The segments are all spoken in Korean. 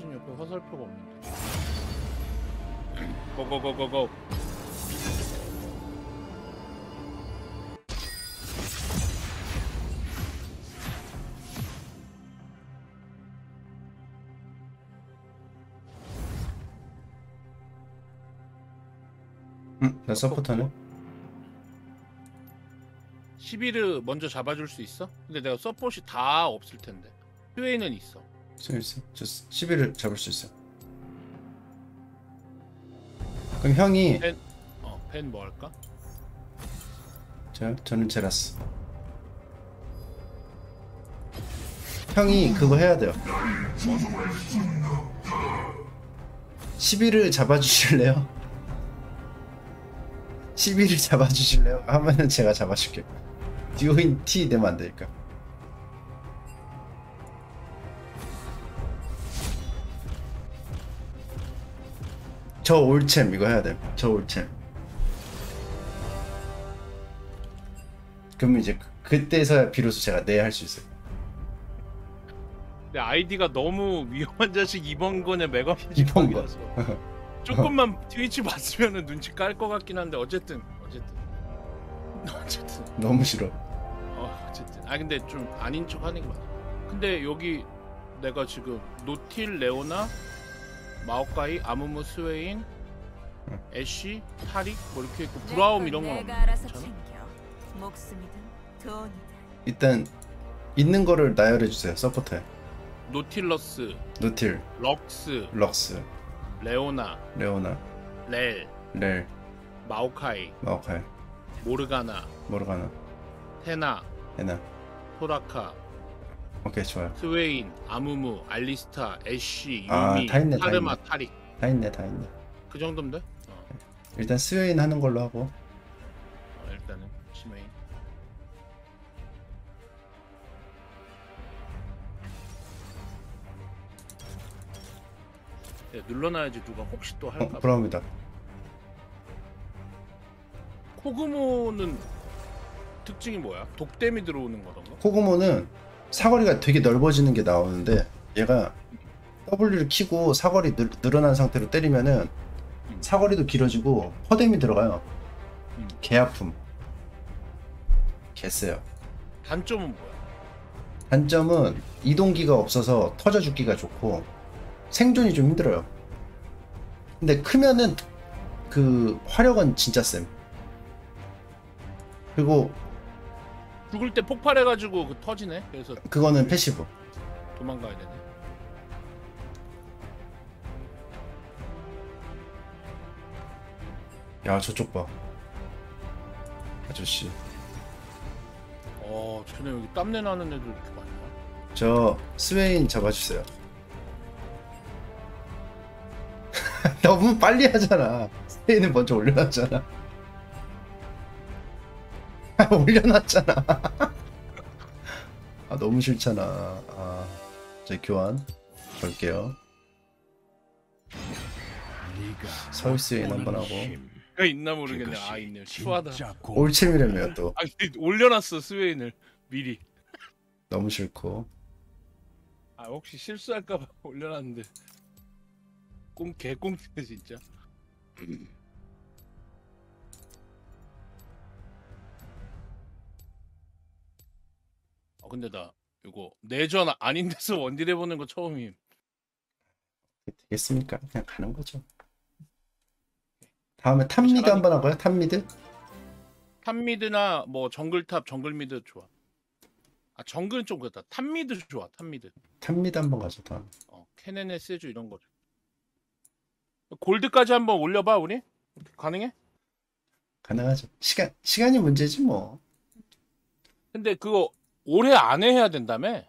시즌 옆에 화살표가 없는데. 고고고고고. 나 서포터네. 시비르 먼저 잡아줄 수 있어? 근데 내가 서폿이 다 없을 텐데. 스웨인은 있어. 있어. 저 11을 잡을 수 있어. 그럼 형이 벤 뭐 할까? 저는 제라스. 형이 그거 해야 돼요. 11을 잡아주실래요? 11을 잡아주실래요? 하면은 제가 잡아줄게요. 듀오인 T 되면 안 되니까. 저 올챔 이거 해야 돼. 저 올챔. 그럼 이제 그때서야 비로소 제가 네 할 수 있어요. 내 아이디가 너무 위험한 자식 이번 거냐 메가맨 이번 거. 조금만 트위치 봤으면은 눈치 깔 것 같긴 한데 어쨌든 너무 싫어. 어쨌든 근데 좀 아닌 척 하는 게 맞아. 근데 여기 내가 지금 노틸, 레오나, 마오카이, 아무무, 스웨인, 애쉬, 타릭 뭐 이렇게 있고 브라움 이런 건 없잖아. 일단 있는 거를 나열해 주세요. 서포터에. 노틸러스, 노틸, 럭스, 레오나, 렐, 마오카이, 모르가나, 테나, 소라카, 오케이 좋아요. 스웨인, 아무무, 알리스타, 애쉬, 아, 유미, 다 있네, 다 카르마, 있네. 타릭. 다 있네. 그 정도면 돼? 일단 스웨인 하는 걸로 하고. 일단은 스웨인. 눌러놔야지 누가 혹시 또 할까. 브라움이다. 코그모는 특징이 뭐야? 독댐이 들어오는 거던가? 코그모는 사거리가 되게 넓어지는 게 나오는데 얘가 W를 키고 사거리 늘어난 상태로 때리면은 사거리도 길어지고 퍼뎀이 들어가요. 개 아픔. 개쎄요. 단점은 뭐야? 단점은 이동기가 없어서 터져 죽기가 좋고 생존이 좀 힘들어요. 근데 크면은 그 화력은 진짜 쌤. 그리고 죽을 때 폭발해가지고 그 터지네. 그래서 그거는 패시브. 도망가야 되네. 야 저쪽 봐. 아저씨. 쟤네 여기 땀내 나는 애들 이렇게 많냐? 저 스웨인 잡아주세요. 너무 빨리 하잖아. 스웨인은 먼저 올려놨잖아. 올려놨잖아. 너무 싫잖아. 제 교환 걸게요. 서울스웨인 한번 하고. 가 있나 모르겠네. 있네. 추하다. 올챔이라며 또. 올려놨어 스웨인을 미리. 너무 싫고. 혹시 실수할까봐 올려놨는데. 개꽁트네 진짜. 근데 나 이거 내전 아닌 데서 원딜 해보는 거 처음임. 되겠습니까? 그냥 가는 거죠. 다음에 탑미드 한번 할까요? 탑미드? 탑미드나 뭐 정글탑, 정글미드 좋아. 정글은 좀 그렇다. 탑미드 좋아. 탑미드 한번 가죠. 다음. 케넨의 세주 이런 거. 골드까지 한번 올려봐 우리. 가능해? 가능하죠. 시간이 문제지 뭐. 근데 그거 올해 안에 해야 된다며?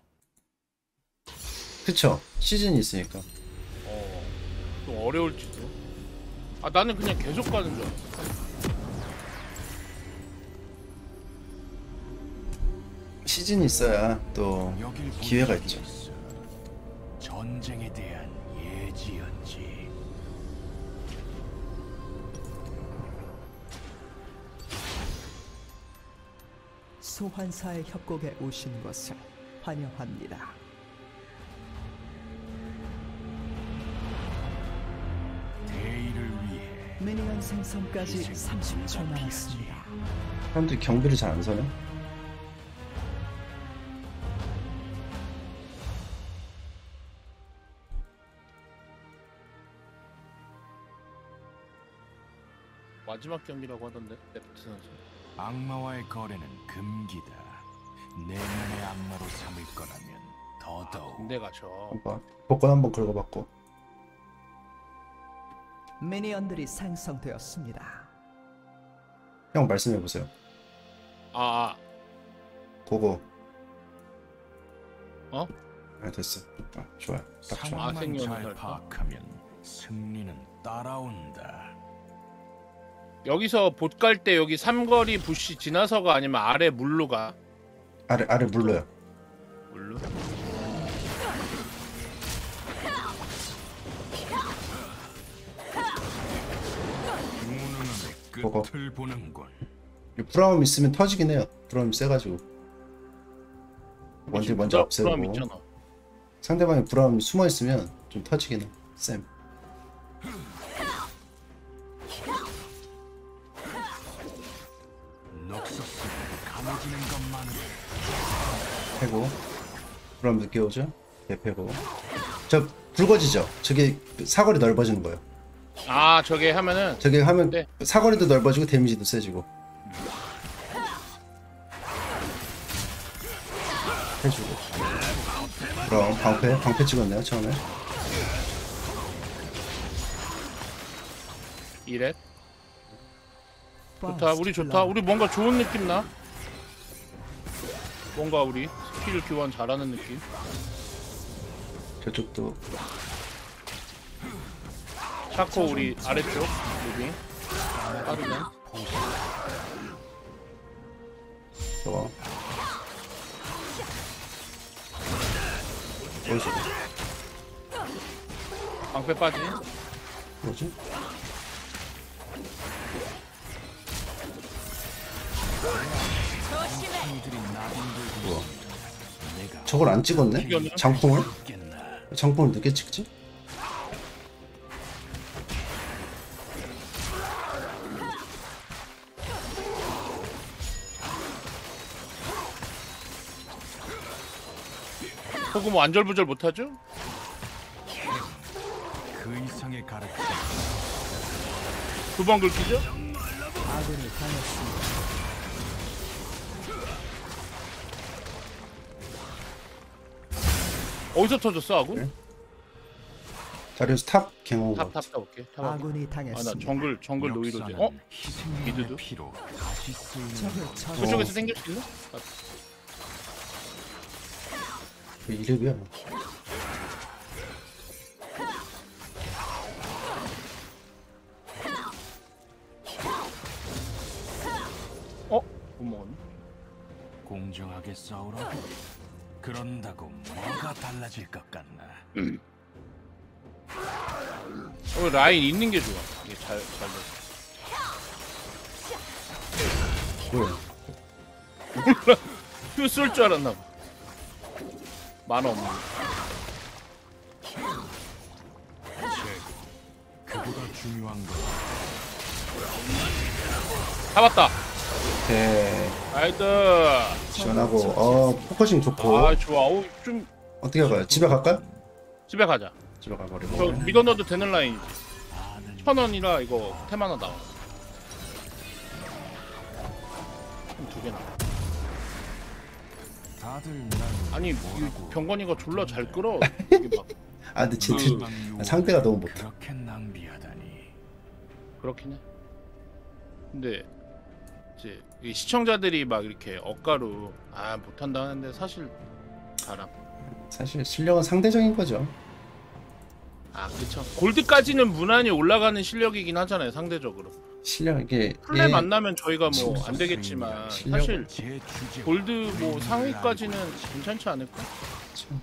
그쵸. 시즌이 있으니까. 좀 어려울지도. 나는 그냥 계속 가는 줄 알았어. 시즌이 있어야 또 기회가 있죠. 전쟁에 대한 예지연지. 소환사의 협곡에 오신 것을 환영합니다. 미니언 생성까지 30초 남았습니다. 사람들이 경비를 잘 안 서네. 마지막 경기라고 하던데 레프트 선수. 악마와의 거래는 금기다. 내면의 악마로 삼을 거라면 더더욱. 군대 가셔. 한번 복권 한번 긁어봤고. 미니언들이 생성되었습니다. 형 말씀해 보세요. 아, 그거. 어? 아, 됐어. 좋아요. 딱 좋아. 상황만 생명을 잘 할까? 파악하면 승리는 따라온다. 여기서 봇 갈 때 여기 삼거리 부시 지나서가 아니면 아래 물로 가? 아래 물러요. 물로? 무능함의 그거. 끝을 보는군. 브라움 있으면 터지긴 해요. 브라움 세가지고. 먼저 그럼 없애고. 있잖아. 상대방이 브라움 숨어 있으면 좀 터지긴 해. 쌤. 녹소스를 감아주는 것만으로 패고. 브라움 늦게 오죠? 예, 패고. 저 붉어지죠? 저게 사거리 넓어지는 거예요. 아, 저게 하면은 저게 하면 네. 사거리도 넓어지고 데미지도 세지고. 해주고. 그럼 방패 찍었네요 처음에. 이랩. 좋다. 우리 좋다. 우리 뭔가 좋은 느낌 나. 뭔가 우리 스킬 교환 잘하는 느낌. 저쪽도 샤코 우리 아래쪽 무빙. 빠르네. 저거. 뭐지? 방패 빠지. 뭐지? 우와. 저걸 안 찍었네? 이거는? 장풍을? 있겠나. 장풍을 늦게 찍지? 호구 뭐 안절부절 못하죠? 그 이상의 가르침. 두 번 긁히죠? 아군이 당했습니다. 어디서 터졌어 아군? 네. 자리에서 탑 갱호가. 탑 가볼게. 탑. 아군이 아나 당했습니다. 정글 노이로지. 역사는 어? 희생의 미드도? 피로 다시 쓰이는 적을 처치. 그쪽에서 생길 수 있나? 왜 이랩이야? 어? 못 먹었네. 공정하게 싸우라고. 그런다고 뭐가 달라질 것 같나? 라인 있는 게 좋아. 이게 잘 돼서. 뭐야? 큐 쓸 줄 알았나 봐. 만화 없는. 그보다 중요한 건 잡았다. 오케이. 나이스. 시원하고. 포커싱 좋고. 아 좋아. 좀 어떻게 할까요? 집에 갈까요? 집에 가자. 집에 가버리고. 저 믿어 넣어도 되는 라인. 아는 1,000원이라 이거 템 하나 나와. 두 개나. 다들 날 아니 이 뭐라고 병건이가 졸라 잘 끌어. 이게 막 아 근데 제 마지막 유혹을 상대가 너무 못해. 그렇게 낭비하다니. 그렇긴 해. 근데 이제 이 시청자들이 막 이렇게 억가로 아 못한다 하는데 사실 알아. 사실 실력은 상대적인 거죠. 아 그쵸. 골드까지는 무난히 올라가는 실력이긴 하잖아요 상대적으로. 실력 이게 플레 만나면 저희가 뭐 안 되겠지만 실력- 사실 제 주제 골드 뭐 상위까지는 괜찮지 않을까? 참,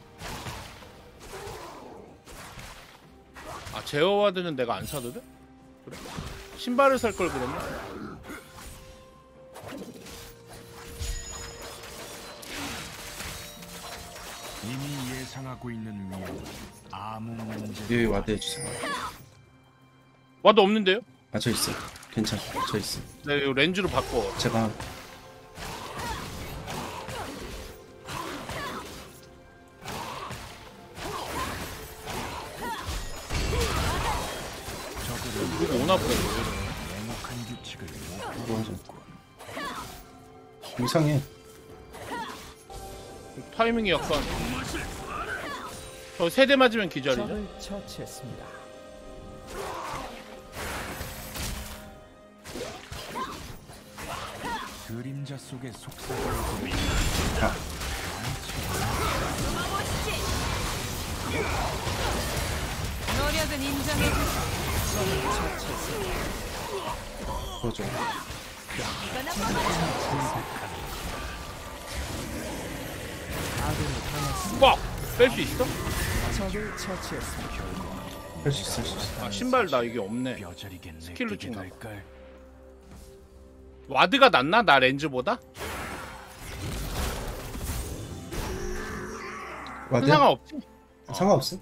아 제어와드는 내가 안 사도 돼? 그래? 신발을 살 걸 그랬나? 이미 예상하고 있는 미용 아무 문제 여기 와드 해주세요. 와드 없는데요? 아, 저 있어. 괜찮아. 저 있어. 내 이거 렌즈로 바꿔. 제가 이거 오나 보다. 이거. 냉혹한 규칙을 못 뭐 하죠? 보는군. 이상해. 타이밍이 약간. 저 세대 맞으면 기절이죠. 적을 처치했습니다. 그림자 속의 속삭임을 보며 노력은 인정해주지. 보죠. 아군이 당했습니다. 꽉! 뺄 수 있어? 적을 처치했습니다. 할 수 있어, 할 수 있어. 아 신발 나 이게 없네. 뼈저리게 스킬로 느끼게 찍나 봐. 될걸. 와드가 낫나? 나 렌즈보다? 와드? 상관없지? 상관없어.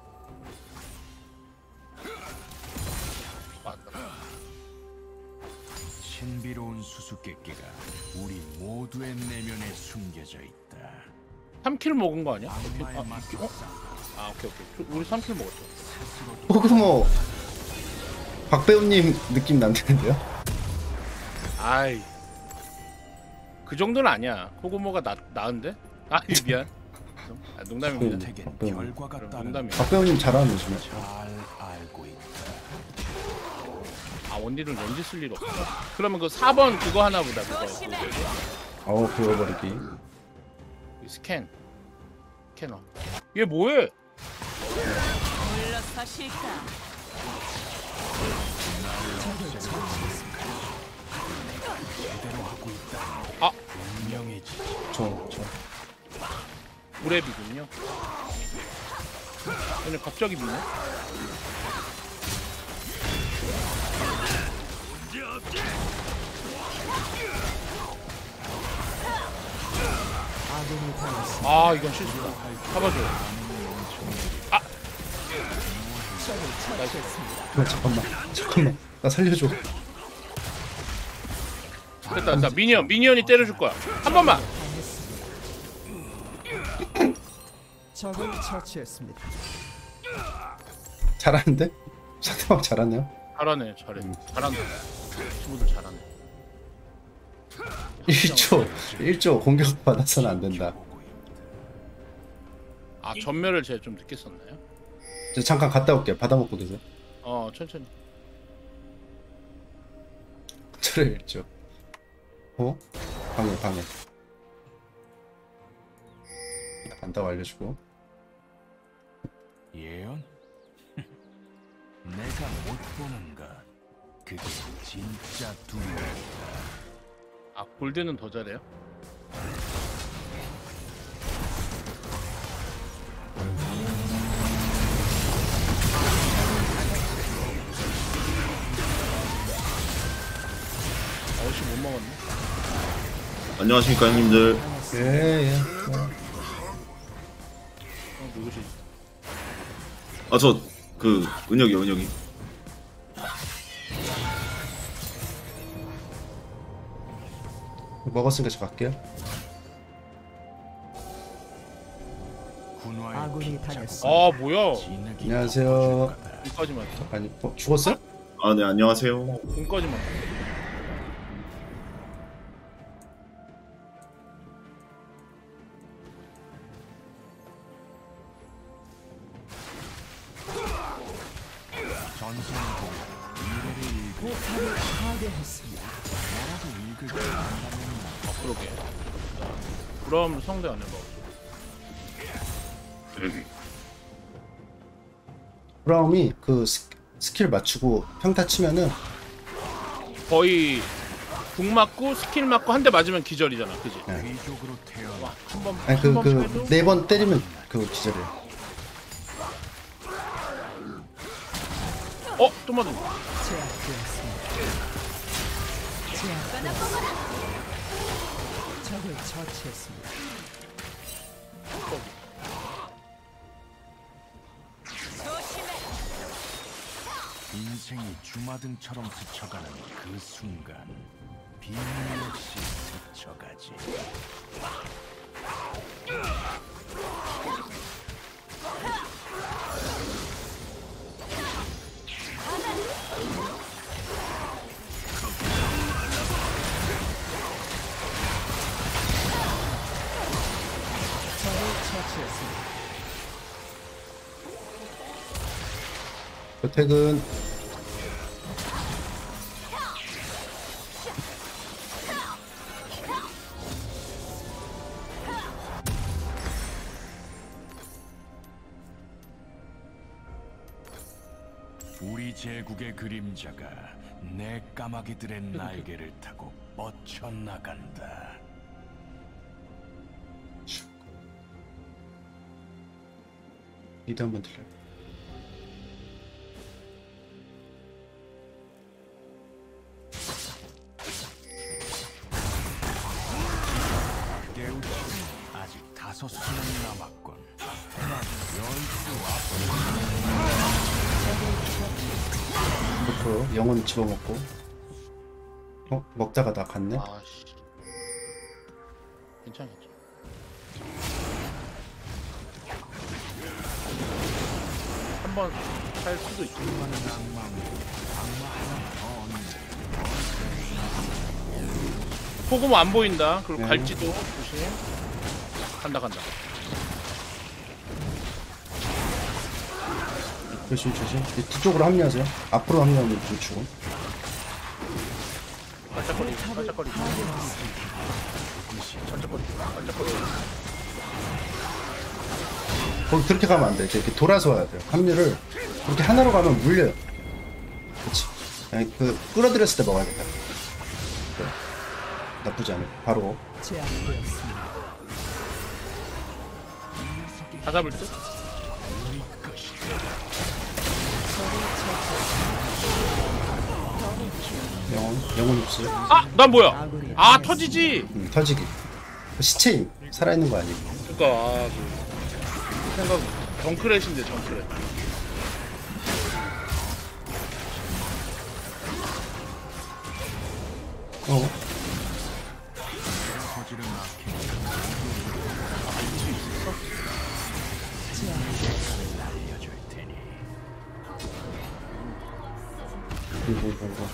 신비로운 수수께끼가 우리 모두의 내면에 숨겨져 있다. 3킬 먹은 거 아니야? 악마의 아, 맛을 어? 아 오케이. 우리 3킬 먹었죠. 호그모 박배우님 느낌 난다는데요? 아이 그 정도는 아니야. 코고모가 나은데? 아 미안. 아, 농담입니다. 선택엔 박배우. 결과가 따른다. 농담이야. 박배우님 잘하는 요즘에. 잘 알고 있다. 아 원딜은 렌즈 쓸 일 없어. 그러면 그 4번 그거 하나 보다. 그거 어우, 그어버리기. 그 스캐너. 얘 뭐해? 물러서실까? 제대로 하고 있다. 아 분명해지지. 저. 브랩이군요. 얘네 갑자기 미네? 아군이 당했습니다. 아 이건 실수다. 잡아줘요. 적을 처치했습니다. 잠깐만. 나 살려줘. 됐다. 미니언이 때려줄 거야. 한 번만. 적을 처치했습니다. 잘하는데? 상대방 잘하네요. 잘하네. 잘한다. 친구들 잘하네. 1조 공격 받아서는 안 된다. 아 전멸을 제가 좀 늦게 썼나요? 저 잠깐 갔다 올게요. 받아먹고 계세요. 천천히. 저를 1조. 어? 방해. 간다고 알려주고. 예언? 내가 못 보는 것. 그게 진짜 두려움이다. 아 골드는 더 잘해요? 어씨 못 먹었네. 안녕하십니까 형님들. 예. 누구지? 아 저 그 은혁이. 먹었으니까 저 갈게요. 군화의 아군이 피자국. 당했습니다. 아 뭐야? 진흙이 안녕하세요. 덮어줄 거다. 공까지만. 아니, 죽었어요? 아 네 안녕하세요. 공까지만. 전선고 미래를 읽을 포탑을 파괴했습니다. 뭐라도 읽을 줄 안다면 그러게. 그럼 성대 안 해봐. 브라움이 그 스킬 맞추고 평타 치면은 거의 궁 맞고 스킬 맞고 한 대 맞으면 기절이잖아, 그지? 귀족으로 태어나 한번 아니 그 네 번 때리면 그 기절이에요. 또 맞은. 제압되었습니다. 적을 처치했습니다. 조심해. 인생이 주마등처럼 스쳐가는 그 순간 비밀 역시 스쳐가지. 적을 처치했습니다. 퇴근. 우리 제국의 그림자가 내 까마귀들의 날개를 타고 뻗쳐나간다. 리드 한번 들려. 깨우치는 아직 5수는 남았군. 놓고 영혼 집어먹고. 먹다가 나 갔네. 아씨. 괜찮아. 한 번 살 수도 있지. 소금 안 보인다. 그리고 네. 갈지도 조심. 간다. 조심. 뒤쪽으로 합류하세요. 앞으로 합류하면 좀 죽어. 반짝거리. 반짝거리. 거기 그렇게 가면 안 돼. 이렇게 돌아서 와야 돼요. 합류를 그렇게 하나로 가면 물려요. 그렇지. 그냥 그 끌어들였을 때 먹어야겠다. 그래. 나쁘지 않아요. 바로 제압되었습니다. 다 잡을 듯? 영혼 없어요. 아! 난 뭐야? 아 터지지! 터지기. 시체임. 살아있는 거 아니고. 그니까 생각 정크렛인데 정크렛. 알려줄 테니. 이거.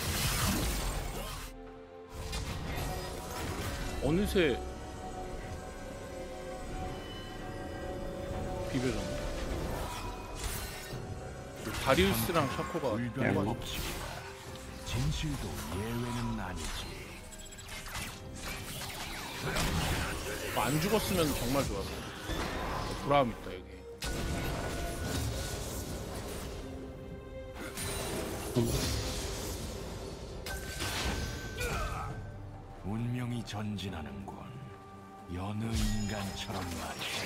어느새 비벼졌네. 다리우스랑 샤코가 불변 법칙. 진실도 예외는 아니지. 안 죽었으면 정말 좋았어. 보람 있다 여기. 운명이 전진하는군. 여느 인간처럼 말이지.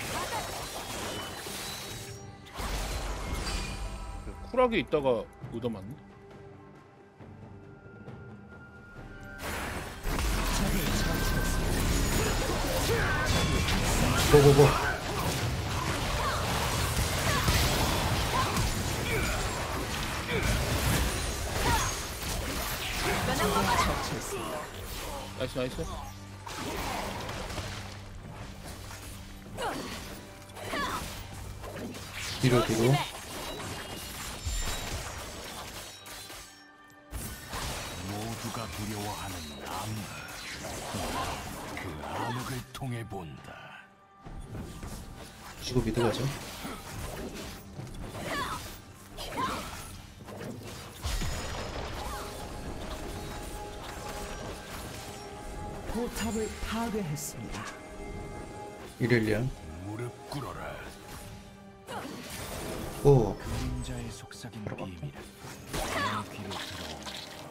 쿨하게 있다가 얻어맞네. 고고고. 나이스. 뒤로. 모두가 두려워하는 암흑. 그 암흑을 통해 본다. 주고 미드 가죠. 포탑을 파괴했습니다. 이렐리안. 무릎 꿇어라. 오. 그림자의 속삭임 비밀은 내 귀로 들어오.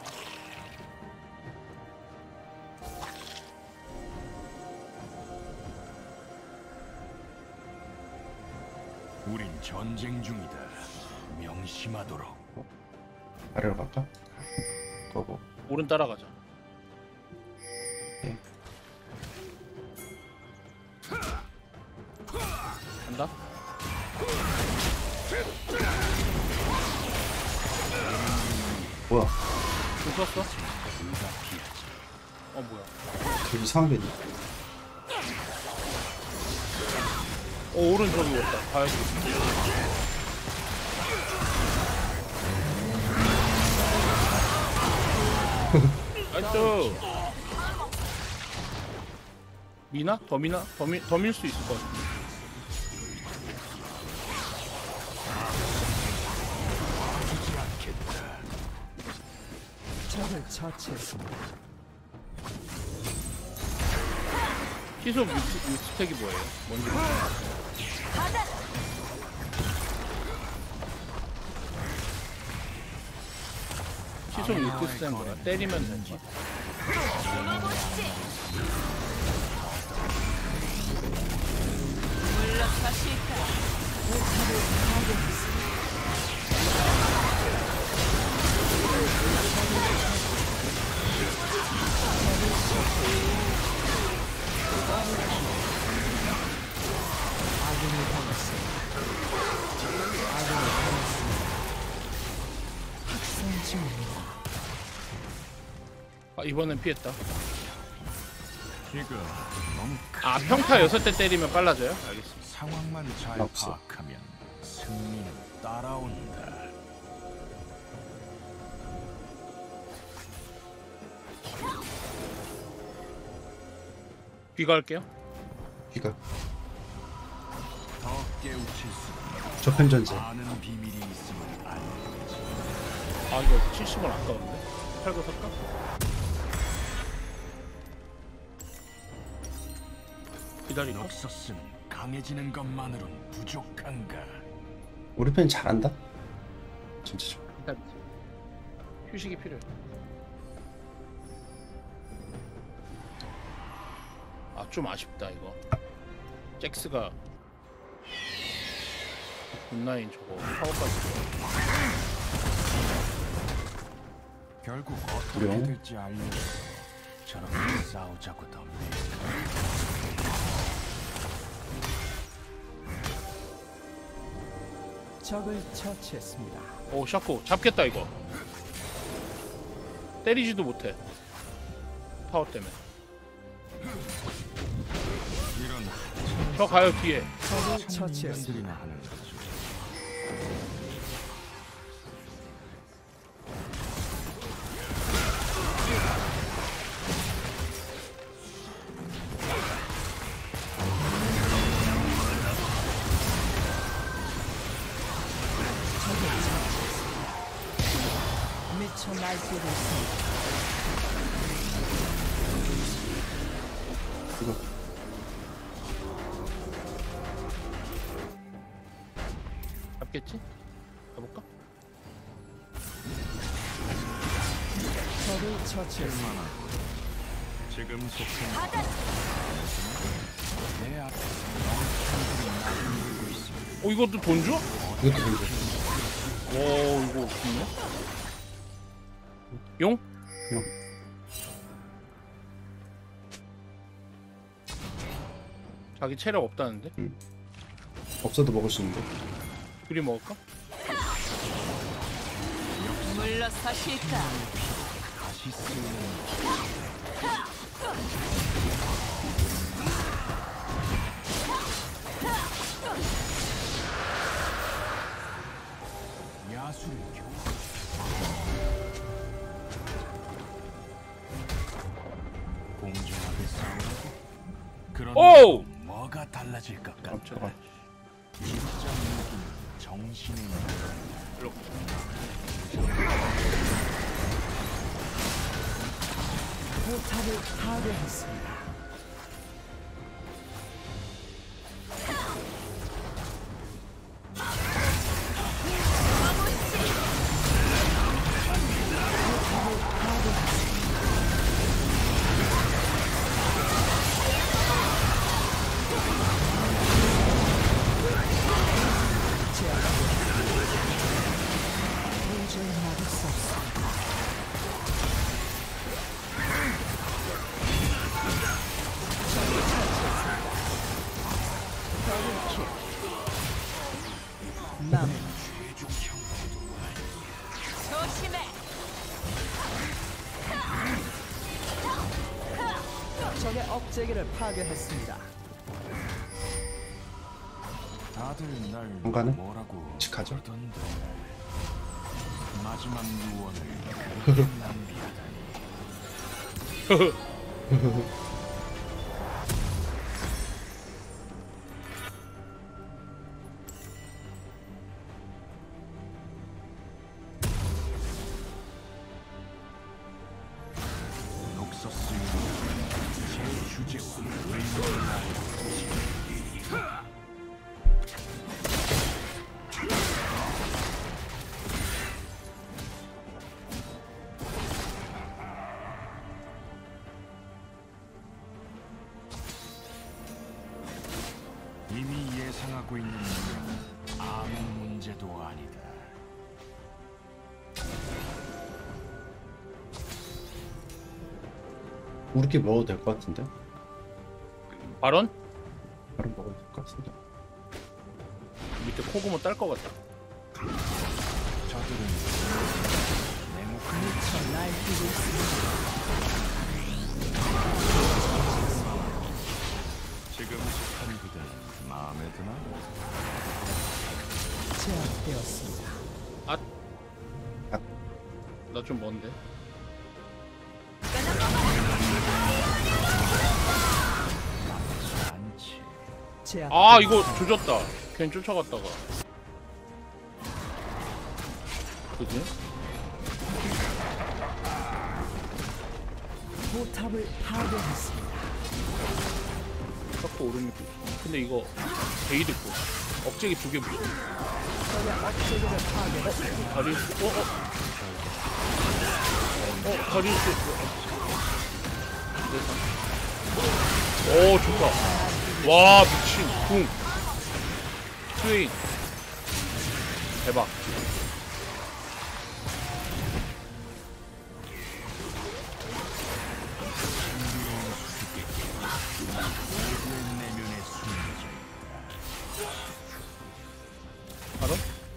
우린 전쟁 중이다. 명심하도록. 아래로 갈까? 고고. 오른 따라가자. 네. 간다. 뭐야? 좀 썼어? 뭐야? 되게 이상하게 있네. 오른 저기 왔다. 봐야지. 나이스. 미나? 더 미나? 더 밀 수 있을 것 같아. 적을 처치했습니다. 시속 6스택이 뭐예요? 뭔지 모르겠어요. 시속 6스택 뭐야? 때리면 되지. 물러서실까? 아군이 당했습니다. 아군이 당했습니다. 학살 중입니다. 이번엔 피했다. 이거 너무 평타 6대 때리면 빨라져요? 알겠습니다. 상황만 잘 없어. 파악하면 승리는 따라온다. 귀가 할게요. 귀가 더 깨우칠 수 저편전지. 아는 비밀이 있음을 알지. 이거 70원 아까운데? 팔고 살까? 기다릴까? 럭서스는 강해지는 것만으로는 부족한가? 우리 편 잘한다. 진짜 좋아. 일단 휴식이 필요해. 좀 아쉽다 이거. 잭스가 온라인 저거 파워까지. 결국 어떻게 그래요? 될지 알려서 저렇게 싸우자고 덤비. 적을 처치했습니다. 샤코 잡겠다 이거. 때리지도 못해. 파워 때문에. 이런 저 가요 뒤에. 적을 처치했습니다. 인간들이나 하는 거지. 미쳐 날뛰고 있습니다. 이거 잡겠지? 가볼까? 적을 처치했습니다. 지금 속행 내 앞에서 멍청이들이 나를 물고 있습니다. 이것도 돈 줘? 이것도 보이죠. 이거 좋네. 용? 용. 자기 체력 없다는데? 없어도 먹을 수 있는데. 둘이 먹을까? 물러서실까? 다시 쓰이는 야수를 겨우 공정하게 싸우라고? 그런 오! 뭐가 달라질 것 같아? 깜짝아. 진짜 무기는 정신의 일로. 포탑을 파괴했습니다. 도저히 막을 수 없습니다. 적의 업체계를 파괴했습니다. 다들 날 공간은? 뭐라고 직하죠? 그러던데. 마지막 유언을 그렇게 낭비하다니. 녹서스의 제 주제와 의미를 이미 예상하고 있는 일은 아무 문제도 아니다. 우리끼리 먹어도 될 것 같은데? 발언? 바로 먹어도 될 것 같은데? 밑에 코고모 딸 것 같다. 저들은 내 목숨을 미쳐 날뛰고 있습니다. 지금 착한 그대는 마음에 드나? 제압되었습니다. 나 좀 먼데. 않지. 제압. 아 이거 조졌다. 괜히 쫓아갔다가. 그지? 포탑을 파괴했습니다. 자꾸 오르는 거. 근데 이거 게이드 거. 억제기 2개 붙여. 적의 업체계를 파괴했습니다. 가릴 수. 가릴 수 있어. 오 좋다. 와 미친. 궁. 스웨인. 대박. 내면에 숨겨져 알아?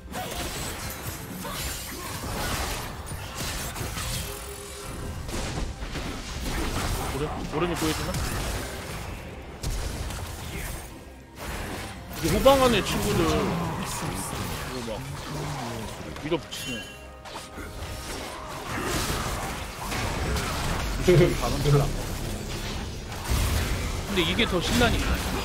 오른이 보여주나? 이게 후방 안에 친구들 이거 막 밀어붙이네. 근데 이게 더 신나니까.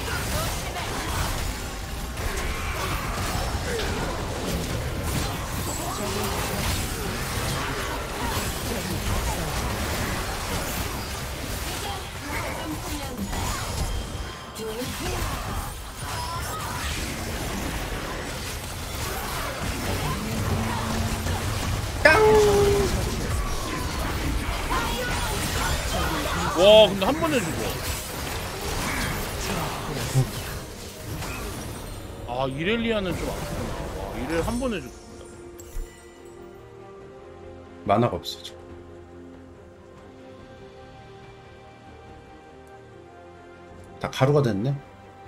와 근데 한 번에 죽어. 아 이렐리아는 좀 아프구나. 와 이렐 한 번에 죽는다. 만화가 없어 지금. 다 가루가 됐네.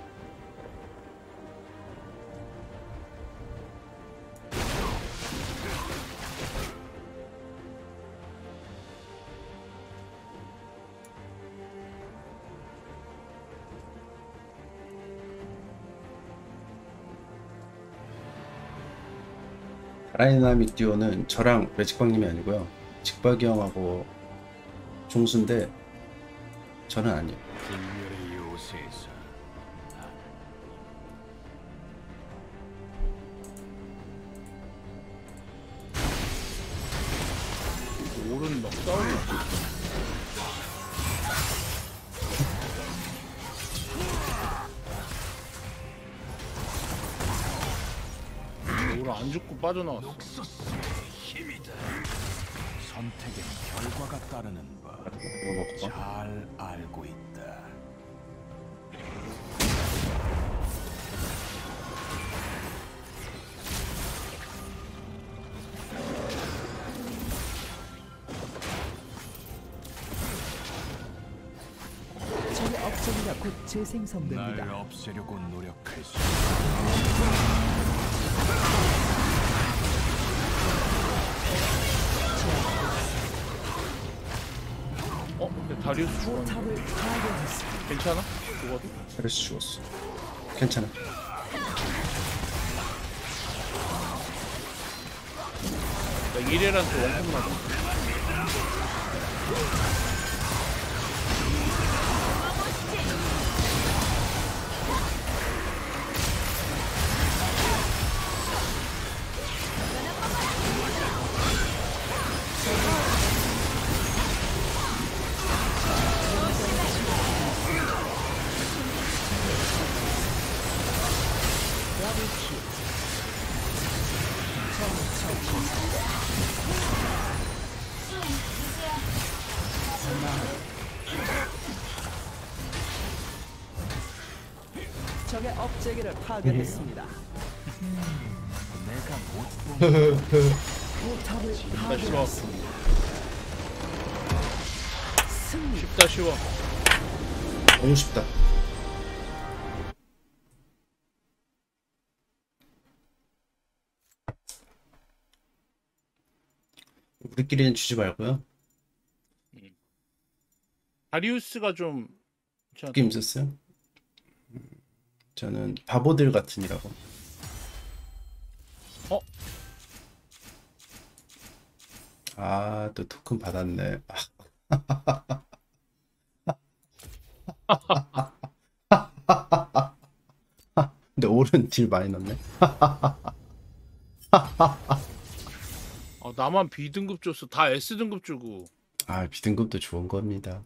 다이나믹 듀오는 저랑 매직박님이 아니고요. 직박이 형하고 종수인데 저는 아니에요. 불멸의 요새에서 오른 막 싸우는 거. 오른 안 죽고 빠져나왔어. 녹서스의 힘이다. 선택엔 결과가 따르는 법. 이거 먹고 봐. 잘 알고 있다. 적의 업체계가 곧 재생성됩니다. 날 없애려고 노력할 수 근데 다리우스 죽었는데. 포탑을 파괴했습니다. 괜찮아? 죽어도? 그래서 죽었어. 괜찮아. 나 이래란테 원콤 맞아. 적의 업체계를 파괴했습니다. 포탑을 쉽다 쉬워. 파괴했습니다. 승리. 쉽다 쉬워. 너무 쉽다. 우리끼리는 주지 말고요. 다리우스가 좀 괜찮아. 느낌 있었어요? 저는 바보들 같은이라고. 어? 아, 또 토큰 받았네. 근데 올은 딜 많이 넣네. 아, 나만 B등급 줬어. 다 S등급 주고. 아, 비등급도 좋은 겁니다.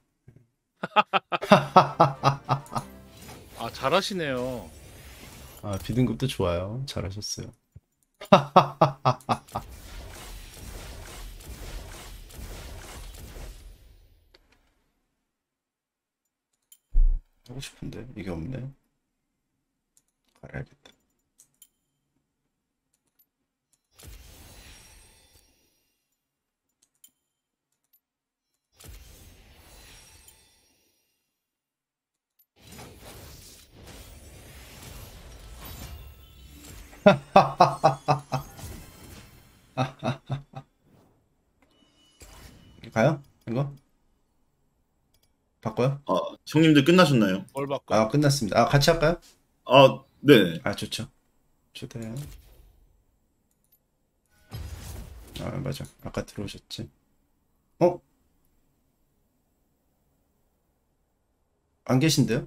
아, 잘하시네요. 아, 비등급도 좋아요. 잘하셨어요. 하고 싶은데 이게 없네. 갈아야겠다. 가요? 이거? 바꿔요? 아, 형님들 끝나셨나요? 뭘 바꿔? 아, 끝났습니다. 아, 같이 할까요? 아, 네. 아, 좋죠. 초대해요. 아, 맞아. 아까 들어오셨지. 어? 안 계신데요?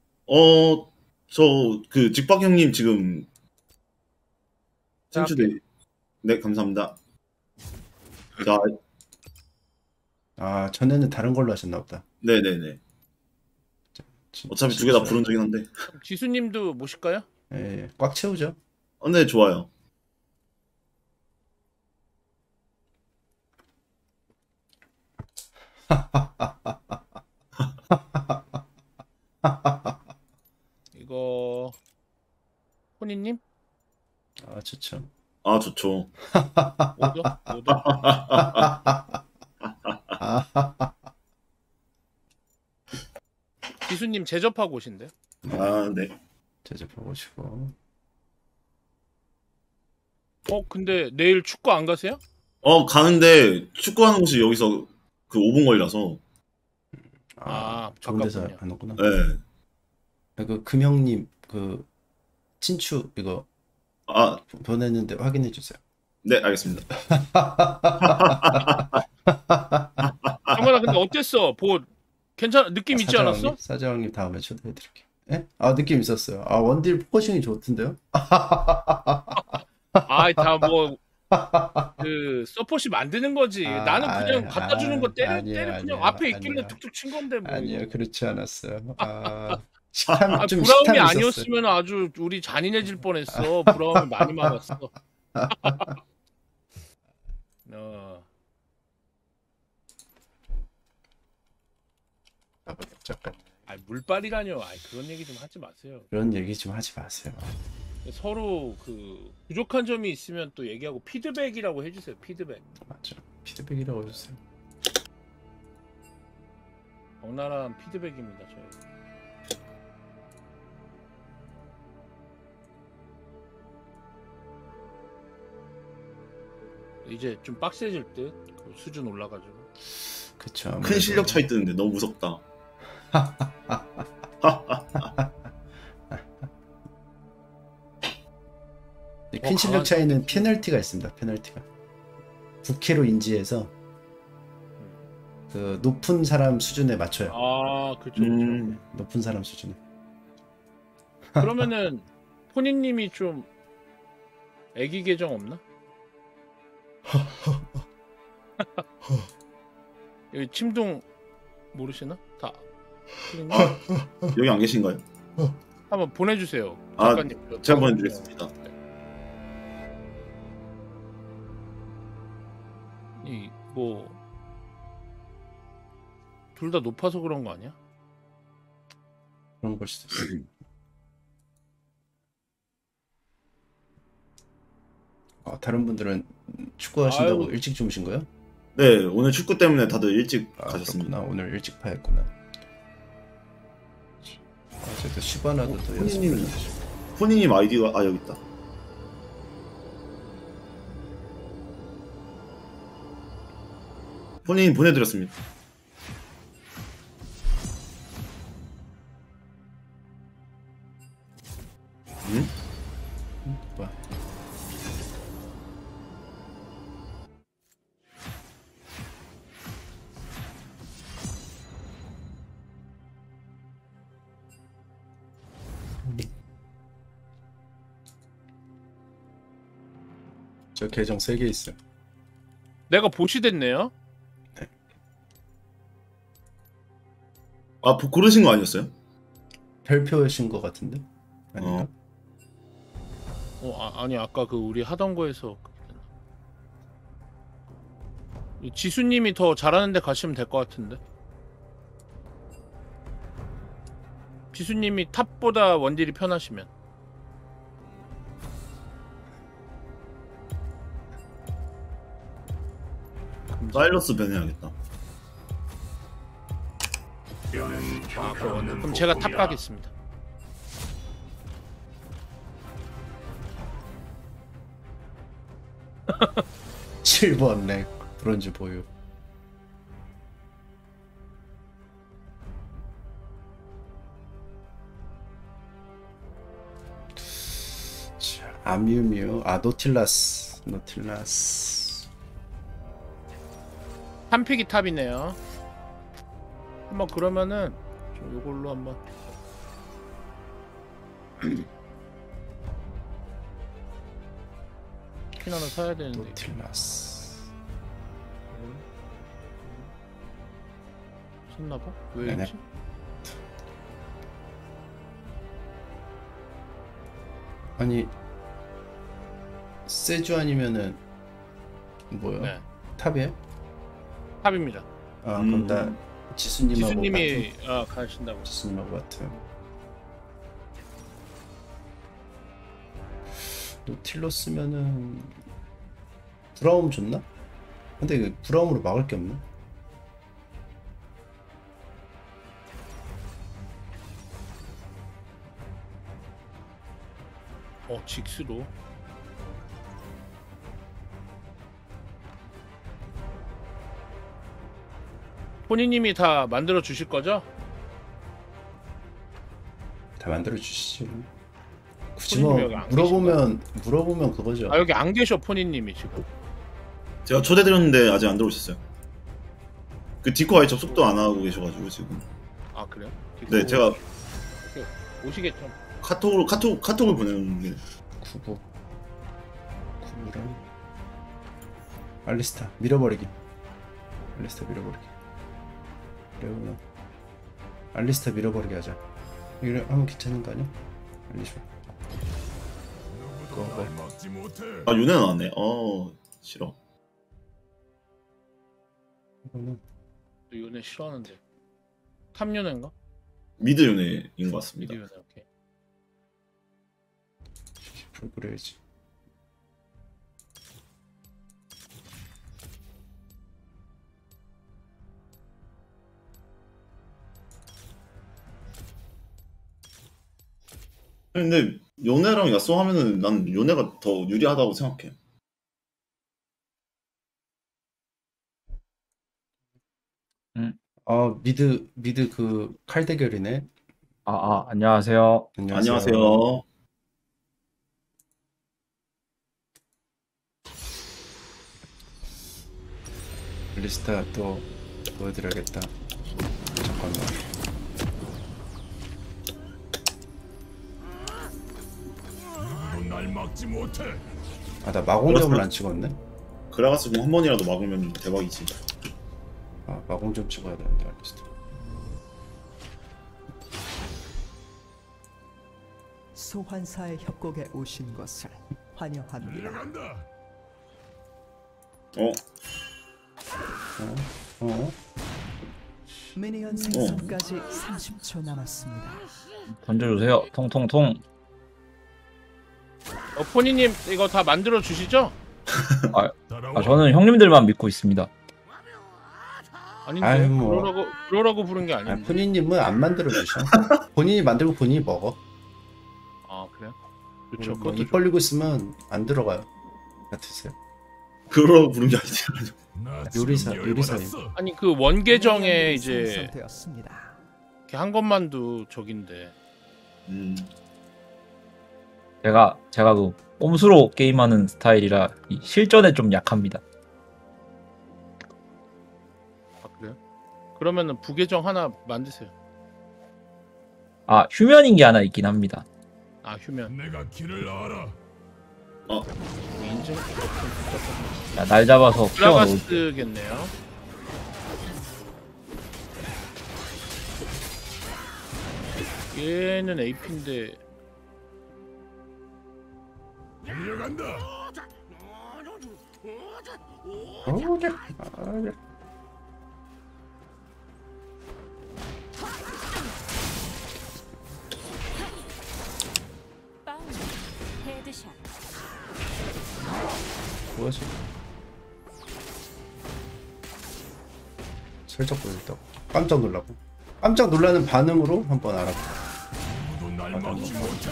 저 그 직박 형님 지금 sen추대. 네, 감사합니다. 자, 아, 전에는 다른 걸로 하셨나 보다. 네네네. 어차피 두 개 다 부른 적이긴 한데. 지수님도 모실까요? 예, 예. 꽉 채우죠. 네, 좋아요. 이거 혼이님? 아, 좋죠. 아, 좋죠. 오더? 오더? 지수님 제접하고 오신대. 아, 네. 제접하고 오시고. 근데 내일 축구 안 가세요? 가는데 축구하는 곳이 여기서 그 5분 거리라서. 아, 좋은 데서 가깝군요. 안 오구나. 네. 그 금형님 그 친추 이거 아, 보냈는데 확인해 주세요. 네, 알겠습니다. 정원아 근데 어땠어? 괜찮아? 느낌 있지 않았어? 사장님 다음에 초대해 드릴게요. 예? 아, 느낌 있었어요. 아, 원딜 포커싱이 좋던데요? 아이 다그 서폿이 만드는 거지. 나는 그냥 갖다 주는 거 때려 그냥 아니에요, 앞에 있길래 아니에요. 툭툭 친 건데 뭐. 아니요, 그렇지 않았어요. 아, 아, 좀 브라움이 식탐이 있었어요. 아니었으면 아주 우리 잔인해질 뻔했어. 브라움이 많이 막았어. 잠깐 물빨이라뇨. 그런 얘기 좀 하지 마세요. 그런 얘기 좀 하지 마세요. 서로 그 부족한 점이 있으면 또 얘기하고 피드백이라고 해주세요. 피드백. 맞죠. 피드백이라고 해주세요. 적나라한 피드백입니다. 저희. 이제 좀 빡세질 듯. 그 수준 올라가지고. 그쵸. 큰 아무래도. 실력 차이 뜨는데 너무 무섭다. 큰 실력 차이는 페널티가 있습니다. 페널티가. 부캐로 인지해서 그 높은 사람 수준에 맞춰요. 아, 그쵸, 그쵸. 높은 사람 수준에. 그러면은 포니님이 좀 애기 계정 없나? 여기 침동 모르시나? 다 포니님? 여기 안 계신가요? 한번 보내주세요. 아, 작가님. 제가 보내드리겠습니다. 이뭐 둘 다 높아서 그런 거 아니야? 그런 걸 수도 있어요. 다른 분들은 축구 하신다고 아유. 일찍 주무신 거예요? 네, 오늘 축구 때문에 다들 일찍 아, 가셨습니다. 그렇구나. 오늘 일찍 파였구나. 어제도 시바나도 또 연습을 하시고. 포니님 아이디가 여기 있다. 포니님 보내드렸습니다. 응? 뭐야? 저 계정 3개 있어요. 내가 보시 됐네요. 아, 고르신 거 아니었어요? 별표신 것 같은데? 아닌가? 아니 아까 그 우리 하던 거에서 지수님이 더 잘하는데 가시면 될 것 같은데. 지수님이 탑보다 원딜이 편하시면. 사일러스 변해야겠다. 그럼 제가 탑 가겠습니다. (7번) 렉 브론즈 보유. 자, 아뮤뮤. 노틸라스. 한 픽이 탑이네요. 한번 그러면은 좀 요걸로 한번. 킨 하나 사야 되는데. 노틸라스. 샀나봐? 왜 네네. 이러지? 아니 세주 아니면은 뭐요? 네, 탑이에요? 탑입니다. 아 그럼 나 지수님하고 지수님이 가신다고. 지수님하고 같아요. 노틸러스면은 브라움 좋나? 근데 그 브라움으로 막을 게 없나? 직스로. 본인님이 다 만들어 주실 거죠? 다 만들어 주시죠. 굳이 뭐 여기 안 물어보면 그거죠. 아, 여기 안 계셔 포니님이 지금. 제가 초대드렸는데 아직 안 들어오셨어요. 그 디코 아예 접속도 안 하고 계셔가지고 지금. 아, 그래요? 네, 제가 오시겠죠. 카톡을 보내는 게. 99 9랑 알리스타 밀어버리기. 레오나 알리스타 밀어버리기 하자. 이거 하면 괜찮은 거 아니야? 알리쇼. 아, 요네 나왔네. 싫어. 이거는 요네 싫어하는데. 탑 요네인가? 미드 요네인 것 같습니다. 미드 요네. 오케이. 그래야지. 근데 요네랑 야쏘 하면은 난 요네가 더 유리하다고 생각해. 미드 그 칼 대결이네. 안녕하세요. 안녕하세요. 블리스타 또 보여드려야겠다. 잠깐만. 날 막지 못해. 나 마공점을 안 찍었네. 그라가스 공 한 번이라도 막으면 대박이지. 마공점 찍어야 되는데 알겠어. 소환사의 협곡에 오신 것을 환영합니다. 간다. 미니언 생성까지 30초 남았습니다. 던져주세요. 통통통. 포니님 이거 다 만들어 주시죠? 저는 형님들만 믿고 있습니다. 아닌데 아유, 뭐. 그러라고 부른 게 아닌데. 푸니님은 안 만들어 주셔. 본인이 만들고 본인이 먹어. 아 그래요? 그렇죠. 뭐 그것도 입 벌리고 있으면 안 들어가요. 같으세요. 그러라고 부른 게 아니지. 요리사님. 아니 그 원계정에 이제 생성되었습니다. 이렇게 한 것만도 적인데. 제가 그 꼼수로 게임하는 스타일이라 이 실전에 좀 약합니다. 아 그래요? 그러면은 부계정 하나 만드세요. 휴면인 게 하나 있긴 합니다. 휴면. 내가 길을 알아. 인증. 날 잡아서 키워놓을 드라가스겠네요. 얘는 AP인데 달려간다. 헤드샷. 뭐지? 살짝 보였다. 깜짝 놀라고. 깜짝 놀라는 반응으로 한번 알아봐. 누구도 날 막지 못해.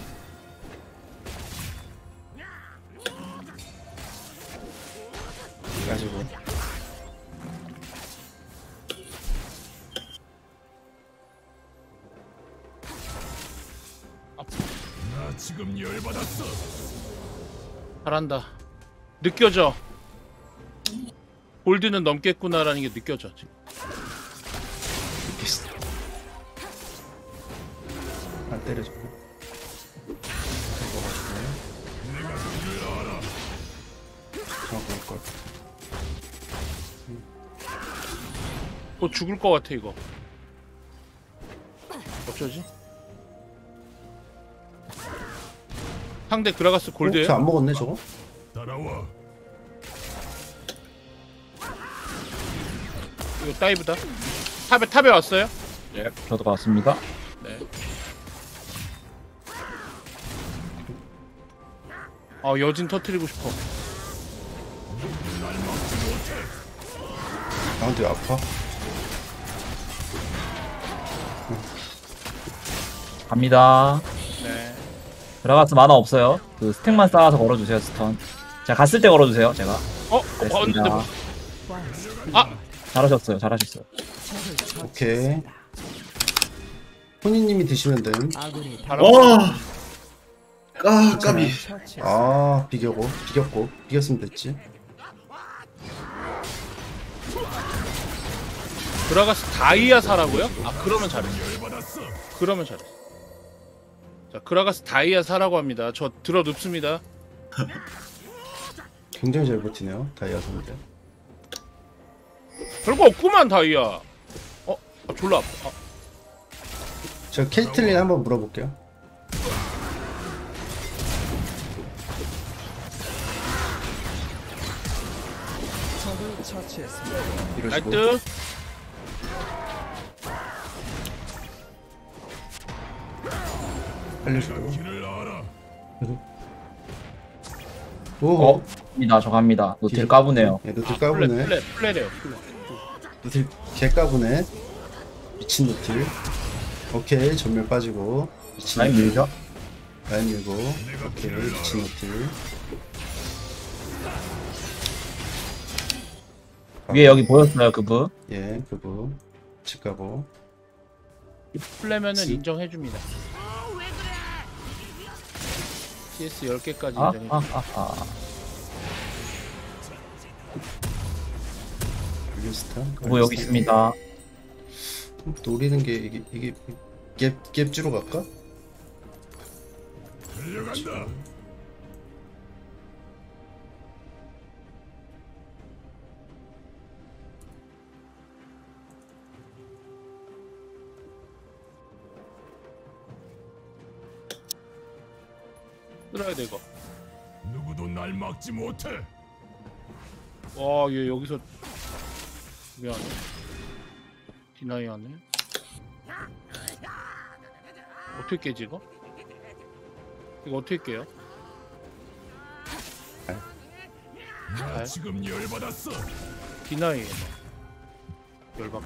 가지고. 나 지금 열받았어. 잘한다. 느껴져. 골드는 넘겠구나라는 게 느껴져 지금. 안 때려줘. 내가 길을 알아. 잡을 걸. 죽을 것 같아 이거. 어쩌지? 상대 그라가스 골드예요? 안 먹었네 저거? 따라와. 이거 다이브다. 탑에 왔어요? 예, 저도 봤습니다. 네. 여진 터트리고 싶어. 근데 아파? 갑니다. 네. 드라가스 만화 없어요. 그 스택만 쌓아서 걸어주세요. 스턴. 제가 갔을 때 걸어주세요. 제가. 근데 됐습니다. 뭐. 잘하셨어요. 오케이. 혼이님이 드시면 됨. 아군이 까비. 비겼으면 됐지. 그라가스 다이아 사라고요? 그러면 잘했어. 그러면 잘했어. 자, 그라가스 다이아 사라고 합니다. 저 들어 눕습니다. 굉장히 잘 버티네요. 다이아 선수. 별거 없구만 다이아. 졸라 아파. 저 케이틀린 한번 물어볼게요. 적을 처치했습니다. 이러시고. 나이트. 살려주고. 길을 알아. 오. 저 갑니다. 노틸 까부네요. 예, 노틸 까부네. 플레래요. 플레. 노틸 개 까부네. 미친 노틸. 오케이, 전멸 빠지고. 미친 라인 노틸. 밀죠? 라인 밀고. 오케이, 미친 노틸. 위에 여기 보였어요, 그분. 예, 그거. 집 가고. 플레면은 인정해줍니다. CS 10개까지 아, 인정해. 블루스타. 뭐 여기 있습니다. 노리는 게 이게 갭주로 갈까? 달려간다. 끌어야 돼 이거. 누구도 날 막지 못해. 와, 얘 여기서 미안해. 디나이 하네. 어떻게 깨지 이거? 이거 어떻게 깨요? 나 지금 열받았어. 디나이 열받.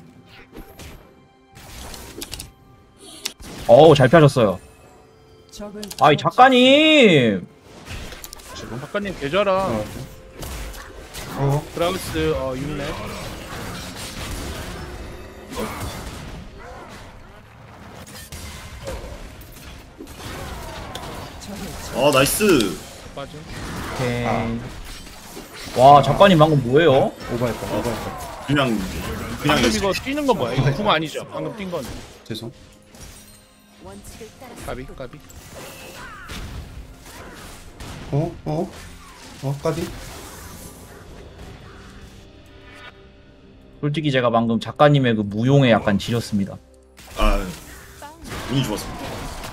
어우 잘 피하셨어요. 적을 아이 작가님. 작가님 계좌랑 브라우스 6렙. 아 나이스. 빠짐. 오케이. 와 작가님 방금 뭐예요? 오버했다. 그냥 방금 열심히. 이거 뛰는 거 뭐야? 이거 궁 아니죠? 방금 뛴 거는. 죄송. 원칙을 따라 까비 까비. 까비. 솔직히 제가 방금 작가님의 그 무용에 약간 지렸습니다. 아 빵. 운이 좋았습니다.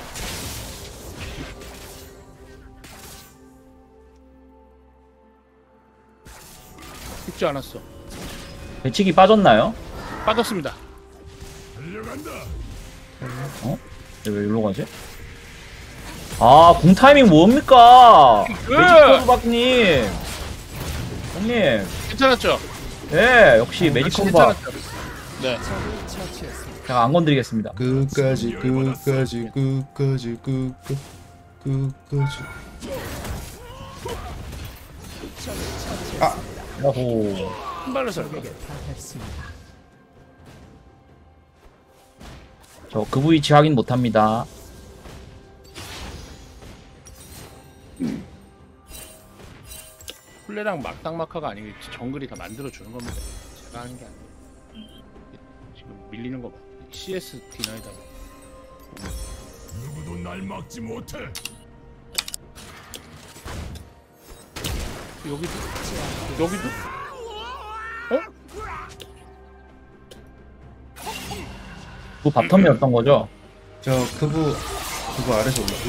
죽지 않았어. 배치기 빠졌나요? 빠졌습니다. 달려간다. 왜 일로 가지? 아, 공 타이밍 뭡니까? 매직커브박님! 형님, 괜찮았죠? 네, 역시 매직커브박. 괜찮았죠? 네. 적을 처치했습니다. 제가 안 건드리겠습니다. 끝까지. 야호. 한 발로 살. 적에게 당했습니다. 저 그 위치 확인 못합니다. 플레랑 막당막하가 아니겠지. 정글이 다 만들어 주는 겁니다. 제가 하는 게 아니에요. 지금 밀리는 거 봐. CS 디나이다. 누구도 날 막지 못해. 여기도? 어? 그 바텀이었던 거죠? 저 그부 아래서 올라가.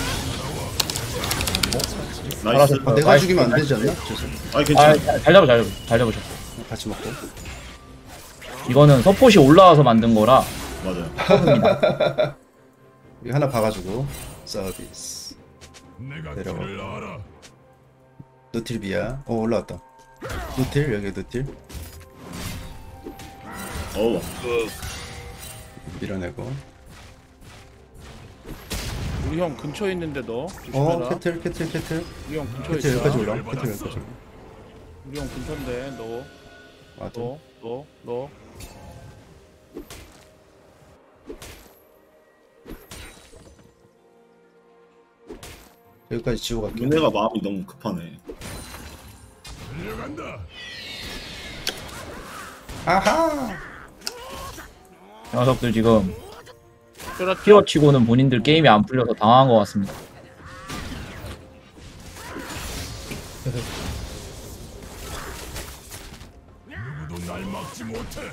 나이스. 알았어. 내가 나이스. 죽이면 안 되지 않나? 죄송. 아 아, 괜찮아. 잘 잡으셨어. 같이 먹고. 이거는 서폿이 올라와서 만든 거라. 맞아요. 여기 하나 봐가지고 서비스. 내가 내려가. 길을 알아. 노틸 비야. 올라왔다. 노틸 여기 노틸 어우. 밀어내고. 우리 형 근처에 있는데 너 조심해라. 캐틀. 우리 형 근처에 캐틀 있어. 여기까지 올라. 캐틀 여기까지 올라. 우리 형 근처인데 너. 와도. 너. 여기까지 지워 갈게. 얘네가 마음이 너무 급하네. 달려간다. 아하. 녀석들 지금 쫄았죠? 히어 치고는 본인들 게임이 안 풀려서 당황한 것 같습니다. 누구도 날 막지 못해.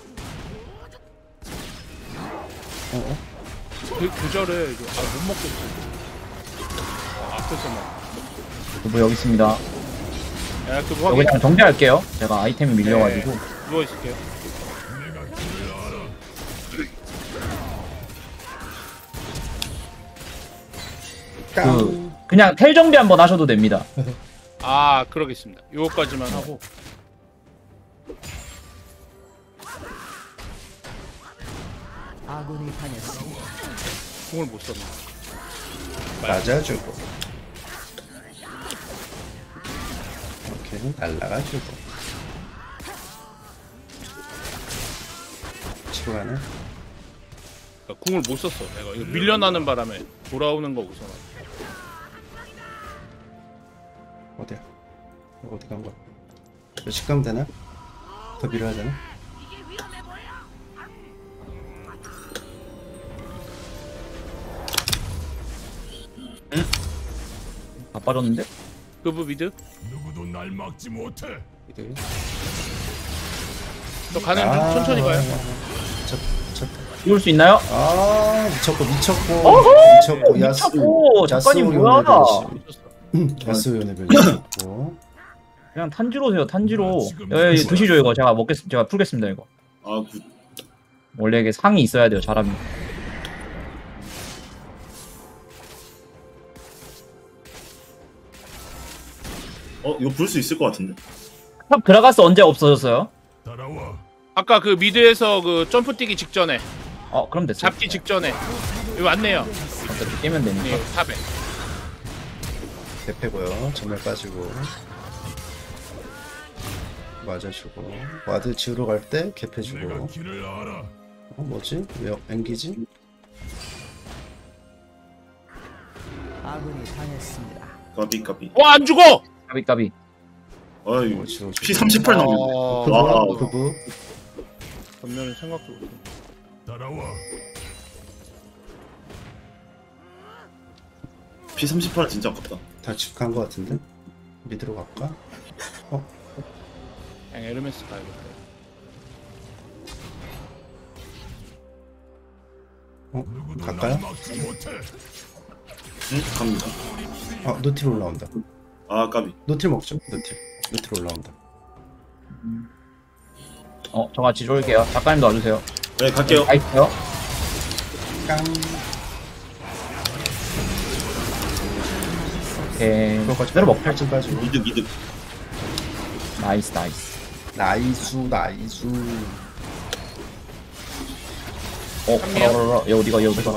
교절에 이거 못 먹겠어. 앞에서 막. 그리고 여기 있습니다. 야, 그거 여기 확인. 그냥 정리할게요. 제가 아이템이 밀려가지고. 누워 있을게요. 내가 길을 알아. 그냥 텔 정비 한번 하셔도 됩니다. 아, 그러겠습니다. 요거까지만 하고. 아군이 당했습니다. 공을 못 썼네. 맞아주고. 오케이 날라가주고. 치고 가네. 그러니까 궁을 못 썼어. 내가 이거 밀려나는 바람에 돌아오는 거 우선. 어디야? 어디 간 거야? 몇씩 가면 되나? 더 밀어야 되나? 다 빠졌는데? 그브 미드. 누구도 날 막지 못해. 이들. 너 가는 중 천천히 가요. 미쳤다. 이럴 수 있나요? 아 미쳤고 어허! 미쳤고 미쳤고, 작가님 뭐야? 야스 연애별 미쳤고. 그냥 탄지로세요, 탄지로. 여기 드시죠, 이거. 제가 풀겠습니다, 이거. 아 원래 이게 상이 있어야 돼요, 잘하면. 이거 부를 수 있을 것 같은데. 탑 그라가스 언제 없어졌어요? 따라와. 아까 그 미드에서 그 점프 뛰기 직전에 그럼 됐어요. 잡기 직전에 이거 왔네요. 어차피 깨면 되니까. 네, 탑에. 대패고요. 전멸 빠지고. 맞아주고. 와드 지우러 갈 때 내가 개패주고. 길을 알아. 뭐지? 왜 앵기지? 아군이 당했습니다. 까비. 와, 안 죽어. 까비까비. 아유 지워주고. 피 38 나오는데. 와. 그부. 전면은 생각도 못해. 따라와. 피 38 진짜 아깝다. 다 집간 거 같은데? 미드로 갈까? 그냥 에르메스 가야겠다. 누구도 갈까요? 날 막지 못해. 응? 갑니다. 노틸 올라온다. 아 까비. 노틸 먹죠? 노틸 올라온다. 저같이 쫄게요. 작가님도 와주세요. 네 갈게요. 나이스요. 깡. 오케이. 그거까지 그대로 먹죠. 팔찌 빠지고. 미드. 나이스. 나이수. 여기가.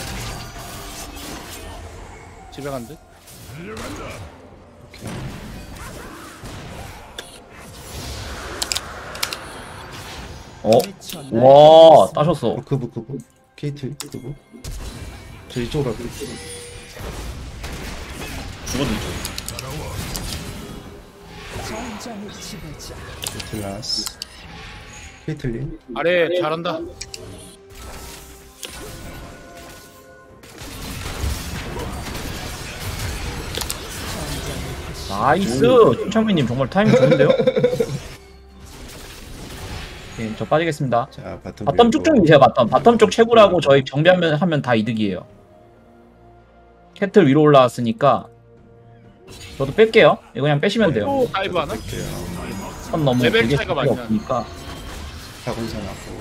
집에 간 듯. 달려간다. 미쳐 와, 따셨어. 그부. 케이틀 그부. 저 이쪽으로 갈게요. 죽었는데. 전장의 지배자. 노틸 나왔어. 케이틀린. 아래 잘한다. 나이스. 춘창민님 정말 타이밍 좋은데요? 오케이, 저 빠지겠습니다. 자 바텀 쭉쭉 미세요. 바텀 쪽 채굴하고 저희 정비하면 다 이득이에요. 캐틀 위로 올라왔으니까 저도 뺄게요. 이거 그냥 빼시면 돼요. 또 다이브 하나? 선 너무 레벨 되게 차이가 필요 많이 없으니까. 다군산하고.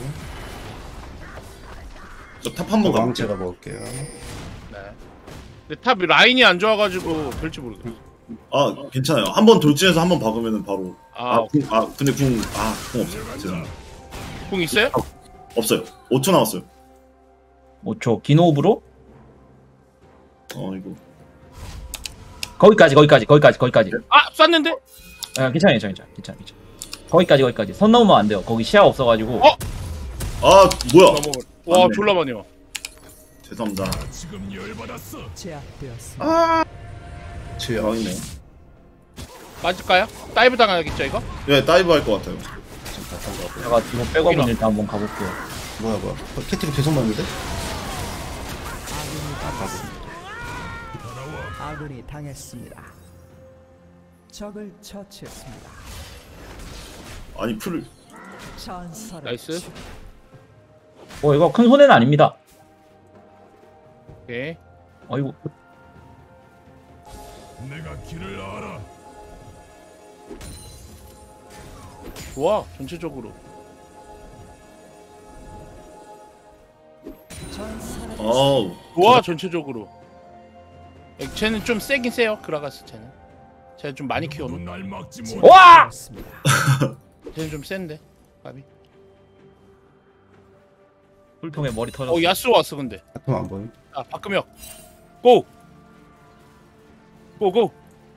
저 탑 한번 가볼게요. 왕제가 먹을게요. 네. 근데 탑 라인이 안 좋아가지고 될지 모르겠어. 아 괜찮아요. 한번 돌진해서 한번 박으면은 바로. 아, 근데 궁 없어요. 죄송합니다. 궁 있어요? 없어요. 5초 남았어요. 5초. 기노브로? 이거. 거기까지. 아, 쐈는데? 괜찮아요. 거기까지. 선 넘으면 안 돼요. 거기 시야 없어가지고. 아 뭐야? 넘어가. 와, 맞네. 졸라 많이 와. 죄송합니다. 지금 열받았어. 제압되었습니다. 주여. 망이네. 맞을까요? 다이브 당하겠죠 이거? 네 다이브 할 것 같아요. 제가 뒤로 백업을 일단 한번 가볼게요. 뭐야. 캐틀이 계속 맞는데? 아군이 당했습니다. 적을 처치했습니다. 아니 풀을. 전설의 나이스. 이거 큰 손해는 아닙니다. 오케이. 이거 내가 길을 알아. 좋아, 전체적으로. 전설의 아우. 좋아, 전체적으로. 쟤는 좀 세긴 세요, 그라가스 쟤는. 쟤는 좀 많이 누구도 키웠네. 날 막지 못해. 와! 쟤는 좀 센데. 까비. 불통에 머리 터졌어. 야스 왔어 근데. 바텀 안 보임. 아, 박금혁. 고! 고!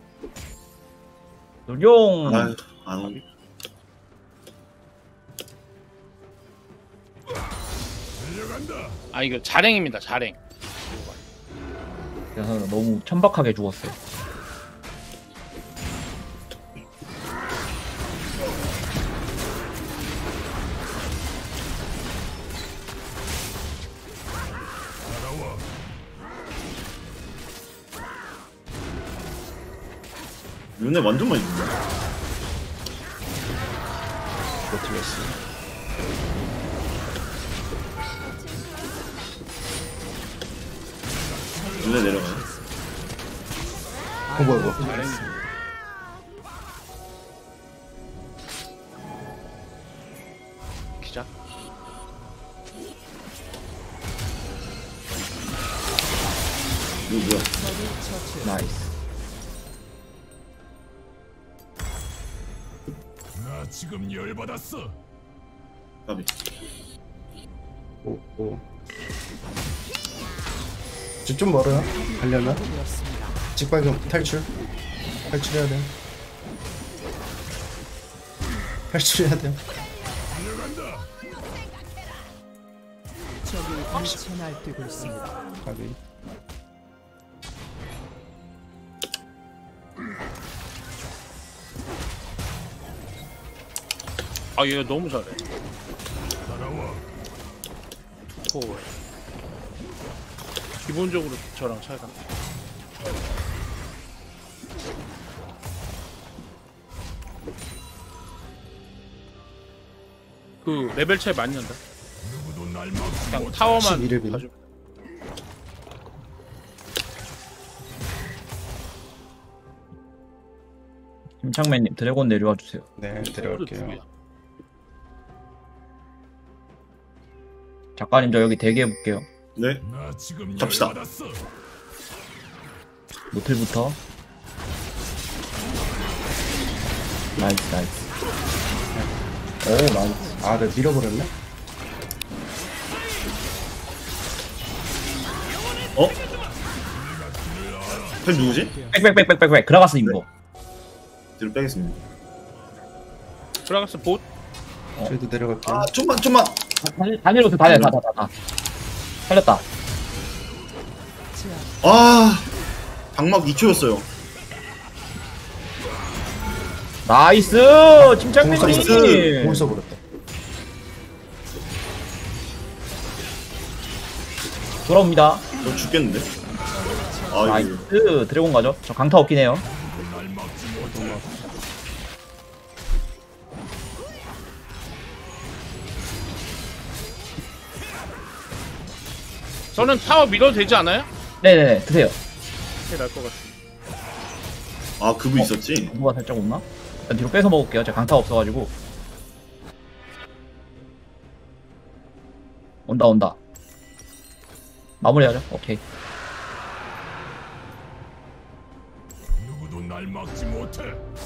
용. 아유 안. 아 이거 자랭입니다. 자랭. 그래서 너무 천박하게 죽었어요. 눈에 완전 많이 죽네. 노틸러스. 눈에 내려가요. 뭐야 이거. 기자. 이거 뭐야? 나이스. 나 지금 열받았어. 까비. 오. 좀 멀어요. 가려면 직발금 탈출해야 돼. 탈출해야 돼. 적이 미쳐 날뛰고 있습니다. 가비. 아 얘 너무 잘해. 따라와. 투포. 기본적으로 저랑 차이가. 그 레벨 차이 많이 난다. 누구도 날 막지 그냥 못해. 타워만 11일 가지고. 김창맨님 드래곤 내려와 주세요. 네, 데려갈게요. 작가님 저 여기 대기해 볼게요. 네. 나 지금 갑시다. 열받았어. 노틀부터. 나이스. 오, 나이스. 아, 내가 밀어버렸네? 어? 팬 누구지? 빽빽빽빽빽 그라가스 인보. 뒤로 빼겠습니다. 드라가스 봇. 저희도 내려갈게요. 아, 좀만. 단일로 다 살렸다. 아, 방막 2초였어요. 나이스 공을 침착맨님. 써버렸다. 돌아옵니다. 저 죽겠는데? 아, 이거 나이스 드래곤 가죠. 저 강타 없긴 해요. 날 막지 못해. 저는 타워 밀어도 되지 않아요? 네네네 드세요. 그게 나을 것 같습니다. 아, 그분 있었지? 누가 살짝 없나? 일단 뒤로 빼서 먹을게요. 제가 강타 없어가지고. 온다. 마무리하죠. 오케이. 누구도 날 막지 못해.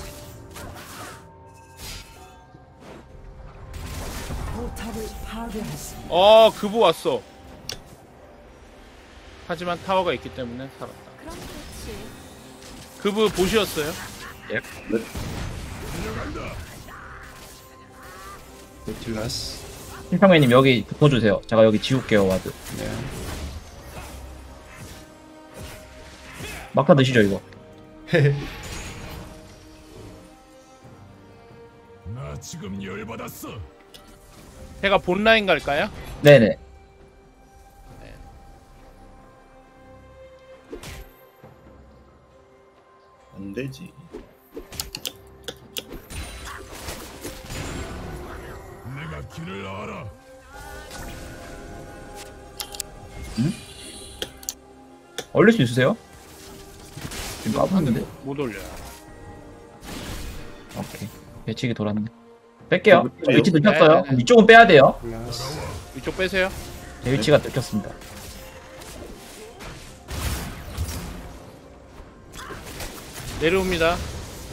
포탑을 파괴했습니다. 그부 왔어. 하지만 타워가 있기 때문에 살았다. 그럼 그렇지. 그부 보시었어요? 노틸러스. 심평맨님 여기 붙어주세요. 제가 여기 지울게요 와드. 네. 막타 드시죠 이거. 나 지금 열받았어. 제가 본라인 갈까요? 네네. 안 되지. 내가 길을 알아. 올릴 수 있으세요? 지금 까부는데? 못 올려요. 오케이. 배치기 돌았네. 뺄게요. 저 네, 위치 네, 들켰어요. 네. 이쪽은 빼야 돼요. 플러스. 이쪽 빼세요. 제 위치가 들켰습니다. 내려옵니다.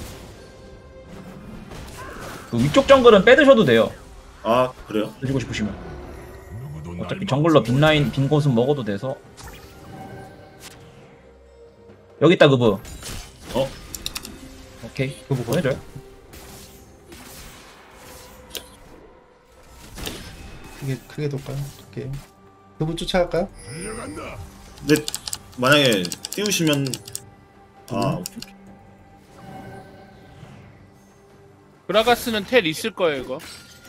그 위쪽 정글은 빼드셔도 돼요. 아, 그래요? 드시고 싶으시면. 누구도 날 어차피 막지 정글러 빈 못해. 라인 빈 곳은 먹어도 돼서. 여기 있다 그브. 어? 오케이. 그거 보내줘요. 크게 돌까요? 크게. 그분 쫓아갈까요? 근데 만약에 띄우시면 아 그라가스는 텔 있을 거예요 이거.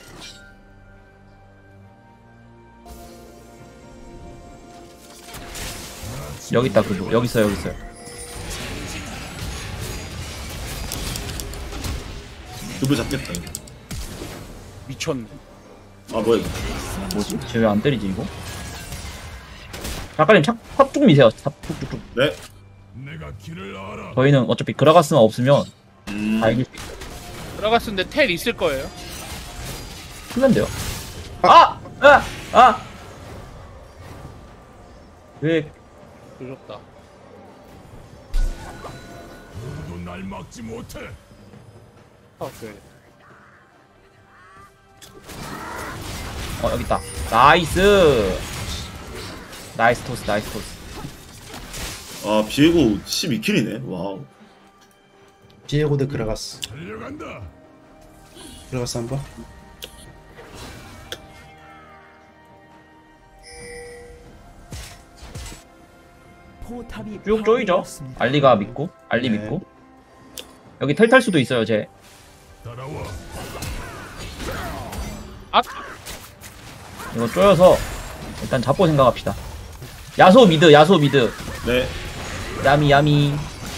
여기 있다 그거. 여기 있어요 여기 있어요. 그거 잡겠다 이거. 미쳤네. 아 뭐야 이거. 뭐지? 쟤 왜 안 때리지 이거? 작가님 탑쭉 미세요. 탑쭉쭉쭉. 네. 저희는 어차피 그라가스만 없으면 다 이길 수 있어요. 그라가스인데 텔 있을 거예요. 풀면 돼요. 아! 아! 아! 왜 조졌다. 아, 오케이. 여기 있다. 나이스. 나이스 토스 나이스 토스. 아 비에고 12킬이네. 와우. 비에고 대 그라가스. 그라가스 한번. 포탑이 쭉 조이죠. 파괴되었습니다. 알리가 믿고 알리 네. 믿고 여기 텔 탈 수도 있어요 쟤. 아, 이거 쪼여서 일단 잡고 생각합시다. 야소 미드 야소 미드. 네. 야미 야미.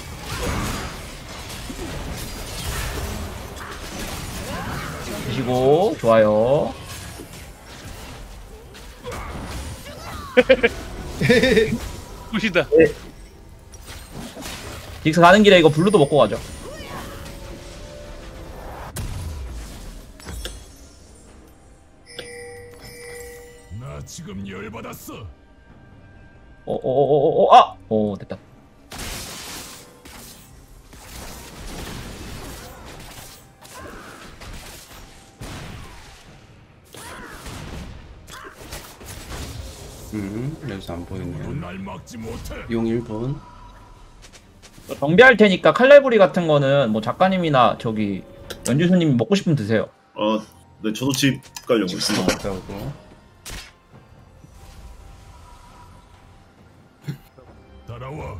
드시고 좋아요. 굿이다. 딕스 가는 길에 이거 블루도 먹고 가죠. 나 지금 열받았어. 아! 오 됐다. 여기서 안 보이네요. 날 막지 못해. 용 1분. 정비할 테니까 칼레브리 같은 거는 뭐 작가님이나 저기 연주수님이 먹고 싶으면 드세요. 네 저도 집 가려고 있습니다. 갔다 오고. 따라와.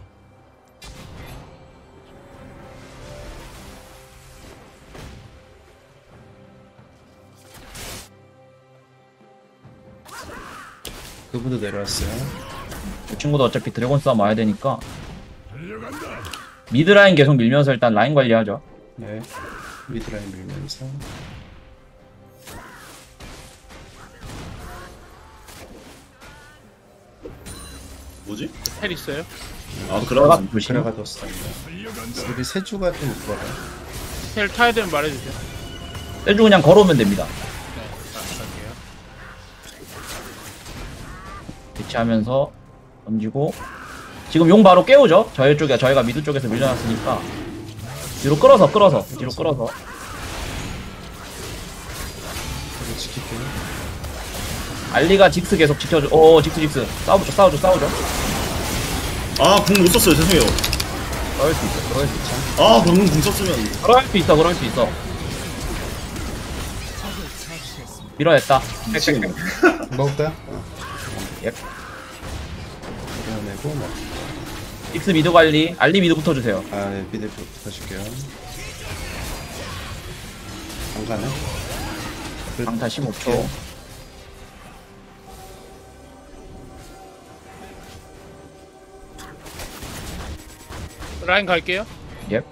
그분도 내려왔어요. 이 친구도 어차피 드래곤 싸움 와야 되니까 달려간다. 미드라인 계속 밀면서 일단 라인 관리하죠. 네. 미드라인 밀면서. 뭐지? 텔 있어요. 아 그럼 조심. 그라가도스. 우리 세주가 좀 못 걸어요. 텔 타야 되면 말해주세요. 세주 그냥 걸어오면 됩니다. 네, 갈게요. 대치하면서 던지고 지금 용 바로 깨우죠. 저희가 미드 쪽에서 밀려났으니까 뒤로 끌어서 뒤로 끌어서 저도 지킬게요. 알리가 직스 계속 지켜줘. 직스 싸우죠. 아궁 못 썼어요. 죄송해요. 그럴 수 있어. 아 방금 궁 썼으면 그럴 수 있어. 밀어냈다. 빽빽빽. 먹을까요? 예. 밀어내고 뭐. 직스 미드 관리. 알리 미드 붙어주세요. 아, 네, 미드 붙여줄게요. 안 가네. 강타 15초. 라인 갈게요. 예.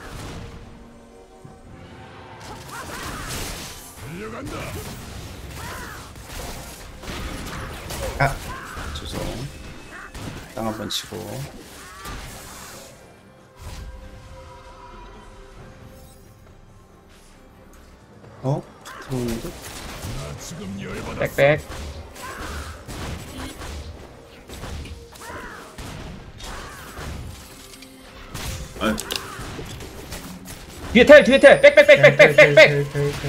아, 죄송. 땅 한번 치고. 들어오는데? 나 지금 열받았어. 빽빽. 아 뒤에 텔. 빽빽.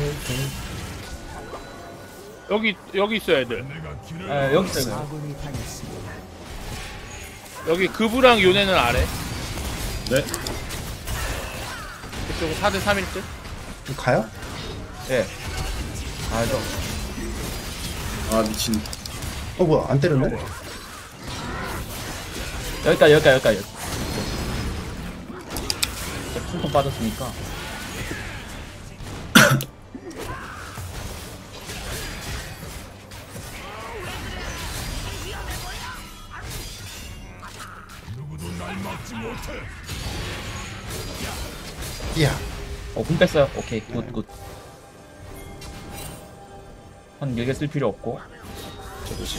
여기 있어 애들. 내가 길을 여기 있어요. 아군이 당했습니다. 여기 그부랑 요네는 아래. 네. 그쪽은 4대 3일 듯. 가요? 예. 가야죠. 아 미친. 뭐야 안 때렸네? 여기까지. 숨통 빠졌으니까. 이야. 궁 뺐어요. 오케이, 굿. 한 길게 쓸 필요 없고. 저도지.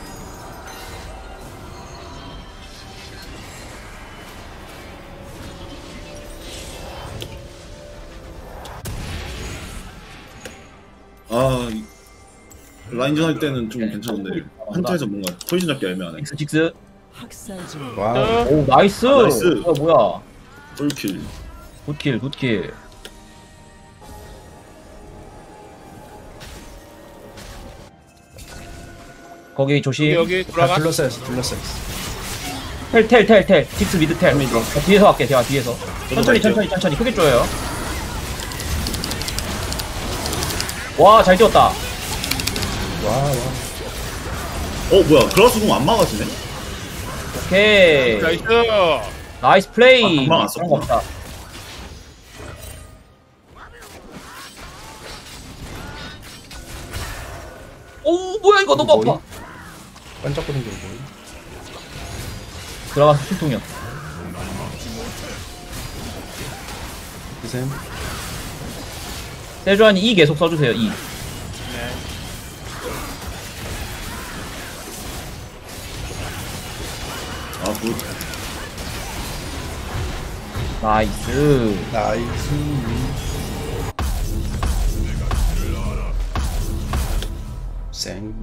라인전 할 때는 좀 괜찮은데 한타에서 뭔가 포지션 잡기 애매하네. 직스. 학살 중. 와. 오, 나이스. 나이스. 뭐야. 솔킬. 굿킬. 거기 조심. 여기 다 돌아가. 둘러싸였어. 텔. 직스 미드 텔. 뒤에서 갈게, 제가 뒤에서. 천천히. 크게 쪼여요. 와, 잘 뛰었다. 와. 뭐야 그라스공 안 막아지네? 오케이. 나이스 플레이. 금방 안 그런 거 썼구나. 없다. 오, 뭐야 이거 너무 아파. 반짝거리는 게 뭐야? 들어가서 출동이요. 이셈. 세주안이 E 계속 써주세요. E. 굿. 나이스. 쌩.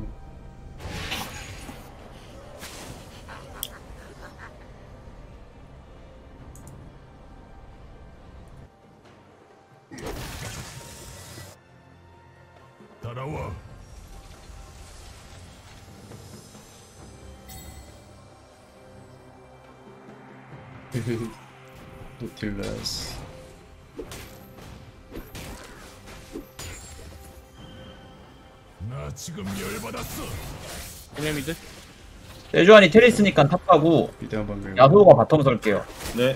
따라와. 노틸러스. 나 지금 열받았어. 에네미드. 세주안이 테리스니까 탑 가고 미드 한번 밀고. 야소가 바텀 설게요. 네.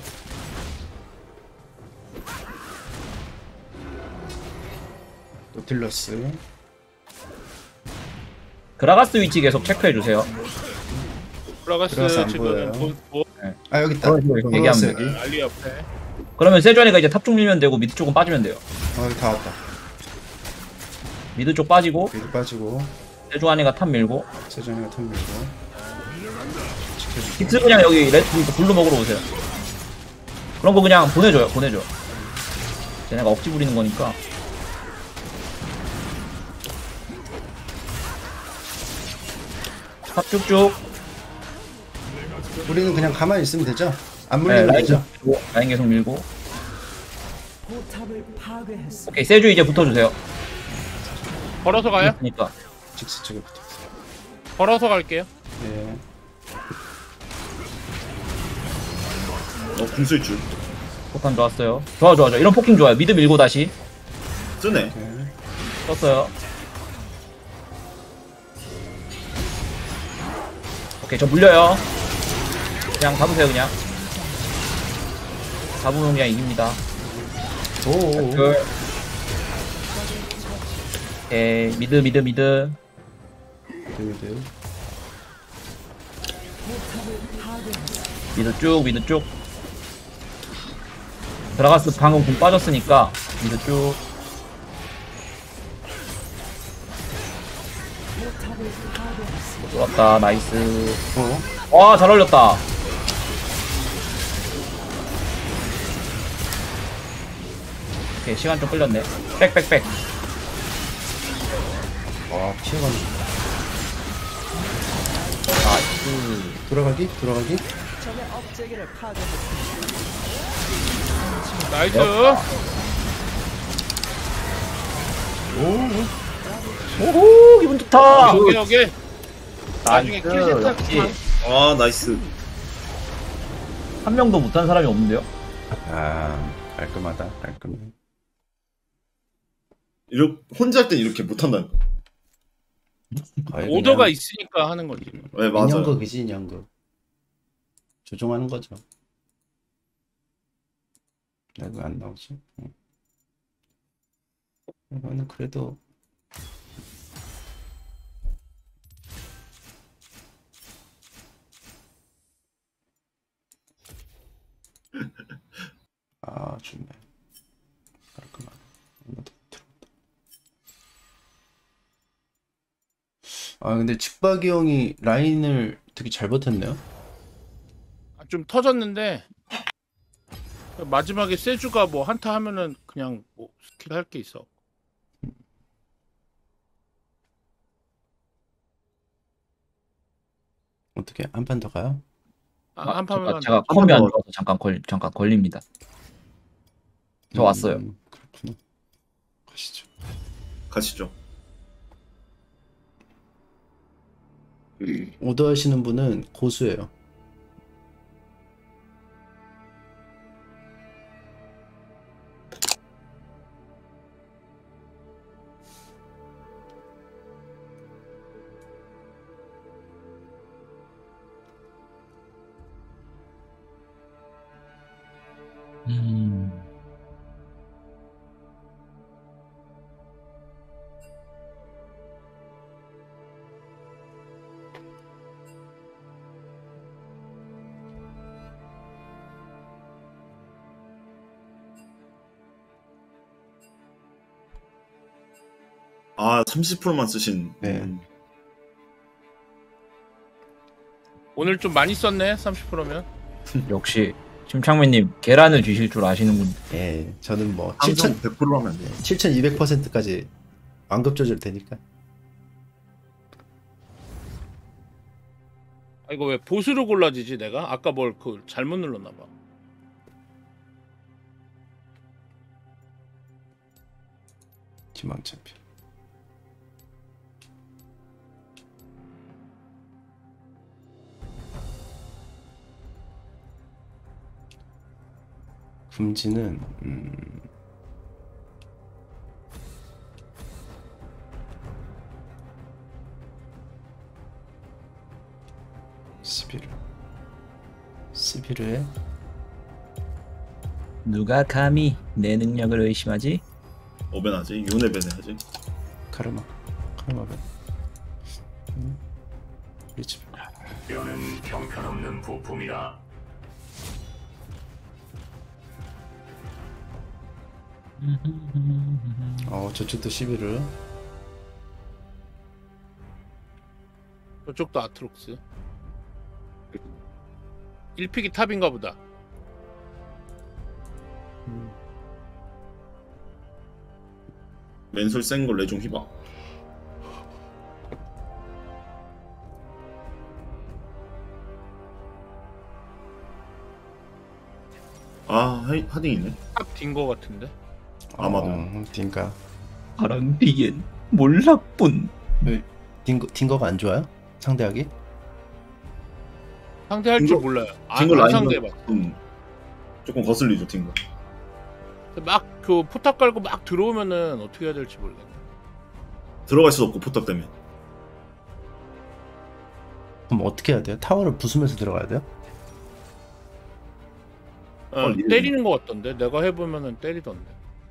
노틸러스. 그라가스 위치 계속 체크해주세요. 들어가서 안 지금 보여요. 아 여기 있다. 이거 들어갔어 얘기하면 여기. 알리 옆에. 그러면 세주안이가 이제 탑 쪽 밀면 되고 미드 쪽은 빠지면 돼요. 여기 다 왔다. 미드 쪽 빠지고 미드 빠지고. 세주안이가 탑 밀고 세전이가 턴 밀고. 지켜줄게. 빅스 그냥 여기 블루 먹으러 오세요. 그런 거 그냥 보내줘. 쟤네가 억지 부리는 거니까. 탑 쭉쭉. 우리는 그냥 가만히 있으면 되죠? 안 네, 물리면 라인 되죠? 계속 밀고, 라인 계속 밀고. 포탑을 파괴했습니다. 오케이, 세주 이제 붙어주세요. 걸어서 가요? 그러니까 직스 쪽에 붙어. 걸어서 갈게요. 예. 궁쓸 줄. 포탄 좋았어요. 좋아. 이런 포킹 좋아요. 미드 밀고 다시 쓰네. 예. 썼어요. 오케이, 저 물려요. 그냥 잡으세요, 그냥. 잡으면 그냥 이깁니다. 오. 둘. 오케이, 미드. 미드. 미드 쭉. 들어갔을 방금 공 빠졌으니까 미드 쭉. 좋았다, 나이스. 와, 잘 올렸다. 오케이, 시간 좀 끌렸네. 백. 와 피해가는. 나이스. 돌아가기. 적의 업체계를 파괴했습니다. 나이스. 오호, 기분 좋다. 여기. 나중에 나이스. 킬셋 역시 나이스. 한 명도 못한 사람이 없는데요? 아 깔끔하다. 혼자 할 땐 이렇게 못한다니까. 거의 오더가 그냥 있으니까 하는 거지. 네 맞아요. 인형극이지 인형극. 조종하는 거죠. 내가 안 나오지? 응. 이거는 그래도 아 좋네. 깔끔하네. 이것도 들어온다. 아 근데 측박이 형이 라인을 되게 잘 버텼네요. 아, 좀 터졌는데 마지막에 세주가 뭐 한타 하면은 그냥 뭐 스킬 할 게 있어. 어떻게 한 판 더 가요? 한 판만 제가 한 컴이 번 안 더. 좋아서 잠깐 걸립니다. 저 왔어요. 그렇구나. 가시죠. 가시죠. 오더 하시는 분은 고수예요. 음. 아 30%만 쓰신. 네. 오늘 좀 많이 썼네. 30%면. 역시 심창민님 계란을 주실 줄 아시는군. 예, 저는 뭐 항상 7,000, 100% 하면 안 돼요. 7,200%까지 완급 조절 되니까. 아 이거 왜 보수로 골라지지 내가? 아까 뭘 그 잘못 눌렀나 봐. 희망차별. 금지는 11회 누가 감히 내 능력을 의심하지? 어벤하지. 윤회벤해야지. 카르마 벤. 리치. 뼈는 형편없는 부품이다. 저쪽도 11을. 저쪽도 아트록스. 1픽이 탑인가 보다. 맨솔 센걸 내중 희박. 아 하딩이네. 탑 딘거 같은데. 아마도. 딩가. 바람비엔 몰락뿐. 딩거가 안 좋아요? 상대하기? 상대할 줄 딩거- 몰라요. 딩거 안 라인 상대해봐. 조금 거슬리죠 딩거. 막 그 포탑 깔고 막 들어오면은 어떻게 해야 될지 모르겠네. 들어갈 수도 없고 포탑 때문에. 그럼 어떻게 해야 돼요? 타워를 부수면서 들어가야 돼요? 때리는 거 같던데. 내가 해보면은 때리던데.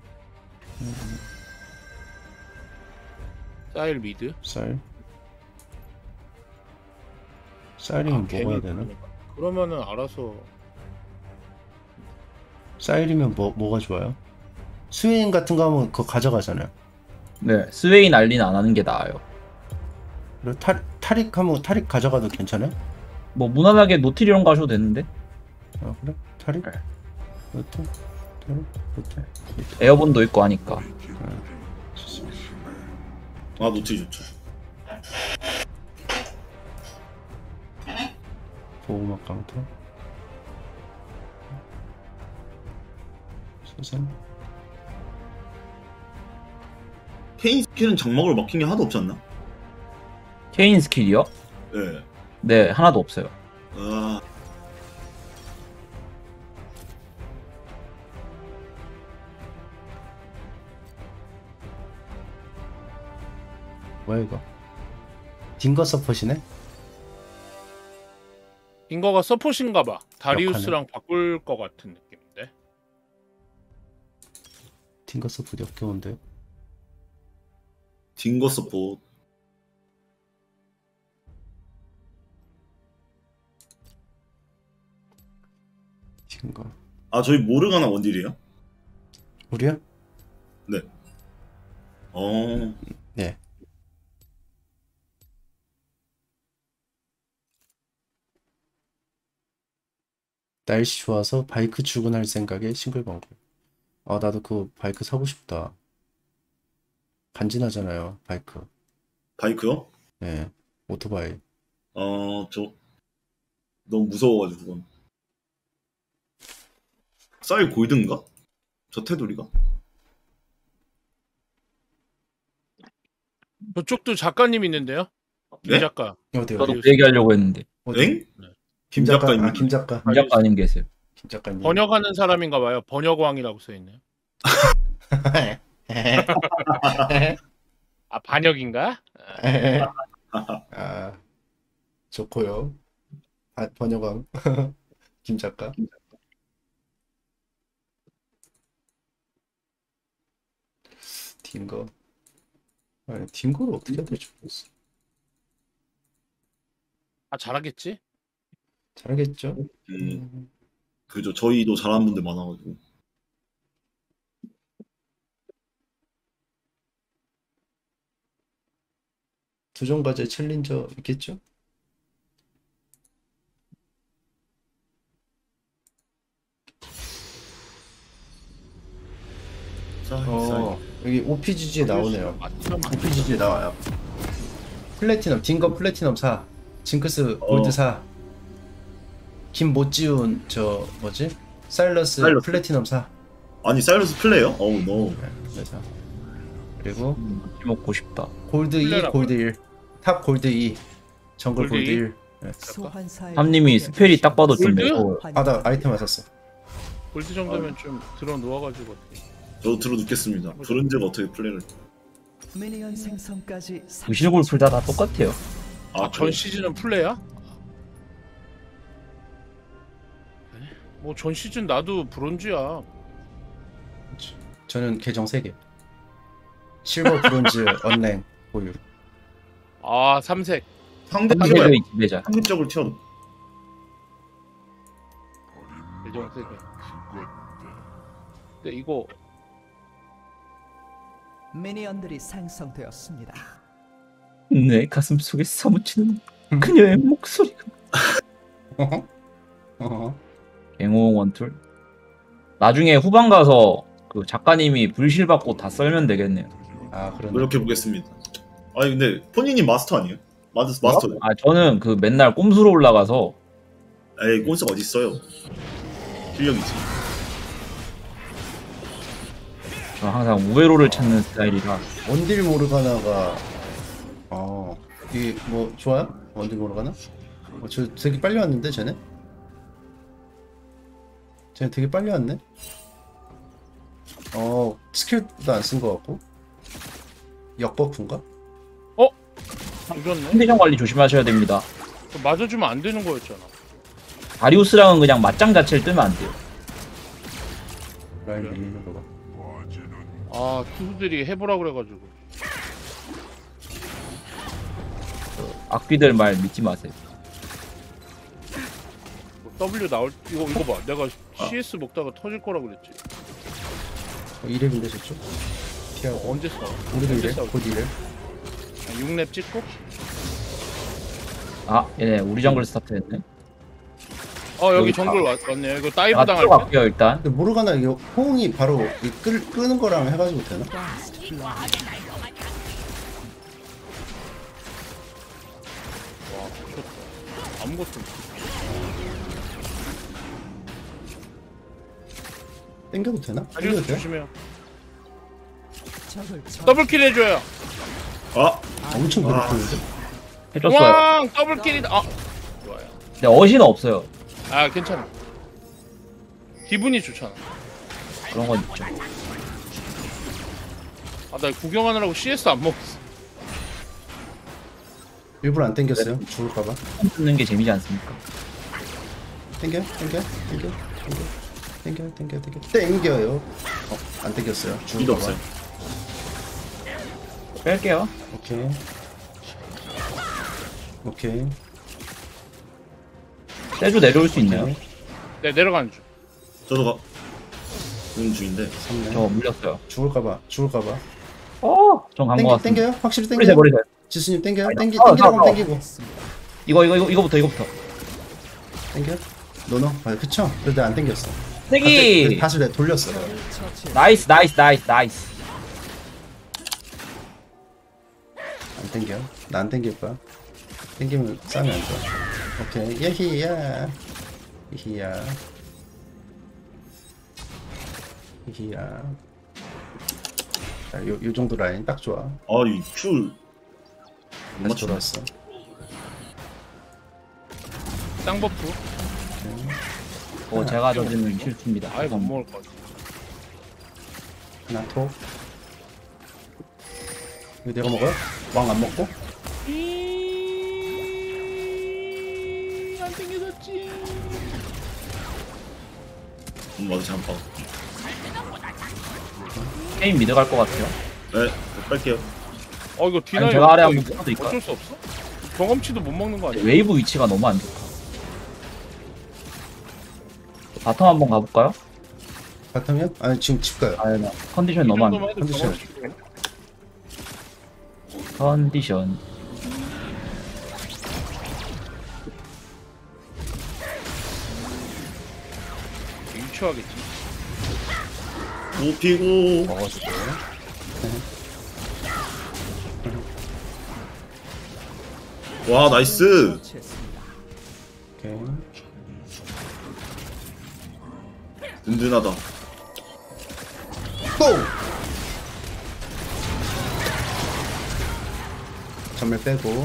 사일 미드. 사일이면 괜히 뭐가 해야 되나? 그러면은 알아서. 사일이면 뭐가 좋아요? 스웨인 같은 거 하면 그거 가져가잖아요. 네, 스웨인 알리는 안 하는 게 나아요. 그리고 타릭 하면 타릭 가져가도 괜찮아요? 뭐 무난하게 노티리온 가셔도 되는데. 아 그래? 타릭? 네. 그것도? 타릭? 그것도? 에어본도 있고 하니까. 아 노티 좋죠. 보호막 강타. 소생. 케인 스킬은 장막을 막힌 게 하나도 없지 않나? 케인 스킬이요? 예. 네, 하나도 없어요. 아 뭐야 이거? 딩거 서폿이네? 인거가 서폿인가봐. 다리우스랑 바꿀 것 같은 느낌인데. 딩거 서폿이 역겨운데? 딩거 서포트. 딩거. 아 저희 모르가나 원딜이에요? 우리야? 어. 네. 날씨 좋아서 바이크 출근할 생각에 싱글벙글. 아, 나도 그 바이크 사고 싶다. 간지나잖아요, 바이크. 바이크요? 네, 오토바이. 저 너무 무서워가지고 그건. 쌀 골드인가? 저 테두리가? 저쪽도 작가님 있는데요. 김 네? 작가. 어디요? 저도 그 얘기하려고 했는데 엥? 김 작가, 작가 김 작가. 김 작가님 계세요. 김 작가님. 번역하는 사람인가 봐요. 번역왕이라고 써 있네요. 아, 반역인가? 아, 좋고요. 아, 번역왕. 김 작가. 딩거. 아니, 딩거를 어떻게 해야 될지 모르겠어. 아, 잘하겠지? 잘하겠죠? 그죠. 저희도 잘하는 분들 많아가지고. 두종과제 챌린저 있겠죠? 여기 OPGG에 나오네요. OPGG에 나와요. 플래티넘, 딩거 플래티넘 4, 징크스 골드 4, 김 못 지운 저 뭐지? 사일러스 플래티넘 4. 아니 사이러스 플레이어? 어우 노. 그래서 그리고 먹고 싶다. 골드 2, 플레이라고요? 골드 1, 탑 골드 2, 정글 골드 골드 2? 1. 소환사의 삼님이 스펠이 딱 봐도 좀 골드? 무서워. 아, 나 아이템 왔었어. 골드 정도면 좀 들어 누워가지고 어떻게. 저도 들어 눕겠습니다. 브론즈가 어떻게 플레이를? 미니언 생성까지 무실골 풀다 다 똑같아요. 아 전 시즌은 플레이야? 뭐 전 시즌 나도 브론즈야. 저는 계정 3개. 실버, 브론즈, 언랭, 보유. 아, 삼색. 상대적으로 세계의 지배자. 상대적으로 튀어도. 계정 3개. 근데 이거 미니언들이 생성되었습니다. 내 가슴 속에 사무치는 그녀의 목소리가. 어허? 어허. 갱호응 원툴. 나중에 후반 가서 그 작가님이 불실 받고 다 썰면 되겠네요. 아, 그러네. 노력해 보겠습니다. 아니 근데 본인이 마스터 아니에요? 마스터. 아 저는 그 맨날 꼼수로 올라가서 에이 꼰스가 어디 있어요? 실력이지. 저 항상 우회로를 찾는 스타일이라. 원딜 모르가나가 이게 뭐 좋아요? 원딜 모르가나? 저 되게 빨리 왔는데 쟤네? 쟤네 되게 빨리 왔네? 스킬도 안 쓴 것 같고 역버프인가? 이겼네. 컨디션 관리 조심하셔야 됩니다. 맞아주면 안 되는 거였잖아. 다리우스랑은 그냥 맞짱 자체를 뜨면 안 돼요. 라인 밀리는 거 봐. 아, 투수들이 해보라 그래가지고. 악귀들 말 믿지 마세요. 뭐 W 나올 이거 봐. 내가 CS 먹다가 터질 거라 그랬지. 2렙인데 저쪽? 피하고 언제 싸워? 우리도 언제 2렙? 싸워? 곧 2렙? 6렙 찍고? 아 얘네 우리 정글 스타트 했네. 여기 여기 정글 왔네요. 이거 다이브 아 당할 때. 들어갈게요 일단. 근데 모르가나 이거 호응이 바로 끄는 거랑 해가지고 되나? 와, 미쳤다. 아무것도 없어. 땡겨도 되나? 다리우스 땡겨도 돼? 조심해요. 적을 쳐 더블킬 해줘요. 아 엄청 괴롭히는데? 해줬어요. 왕 더블킬이다. 아, 좋아요. 근데 어시는 없어요. 아, 괜찮아. 기분이 좋잖아. 그런 건 있죠. 아, 나 구경하느라고 CS 안 먹었어. 일부러 안 땡겼어요. 죽을까봐. 뜯는 게 재미지 않습니까? 땡겨. 땡겨요. 안 땡겼어요. 미드 죽을까봐. 없어요. 뺄게요. 오케이. 세주 내려올 수 있나요? 네, 내려가는 중. 저도 온 중인데. 3렙. 저 물렸어요. 죽을까봐. 전 간 거 같습니다. 땡겨요? 확실히 버리세요, 땡겨요? 버리세요. 지수님 땡겨요? 아니다. 땡기라고 하면 땡기고. 이거부터. 땡겨? 노노? 아, 그쵸? 그래도 안 땡겼어. 세기! 다시 내가 돌렸어. 나이스. 안 땡겨. 나 안 땡길 거야. 땡기면 싸면 안 돼. 오케이. 예히야. 자, 요 정도 라인 딱 좋아. 이 큐. 못 다시 맞추네. 돌았어. 쌍버프. 제가 저지른 실수입니다. 아예 못 먹을 것 같아. 하나 톡. 이거 내가 먹어요? 왕 안 먹고? 안 땡겨졌지. 맞아, 잠깐. 게임 미드 갈 것 같아요. 네, 뺄게요. 이거 디나이 아니, 제가 아래 한번 이거 붙어도 있을까요? 어쩔 수 없어? 경험치도 못 먹는 거 아니야? 웨이브 위치가 너무 안 좋다. 바텀 한번 가볼까요? 바텀이요? 아니 지금 집 가요. 나 컨디션이 너무 안 좋아. 해도 컨디션. 경험치. 컨디션. 유추하겠지. 오피고. 먹어주고. 와, 나이스. 오케이. 든든하다. 고! 전멸 빼고.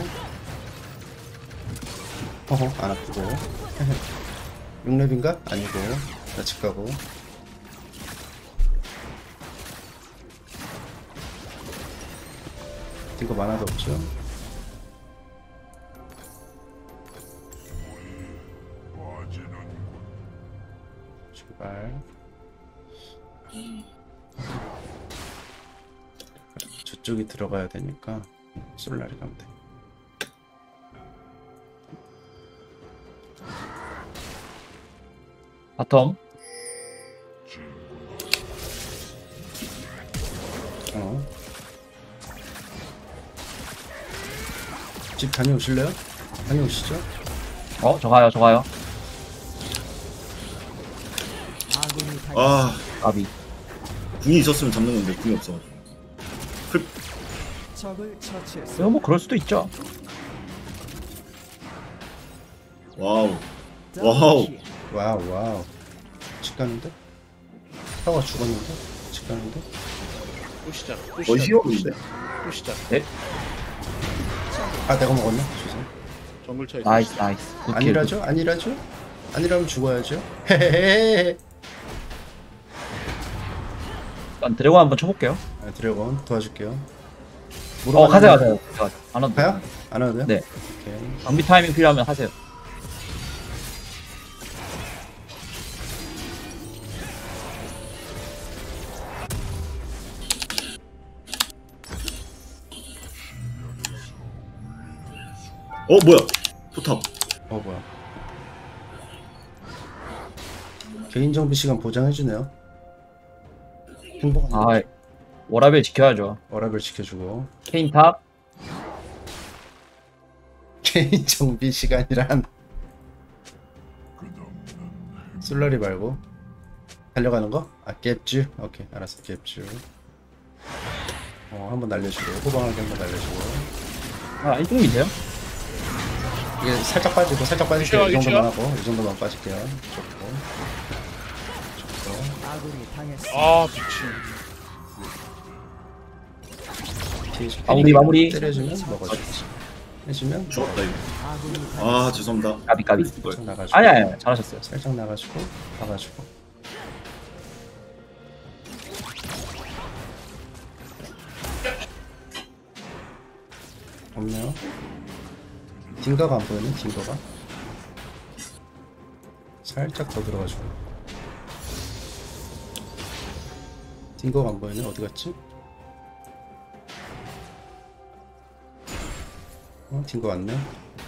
안 아프고. 6렙인가? 아니고. 나 집 가고. 이거 만화도 없죠? 출발. 저쪽이 들어가야 되니까 솔라리 가면 돼. 바텀. 집 다녀오실래요? 다녀오시죠? 저 가요. 아군이 아, 가비. 궁이 있었으면 잡는 건데 궁이 없어가지고. 적을 처치했습니다. 이거 뭐 그럴 수도 있죠. 와우. 와우. 와우. 집 가는데? 타워가 죽었는데? 집 가는데? 또 시작. 또 거의 시작. 히어로인데? 또 시작. 아 내가 먹었나? 죄송. 정글 차이. 나이스. 굿킬. 아니라죠? 아니라면 죽어야죠. 헤헤헤헤. 일단 드래곤 한번 쳐볼게요. 아, 드래곤 도와줄게요. 가세요. 안 와도 가요? 돼요. 안 와도 돼요? 네. 오케이. 장비 타이밍 필요하면 하세요. 뭐야? 포탑. 뭐야? 개인 정비 시간 보장해주네요. 행복한 워라벨 지켜야죠. 워라벨 지켜주고 케인 탑. 개인 정비 시간이란 솔라리 말고 달려가는 거? 갭주? 오케이 알았어 갭주. 한번 날려주고 호방하게 한번 날려주고 이쪽 밑에요? 이게 살짝 빠지고 살짝 빠질게요. 이 유시야, 정도만 하고 이 정도만 빠질게요. 좋고 아군이 당했습니다. 아 미친. 뒤에 마무리. 때려주면 먹어주지. 해주면 죽었다 이거. 아군이 아, 죄송합니다. 까비. 살짝 나가지고 아니야. 잘하셨어요. 살짝 나가지고 가가지고 없네요. 딩가가 안 보이네. 딩가가 살짝 더 들어가지고. 딩가가 안 보이네. 어디 갔지? 딩가 왔네.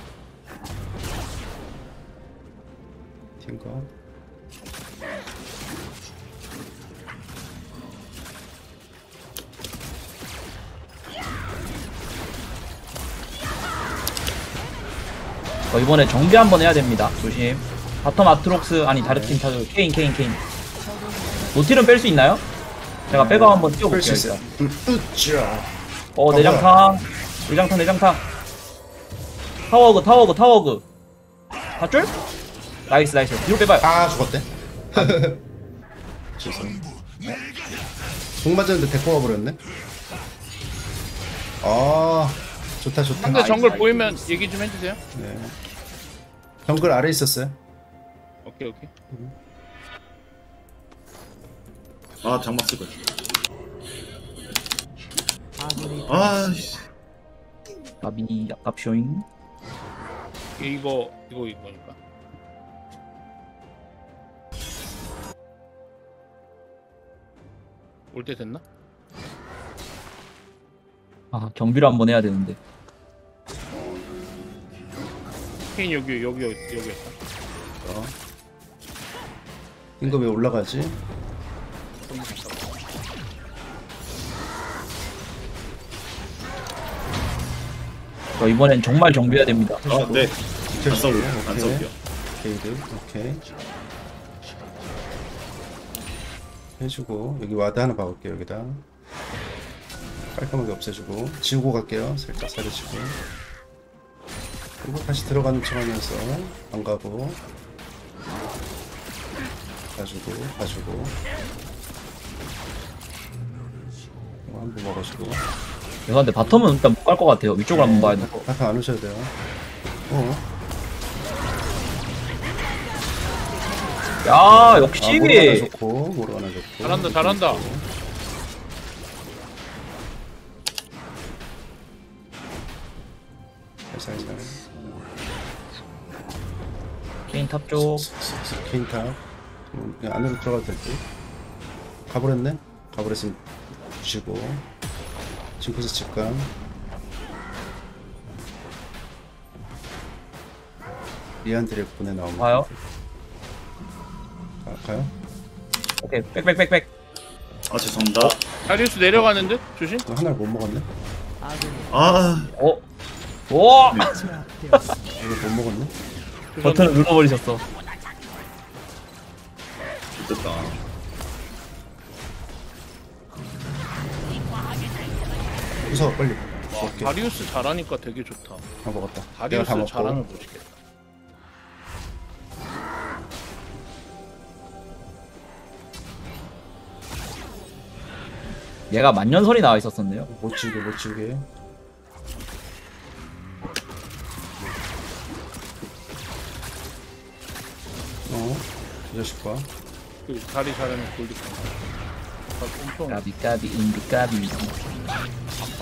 딩가. 이번에 정비 한번 해야 됩니다. 조심. 바텀 아트록스 아니 다르팀 타도 케인. 노틸은 뺄 수 있나요? 제가 백업 한번 뛰어볼게요. 일단. 으쌰. 내장탕. 타워그. 밧줄? 나이스. 뒤로 빼봐요. 아 죽었대. 죄송. 공 맞았는데 데리고 가버렸네. 아 좋다. 상대 정글 보이면 얘기 좀 해주세요. 네. 정글 아래 있었어요. 오케이. 아 장막 쓸 거야. 아군이 아씨. 나비 아깝쇼잉. 이거니까. 올 때 됐나? 아 경비를 한번 해야 되는데. 케인 여기였다. 이거 왜 올라가지? 이번엔 정말 정비해야 됩니다. 아 네. 안 싸울게요. 안 오케이. 싸울게요. 게이드 오케이 해주고 여기 와드 하나 박을게요. 여기다 깔끔하게 없애주고 지우고 갈게요. 살짝 사려치고 그리고 다시 들어가는 척하면서 안 가고 가지고 이거 한번 먹어주고 죄송한데 바텀은 일단 못 갈 것 같아요. 위쪽으로 한번 봐야 돼. 바텀 안 오셔도 돼요. 야 역시. 모르가나 좋고 잘한다. 살살 케인 탑 쪽. 케인탑 그냥 안으로 들어가도 될지. 가버렸네. 가버렸으면 주시고 징크스 직감 리안 드랙 보내 나옵니다. 와요. 가요? 오케이 백. 아 죄송합니다. 다리우스 내려가는데? 조심. 이거 하나를 못 먹었네. 아군이 아 오. 제압되었습니다. 이거 못 먹었네. 버튼을 눌러버리셨어. 됐다. 무서워 빨리. 와, 오케이. 다리우스 잘하니까 되게 좋다. 다 먹었다. 내가 다 다리우스 먹고. 잘하는 거 보시겠다. 얘가 만년설이 나와 있었었네요. 못 지우게. 이 자식 봐. 그 다리 잘하는 골드카. 엄청 까비 인디까비. 아파.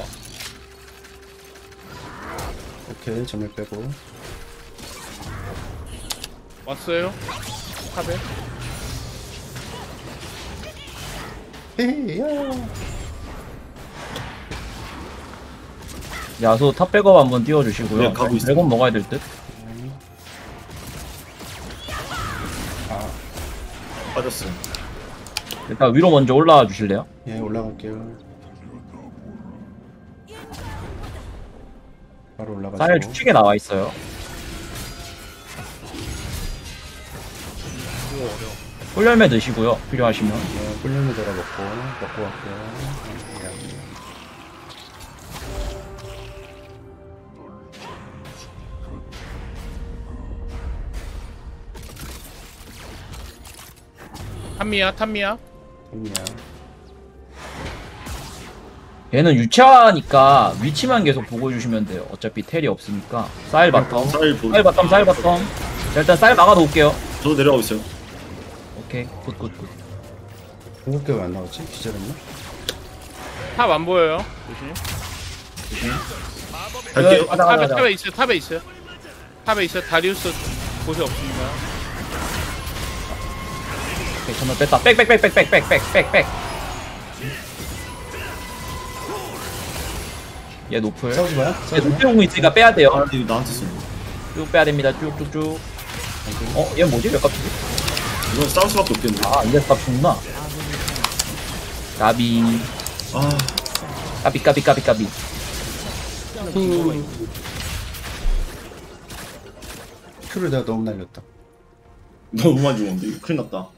오케이 전멸 빼고. 왔어요? 탑에? 헤이야. 야수 탑 백업 한번 띄워주시고요. 네, 가고 있어요. 드래곤 먹어야 될 듯. 빠졌어요. 일단 위로 먼저 올라와 주실래요? 예 올라갈게요. 바로 올라가시고. 쌀 축축에 나와 있어요. 꿀열매 드시고요. 필요하시면. 네, 꿀열매다가 먹고 갈게요. 탑미야. 탑이야. 얘는 유치하니까 위치만 계속 보고 주시면 돼요. 어차피 텔이 없으니까. 쌀 바텀. 쌀 바텀. 자, 일단 쌀 막아 놓을게요. 저도 내려가고 있어요. 오케이. 굿. 궁극기 왜 안 나왔지? 기절했나? 탑 안 보여요. 조심. 갈게요. 가자. 탑에 있어요. 탑에 있어. 다리우스 곳이 없습니다. 오케이, 전면 뺐다. 빽. 얘 노플. 싸우지 마요. 얘 싸우지 마. 노플 공이 있으니까 빼야 돼요. 아, 이거 나한테 쏘는 거. 쭉 빼야 됩니다. 쭉쭉쭉. 얘 뭐지? 몇 값이지? 이건 싸울 수밖에 없겠네. 아, 이제 값 죽나? 까비. 아, 까비. 큐를 내가 너무 날렸다. 너무 많이 죽었는데 이거 큰일 났다.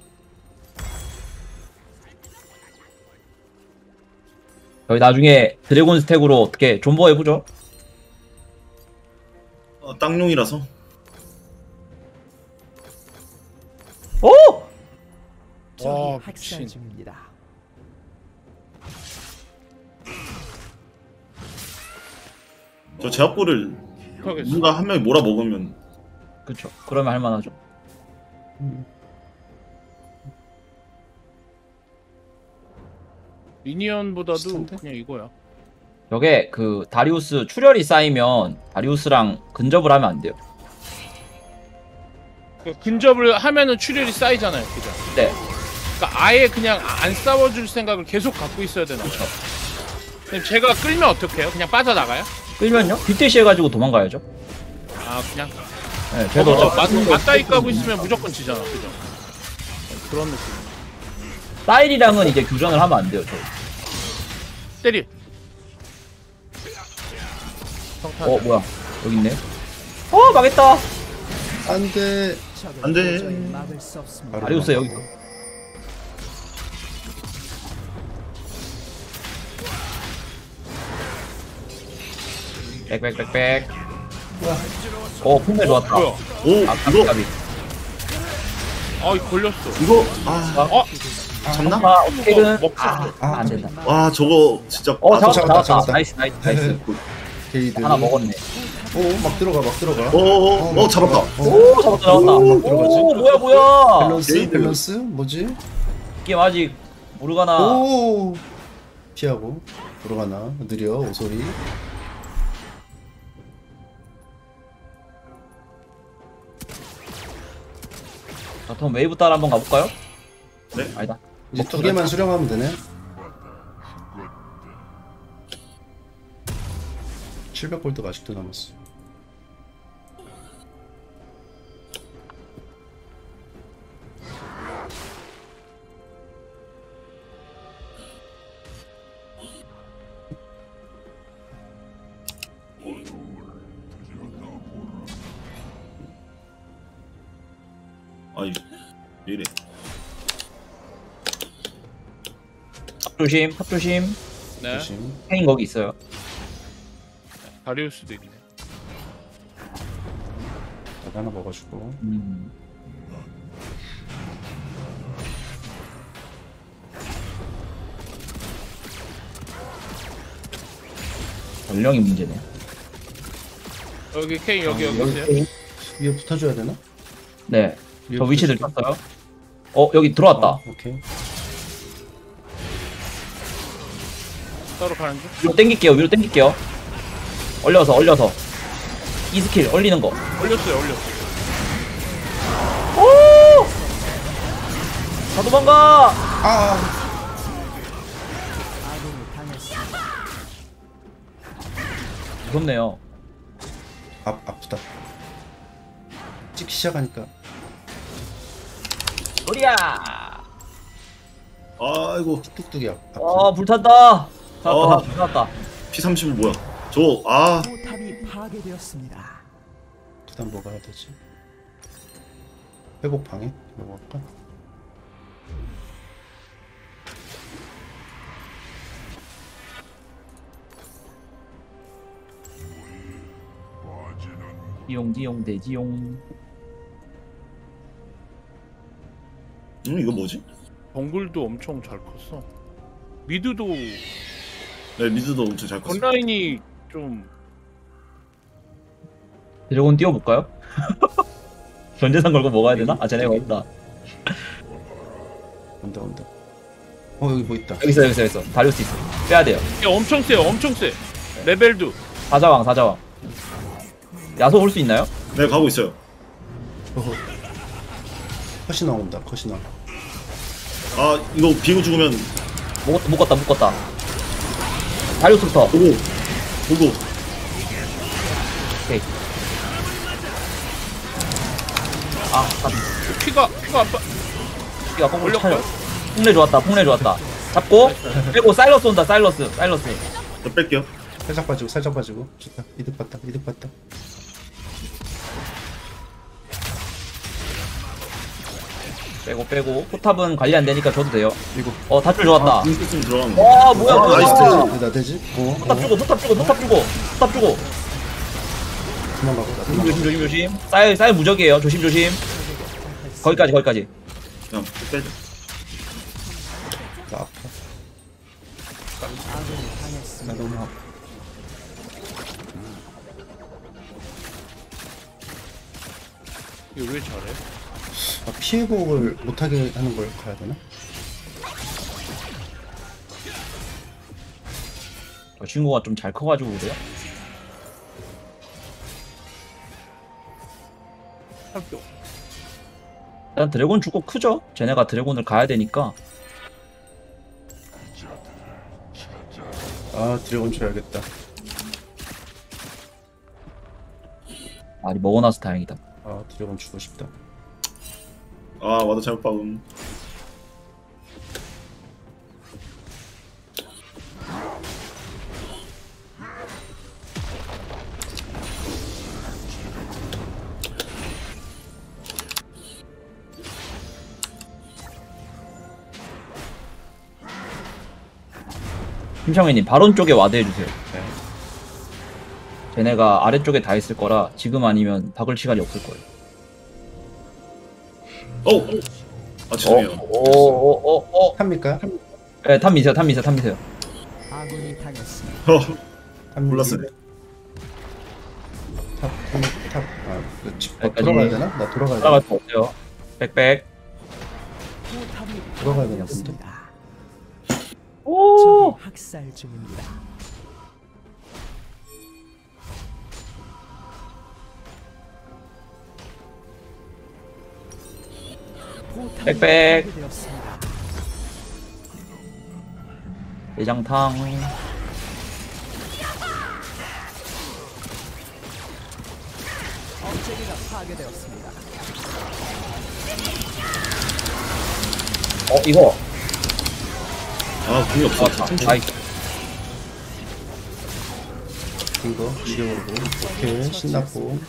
저희 나중에 드래곤 스택으로 어떻게 존버 해보죠? 땅용이라서. 오! 와, 학살 미친. 중입니다. 저 제압골을 하겠어. 누가 한 명이 몰아 먹으면 그쵸. 그러면 할만하죠. 미니언보다도 비슷한데? 그냥 이거야. 저게 그 다리우스 출혈이 쌓이면 다리우스랑 근접을 하면 안 돼요. 그 근접을 하면은 출혈이 쌓이잖아요, 그죠? 네. 그러니까 아예 그냥 안 싸워줄 생각을 계속 갖고 있어야 되나 봐요. 그럼 제가 끌면 어떡해요? 그냥 빠져나가요? 끌면요? 빅대시 해가지고 도망가야죠. 아, 그냥 네, 그래도 맞다이 까고 있으면 무조건 지잖아, 그죠? 그런 느낌. 사일이랑은 이제 교전을 하면 안 돼요. 저. 때리. 성탄. 뭐야? 여기 있네. 망했다. 안돼. 적을 안 돼. 도저히 막을 수 없습니다. 다리우스 여기 있어. 빽. 풍매 좋았다. 뭐야? 오 아, 이거 까비. 아, 이거 걸렸어. 이거 어? 잡나? 어떻게든 먹- 안 된다. 와 저거 진짜 잡았다. 잡았다. 나이스. 게이드. 하나 먹었네. 오막 들어가. 오오오 잡았다. 오, 잡았다. 막 들어가지. 오, 뭐야. 밸런스 게이드. 밸런스 뭐지? 게임 아직 모르가나. 오 피하고 들어가나 느려 오소리. 자, 그럼 웨이브 따라 한번 가볼까요? 네. 아니다. 이제 두 개만 수령하면 되네. 700골드가 아직도 남았어. 아이 왜 이래? 탑 조심. 네. 조심. 케인 거기 있어요. 다리우스도 있네. 여기 하나 먹어주고. 전령이 문제네. 여기 케인 여기 있어요. 케인. 위에 붙어줘야 되나? 네. 위에 저 위치 붙어줄게. 들켰어요. 여기 들어왔다. 오케이. 따로 가는 중. 위로 땡길게요. 얼려서. 이 스킬 얼리는 거. 올렸어요. 오! 다 도망가! 아군이 당했습니다. 무섭네요. 아프다. 찍기 시작하니까. 소리야! 아이고 뚝뚝이 불탔다! 어. 살았다. P30이 뭐야? 저 포탑이 파괴되었습니다. 그다음 뭐가 해야 되지? 회복 방해? 이거 할까? 지용, 대지용. 이거 뭐지? 정글도 엄청 잘 컸어. 미드도 네 미드도 엄청 잘 컸어. 온라인이 좀 드래곤 띄워볼까요? 전재산 걸고 먹어야 되나? 아, 쟤네가 있다. 온다. 여기 뭐 있다. 여기 있어. 다리우스 있어. 빼야 돼요. 야, 엄청 세. 레벨도. 사자왕. 야소 올 수 있나요? 네 가고 있어요. 어허. 컷이 나온다. 컷이 나와. 아 이거 비고 죽으면 묶었다. 다리우스부터. 보고. 오케이. 아, 피가 안 빠. 피가 뻥 올렸고요? 차요. 폭내 좋았다. 잡고 빼고 사일러스 온다. 사일러스. 저 뺄게요. 살짝 빠지고. 좋다. 이득 봤다. 빼고 포탑은 관리 안 되니까 줘도 돼요. 이거. 다줄 좋았다. 좀 들어간 거. 와 뭐야 아, 나이스. 뭐야. 나 되지? 포탑 주고. 도망가고. 조심. 사일 무적이에요. 조심. 거기까지. 그냥 빼자. 나 아파. 나 너무 아파. 이거 왜 잘해? 피해복을 못하게 하는 걸 가야 되나? 저 친구가 좀 잘 커가지고 그래요. 일단 드래곤 죽고 크죠? 쟤네가 드래곤을 가야 되니까. 아 드래곤 줘야겠다. 많이 먹어놔서 다행이다. 아 드래곤 주고 싶다. 아 와도 잘못 박음. 김창회님 바론 쪽에 와드 해주세요. 네. 쟤네가 아래쪽에 다 있을 거라 지금 아니면 박을 시간이 없을 거예요. 어우. 아 죄송해요. 합니까? 네, 탑 미세요. 아군이 당했습니다. 몰랐어요. 탑. 아, 여기까지. 돌아가야 되나? 나 돌아가야 되나? 따라갈 수 없어요. 빽빽. 포탑이 들어가야 되나 파괴되었습니다. 오. 적이 학살 중입니다. 포탑이 빽빽. 파괴되었습니다. 내장탕. 억제기가 파괴되었습니다. 이거. 아 궁이 없어. 나이스. 이거 이겨오고. 오케이 신났고.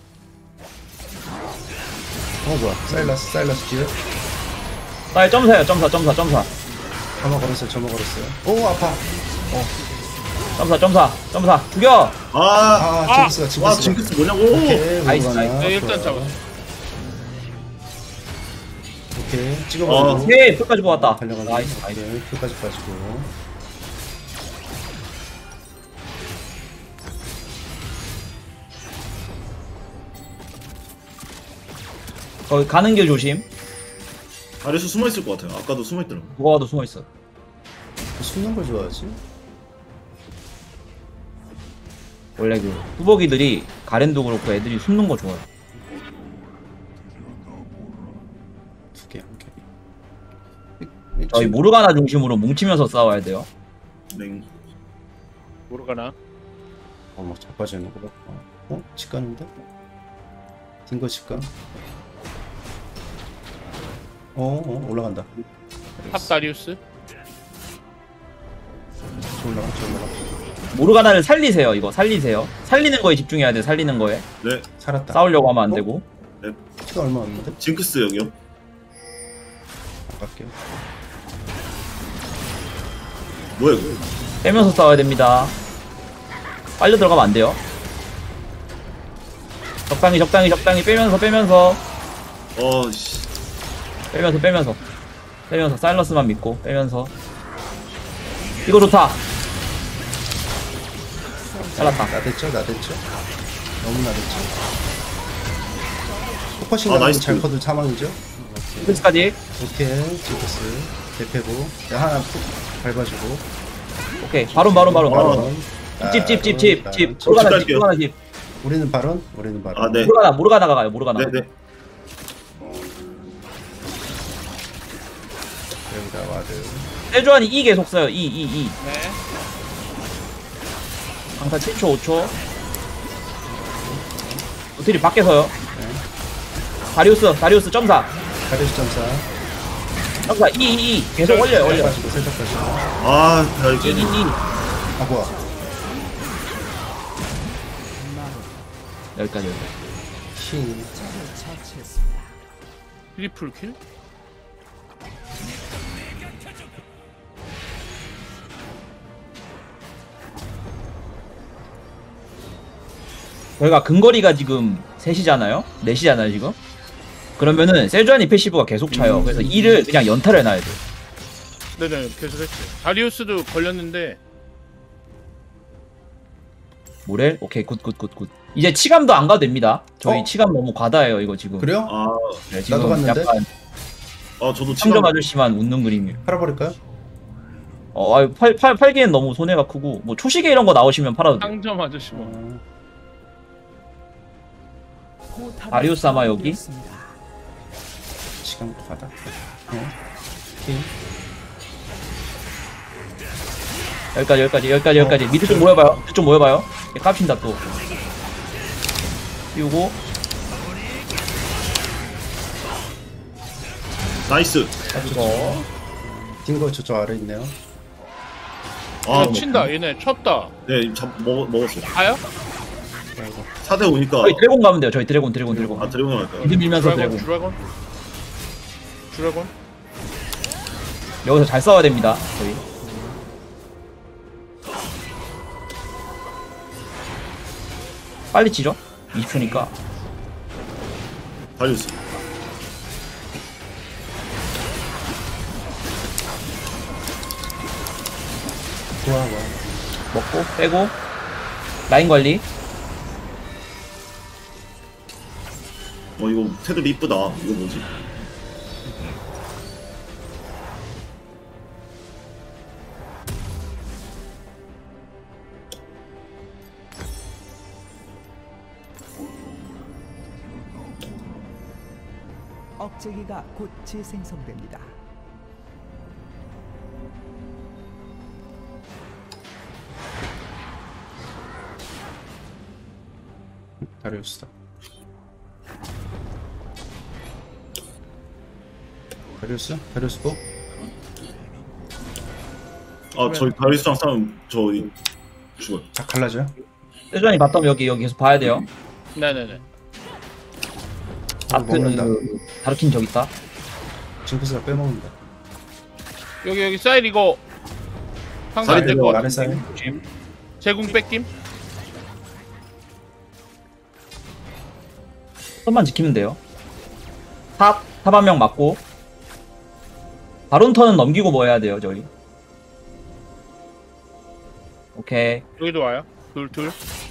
뭐야? 사일러스 뒤에. 나 점사요. 점사. 점화 걸었어요. 오 아파. 점사. 죽여. 와 징크스가. 징크스 뭐냐고. 오케이 나이스, 올라가나? 나이스. 네, 일단 좋아. 잡았어. 오케이 찍어버리고. 오케이. 끝까지 뽑았다. 달려가지고. 나이스. 오케이 끝까지 빠지고. 거기 가는 길 조심. 아래서 숨어 있을 것 같아요. 아까도 숨어 있더라고. 누가 와도 숨어 있어. 숨는 걸 좋아하지? 원래 그 후보기들이 가렌도 그렇고 애들이 숨는 거 좋아해. 두 개. 저희 모르가나 중심으로 뭉치면서 싸워야 돼요. 네. 모르가나. 막 자빠지는 거 봐. 직관인데? 딩거 직관. 올라간다. 탑 다리우스. 저 올라가. 모르가나를 살리세요. 이거 살리세요. 살리는 거에 집중해야 돼. 살리는 거에. 네. 살았다. 싸우려고 하면 안 되고. 피가 얼마 없는데? 징크스 여기요. 아깝게요. 뭐야 이거? 빼면서 싸워야 됩니다. 빨려 들어가면 안 돼요. 적당히 빼면서 씨. 빼면서 사일러스만 믿고 빼면서. 이거 좋다. 잘랐다. 나댔죠? 너무 나댔죠? 포커싱 아, 나가면 나이스. 잘 커도 사망이죠? 끝까지. 오케이 징크스 대패고 하나 푹 밟아주고 오케이. 바로. 아, 집. 모르가나 집. 우리는 바론. 우리는 바론. 아 네. 모르가나가 가요. 모르가나. 네네. 여기다 와드. 세주안이 E 계속 써요. E. 네. 강타 7초 5초. 노틸이 밖에서요. 다리우스 점사. 가리스 점사. 점사 E 계속 올려요. 빠지고 살짝 빠지고. 아, 야, 이거 E. 아 뭐야? 여기까지. 신. 처치했습니다. 트리플 킬? 저희가 근거리가 지금 3시잖아요? 4시잖아요 지금? 그러면은 세주안이 패시브가 계속 차요. 그래서 E를 그냥 연타를 해놔야 돼요. 네네 계속 했어요. 다리우스도 걸렸는데 모렐? 오케이 굿. 이제 치감도 안 가도 됩니다. 저희 어? 치감 너무 과다해요 이거 지금. 그래요? 아, 네, 지금 나도 봤는데? 약간 저도 상점 아저씨만 웃는 그림이에요. 팔아버릴까요? 팔기엔 너무 손해가 크고 뭐 초시계 이런 거 나오시면 팔아도 돼요. 상점 아저씨 뭐. 포탑이 아리우스 아마 여기? 파괴되었습니다. 시간 가다. 여기까지. 밑에 좀 모여봐요. 깝친다 또. 띄우고 나이스. 이거 딩거 저쪽 아래 있네요. 아, 친다 얘네 쳤다. 네, 먹었어요. 가요? 4대 5니까. 저희 드래곤 가면 돼요. 저희 드래곤. 아, 드래곤 할까요? 미드 밀면서 드래곤. 드래곤. 여기서 잘 싸워야 됩니다. 저희. 빨리 치죠. 20초니까. 다리우스. 좋아. 먹고 빼고 라인 관리. 이거 테두리 이쁘다. 이거 뭐지? 억제기가 곧 재생성됩니다. 다리우스다. 다리우스 고? 저희 다리우스랑 싸우면 저희 죽어요. 다 갈라져요? 세주안이 바텀 여기 계속 봐야 돼요. 네네네. 먹는다. 다르킨 저기 있다. 징크스가 빼먹는다. 여기 사일 이거 상대 사일 안될 것 아래 같아. 사이. 제궁 뺏김? 만 지키면 돼요. 탑 한 명 맞고 바론 턴은 넘기고 뭐 해야 돼요 저희. 오케이. 여기도 와요. 둘.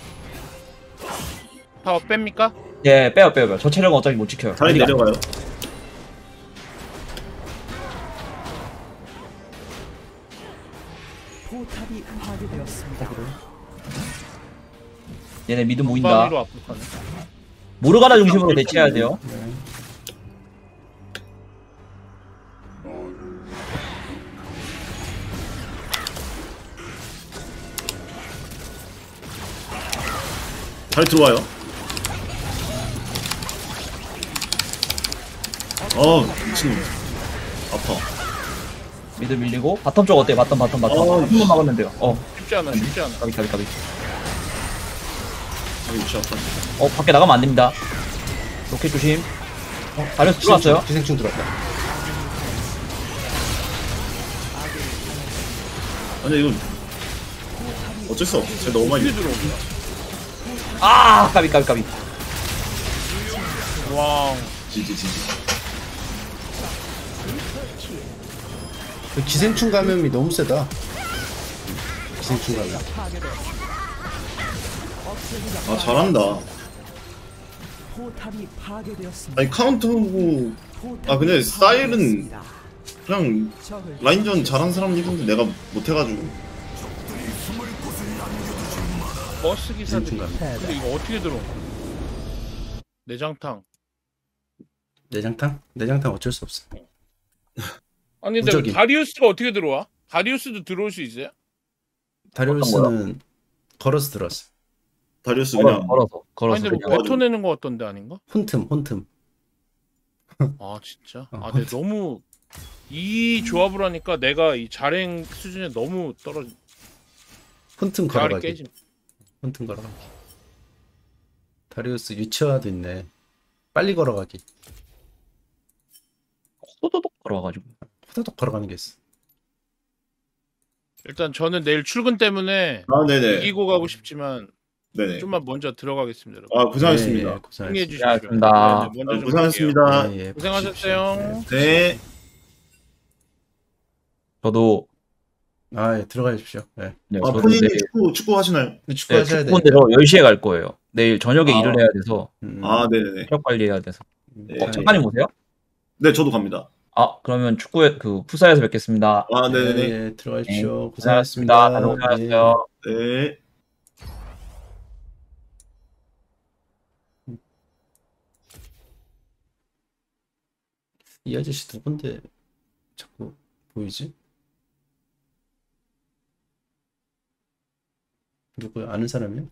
타워 뺍니까? 예, 빼요. 저 체력은 어차피 못 지켜요. 다리 어디가? 내려가요. 포탑이 파괴되었습니다. 얘네 미드 모인다. 빵으로 앞으로 모르가나 중심으로 대치해야 돼요. 네. 다리 들어와요. 미친놈. 아파. 미드 밀리고 바텀 쪽 어때요? 바텀. 한 번 막으면 돼요. 쉽지 않아. 가비. 위치 아파. 밖에 나가면 안 됩니다. 로켓 조심. 다리우스 들어왔어요. 기생충 들어왔다. 아니 이거 어쩔 수 없어. 제가 너무 많이 까비. 와우. 지지. 그 기생충 감염이 너무 세다. 기생충 감염. 잘한다. 포탑이 파괴되었습니다. 아니 카운터고 근데 사일은 그냥 라인전 잘한 사람 이긴데 내가 못해가지고. 버스 기사들이. 왼쪽 갑니다. 근데 이거 어떻게 들어온 거야? 내장탕. 내장탕? 내장탕 어쩔 수 없어. 아니 근데 무적임. 다리우스가 어떻게 들어와? 다리우스도 들어올 수 있어요? 다리우스는 걸어서 들었어. 다리우스 그냥 걸어서 아니 근데 그냥. 뭐 뱉어내는 거 같던데 아닌가? 혼틈. 아 진짜? 아 근데 너무 이 조합을 하니까 내가 이 자랭 수준에 너무 떨어진. 혼틈 대가리 걸어가기. 깨짐. 혼틈 걸어가기. 다리우스 유치화도 있네. 빨리 걸어가기. 호도독 걸어와가지고. 후다닥 걸어가는 게 있어. 일단 저는 내일 출근 때문에 아 네네. 이기고 가고 싶지만 네네. 좀만 먼저 들어가겠습니다. 여러분. 아 고생하셨습니다. 네, 고생하셨습니다. 승리해 주십시오. 고생하셨습니다. 네, 먼저 좀 고생하셨습니다. 갈게요. 예, 예, 고생하셨어요. 네. 저도 아, 예, 들어가십시오. 예. 네, 아 저도 폰이 내일 축구 하시나요? 축구하셔야 돼. 축구인데 저 10시에 갈 거예요. 내일 저녁에 아. 일을 해야 돼서 아 네네네. 체력 관리해야 돼서. 네. 잠깐님 오세요? 네 저도 갑니다. 아 그러면 축구에 그 푸사에서 뵙겠습니다. 아 네, 네네네. 예, 들어가십시오. 고생하셨습니다. 고생하셨습니다. 다들 고생하셨어요. 네. 이 아저씨 누군데 자꾸 보이지? 누구야? 아는 사람이야?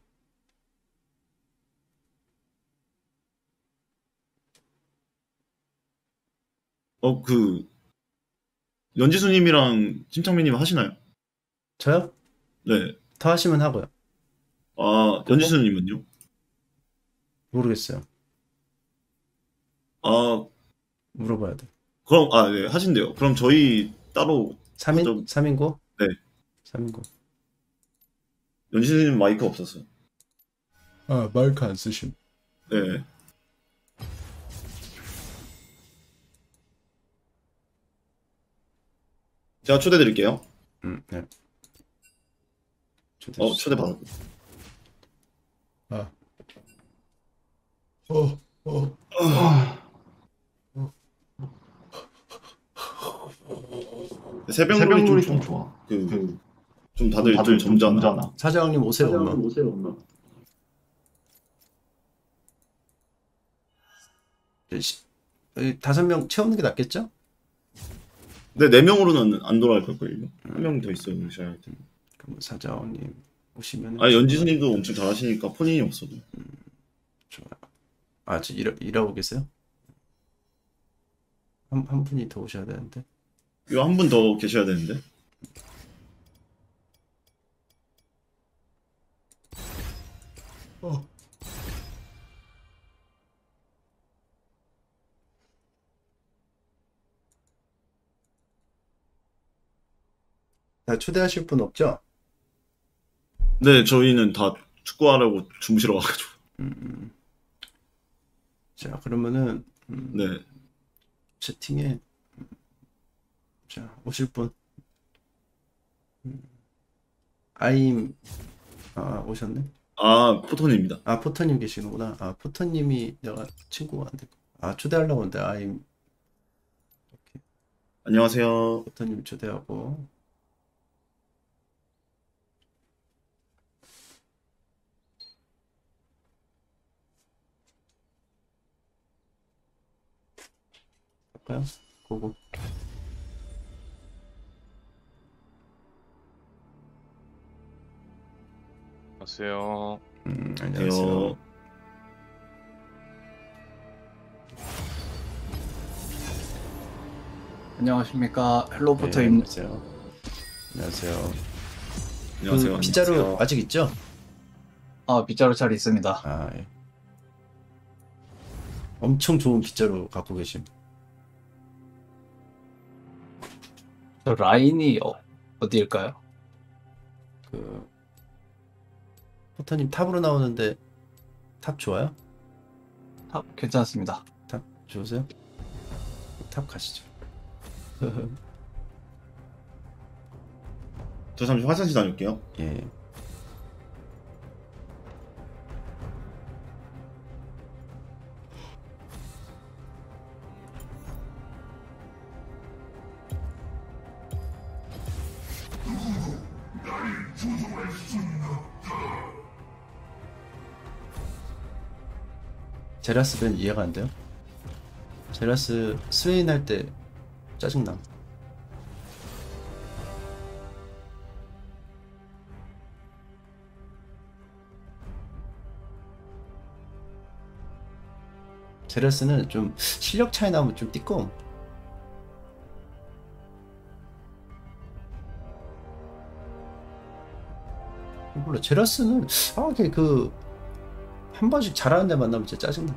그 연지수님이랑 심창민님 하시나요? 저요? 네. 더 하시면 하고요. 아 연지수님은요? 모르겠어요. 아 물어봐야 돼. 그럼 네 하신대요. 그럼 저희 따로 3인? 좀- 3인고? 네. 3인고. 연지수님 마이크 없었어요. 아, 마이크 안 쓰심. 네. 제가 초대 드릴게요. 네. 초대 받았고. 아. 새벽놀이 좀 좋아. 좀 다들 좀 점잖아. 사장님 오세요, 엄마. 예, 5명 채우는 게 낫겠죠? 근데 4명으로는 안 돌아갈 거예요. 한 명 더 있어요. 샤 그럼 사장님 오시면. 아 연지수님도 엄청 잘하시니까 폰이 없어도. 좋아요. 아, 저 일하고 계세요? 한 분이 더 오셔야 되는데. 이거 한 분 더 계셔야 되는데. 나 초대하실 분 없죠? 네, 저희는 다 축구하려고 주무시러 와가지고. 자, 그러면은 네. 채팅에 자, 오실 분. 아임 오셨네. 아, 포톤입니다. 아, 포터님 계시는구나. 아, 포터님이 내가 친구가 안 돼. 아, 초대하려고 하는데 아임 안녕하세요. 포터님 초대하고. 할까요? 고고. 안녕하세요. 안녕하세요. 안녕하십니까 네, 헬로포터입니다. 안녕하세요. 안녕하세요. 그 빗자루 아직 있죠? 빗자루 잘 있습니다. 아, 예. 엄청 좋은 빗자루 갖고 계심. 저 라인이 어디일까요? 그 포터님 탑으로 나오는데 탑 좋아요? 괜찮습니다. 탑 좋으세요? 탑 가시죠. 저 잠시 화장실 다녀올게요. 예. 제라스 벤 이해가 안 돼요? 제라스 스웨인 할 때 짜증나. 제라스는 좀 실력 차이 나면 좀 띠꺼. 몰라, 제라스는 한 번씩 잘하는 데 만나면 진짜 짜증나.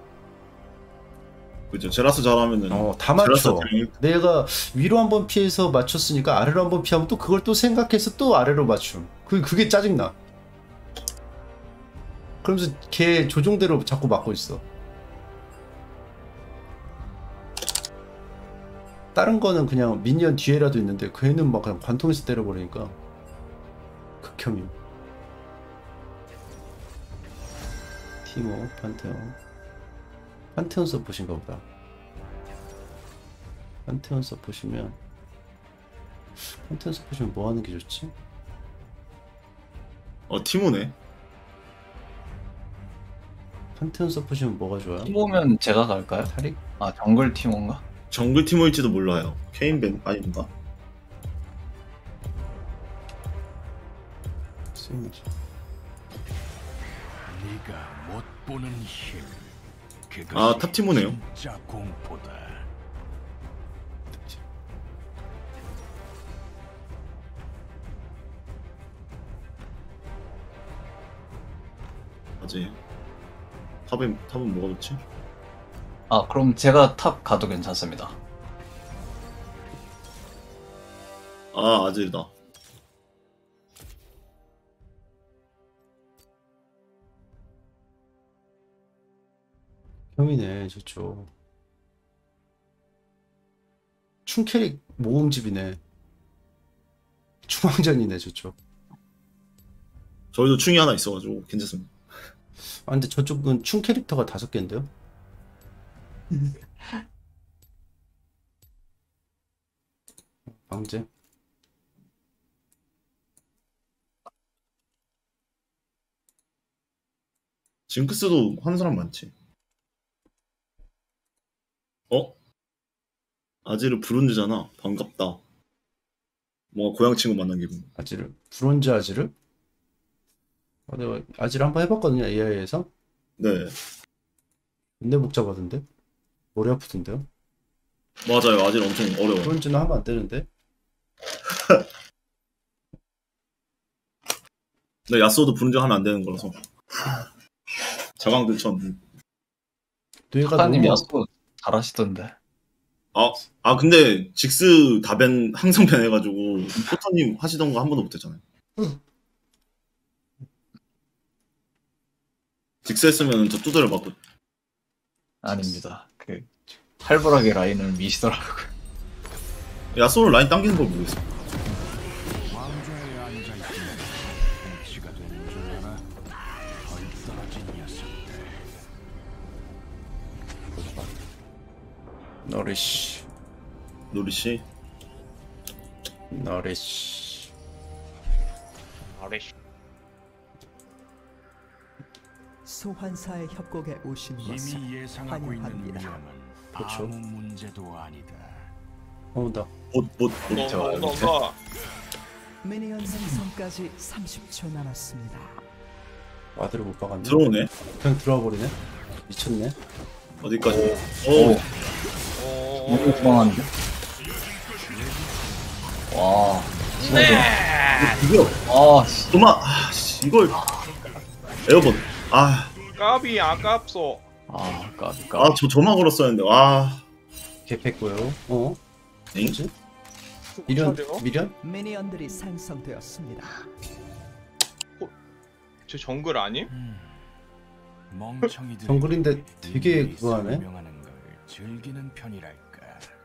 그죠. 제라스 잘하면은 다 맞춰. 제라스 딜- 내가 위로 한번 피해서 맞췄으니까 아래로 한번 피하면 또 그걸 또 생각해서 또 아래로 맞춤. 그게 짜증나. 그러면서 걔 조종대로 자꾸 맞고 있어. 다른 거는 그냥 미니언 뒤에라도 있는데 걔는 막 그냥 관통에서 때려버리니까 극혐임. 티모, 판테온 서폿인가 보다. 판테온 서폿이면 뭐 하는 게 좋지? 티모네. 판테온 서폿이면 뭐가 좋아요? 티모면 제가 갈까요? 타릭? 아 정글 티모인가? 정글 티모일지도 몰라요. 케인벤 아닌가? 스윙이지. 네가 못 보는 힘. 아, 탑 티모네요. 진짜 공포다. 맞지. 탑은 뭐가 좋지? 아 그럼 제가 탑 가도 괜찮습니다. 아, 아질이다. 형이네 저쪽. 충캐릭 모음집이네. 충왕전이네 저쪽. 저희도 충이 하나 있어가지고 괜찮습니다. 아 근데 저쪽은 충 캐릭터가 5개인데요? 방제. 징크스도 하는 사람 많지. 아지르 브론즈잖아. 반갑다. 뭔가 고향 친구 만난 기분. 아지르? 브론즈 아지르? 내가 아지르 한번 해봤거든요 AI에서. 네, 근데 복잡하던데? 머리 아프던데요? 맞아요. 아지르 엄청 어려워. 브론즈는 하면 안 되는데? 근데 야스오도 브론즈 하면 안 되는 거라서. 자강들천. 뇌가 사장님 너무 야수 잘하시던데. 근데 직스 다변 항상 변해가지고 포터님 하시던 거 한 번도 못했잖아요. 직스 했으면 저 두드려 맞고. 아닙니다. 그 활발하게 라인을 미시더라고요. 야스오를 라인 당기는 걸 모르겠어. 왕좌에 앉아있는 통치가 되는 줄 알아. 덜 떨어진 녀석들. 너리씨. 노리씨. 너리씨. 아래시. 소환사의 협곡에 오신 것을 이미 예상하고 있는 환영합니다. 위험은 그렇죠. 아무 문제도 아니다. 나 봇. 미니언 생성까지 30초 남았습니다. 와드를 못 박았네. 들어오네. 그냥 들어와 버리네. 미쳤네. 어디까지? 너무 도망하는데? 와. 이거 씨. 도마. 이걸 에어본. 까비 아깝소. 까비. 저 조마 걸었었는데. 와. 개패고요. 엥? 뭐지? 미련? 미니언들이 생성되었습니다. 저 정글 아님? 멍청이들. 정글인데 되게 그거 하네. 설명하는 걸 즐기는 편이랄까.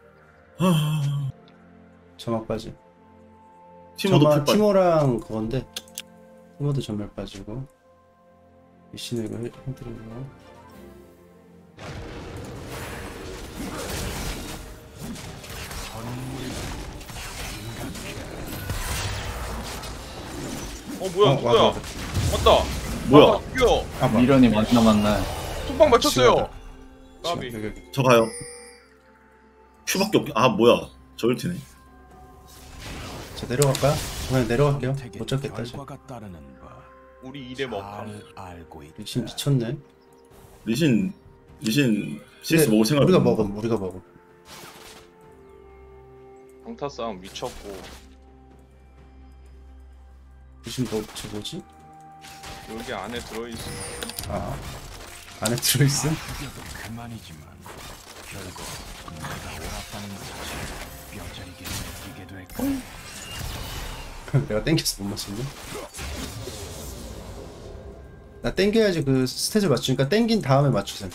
점막 빠지. 티모도 풀 빠지. 티모랑 그건데 티모도 전멸 빠지고 미신을 이거 해드리고. 뭐야 누구야? 맞아. 맞다. 뭐야? 뛰어. 미련이 많나. 톡방 맞췄어요. 지금 까비. 여기. 저 가요. 큐밖에 없. 아 뭐야? 저일 테네. 자 내려갈까? 그냥 내려갈게요. 못 잡겠다 지금. 결과가 따르는 바 우리 2대 먹방. 잘 알고 있다. 리신 미쳤네. 리신 CS 근데 먹을 생각. 우리가 먹음. 강타 싸움 미쳤고. 리신 저 뭐지? 여기 안에 들어있어. 아 안에 들어있음? 죽여도 그만이지만 결국 내가 옳았다는 사실을 뼈저리게 느끼게 될 거야. 내가 땡겨서 못 맞췄네. 나 땡겨야지 그 스탯을 맞추니까 땡긴 다음에 맞추세요.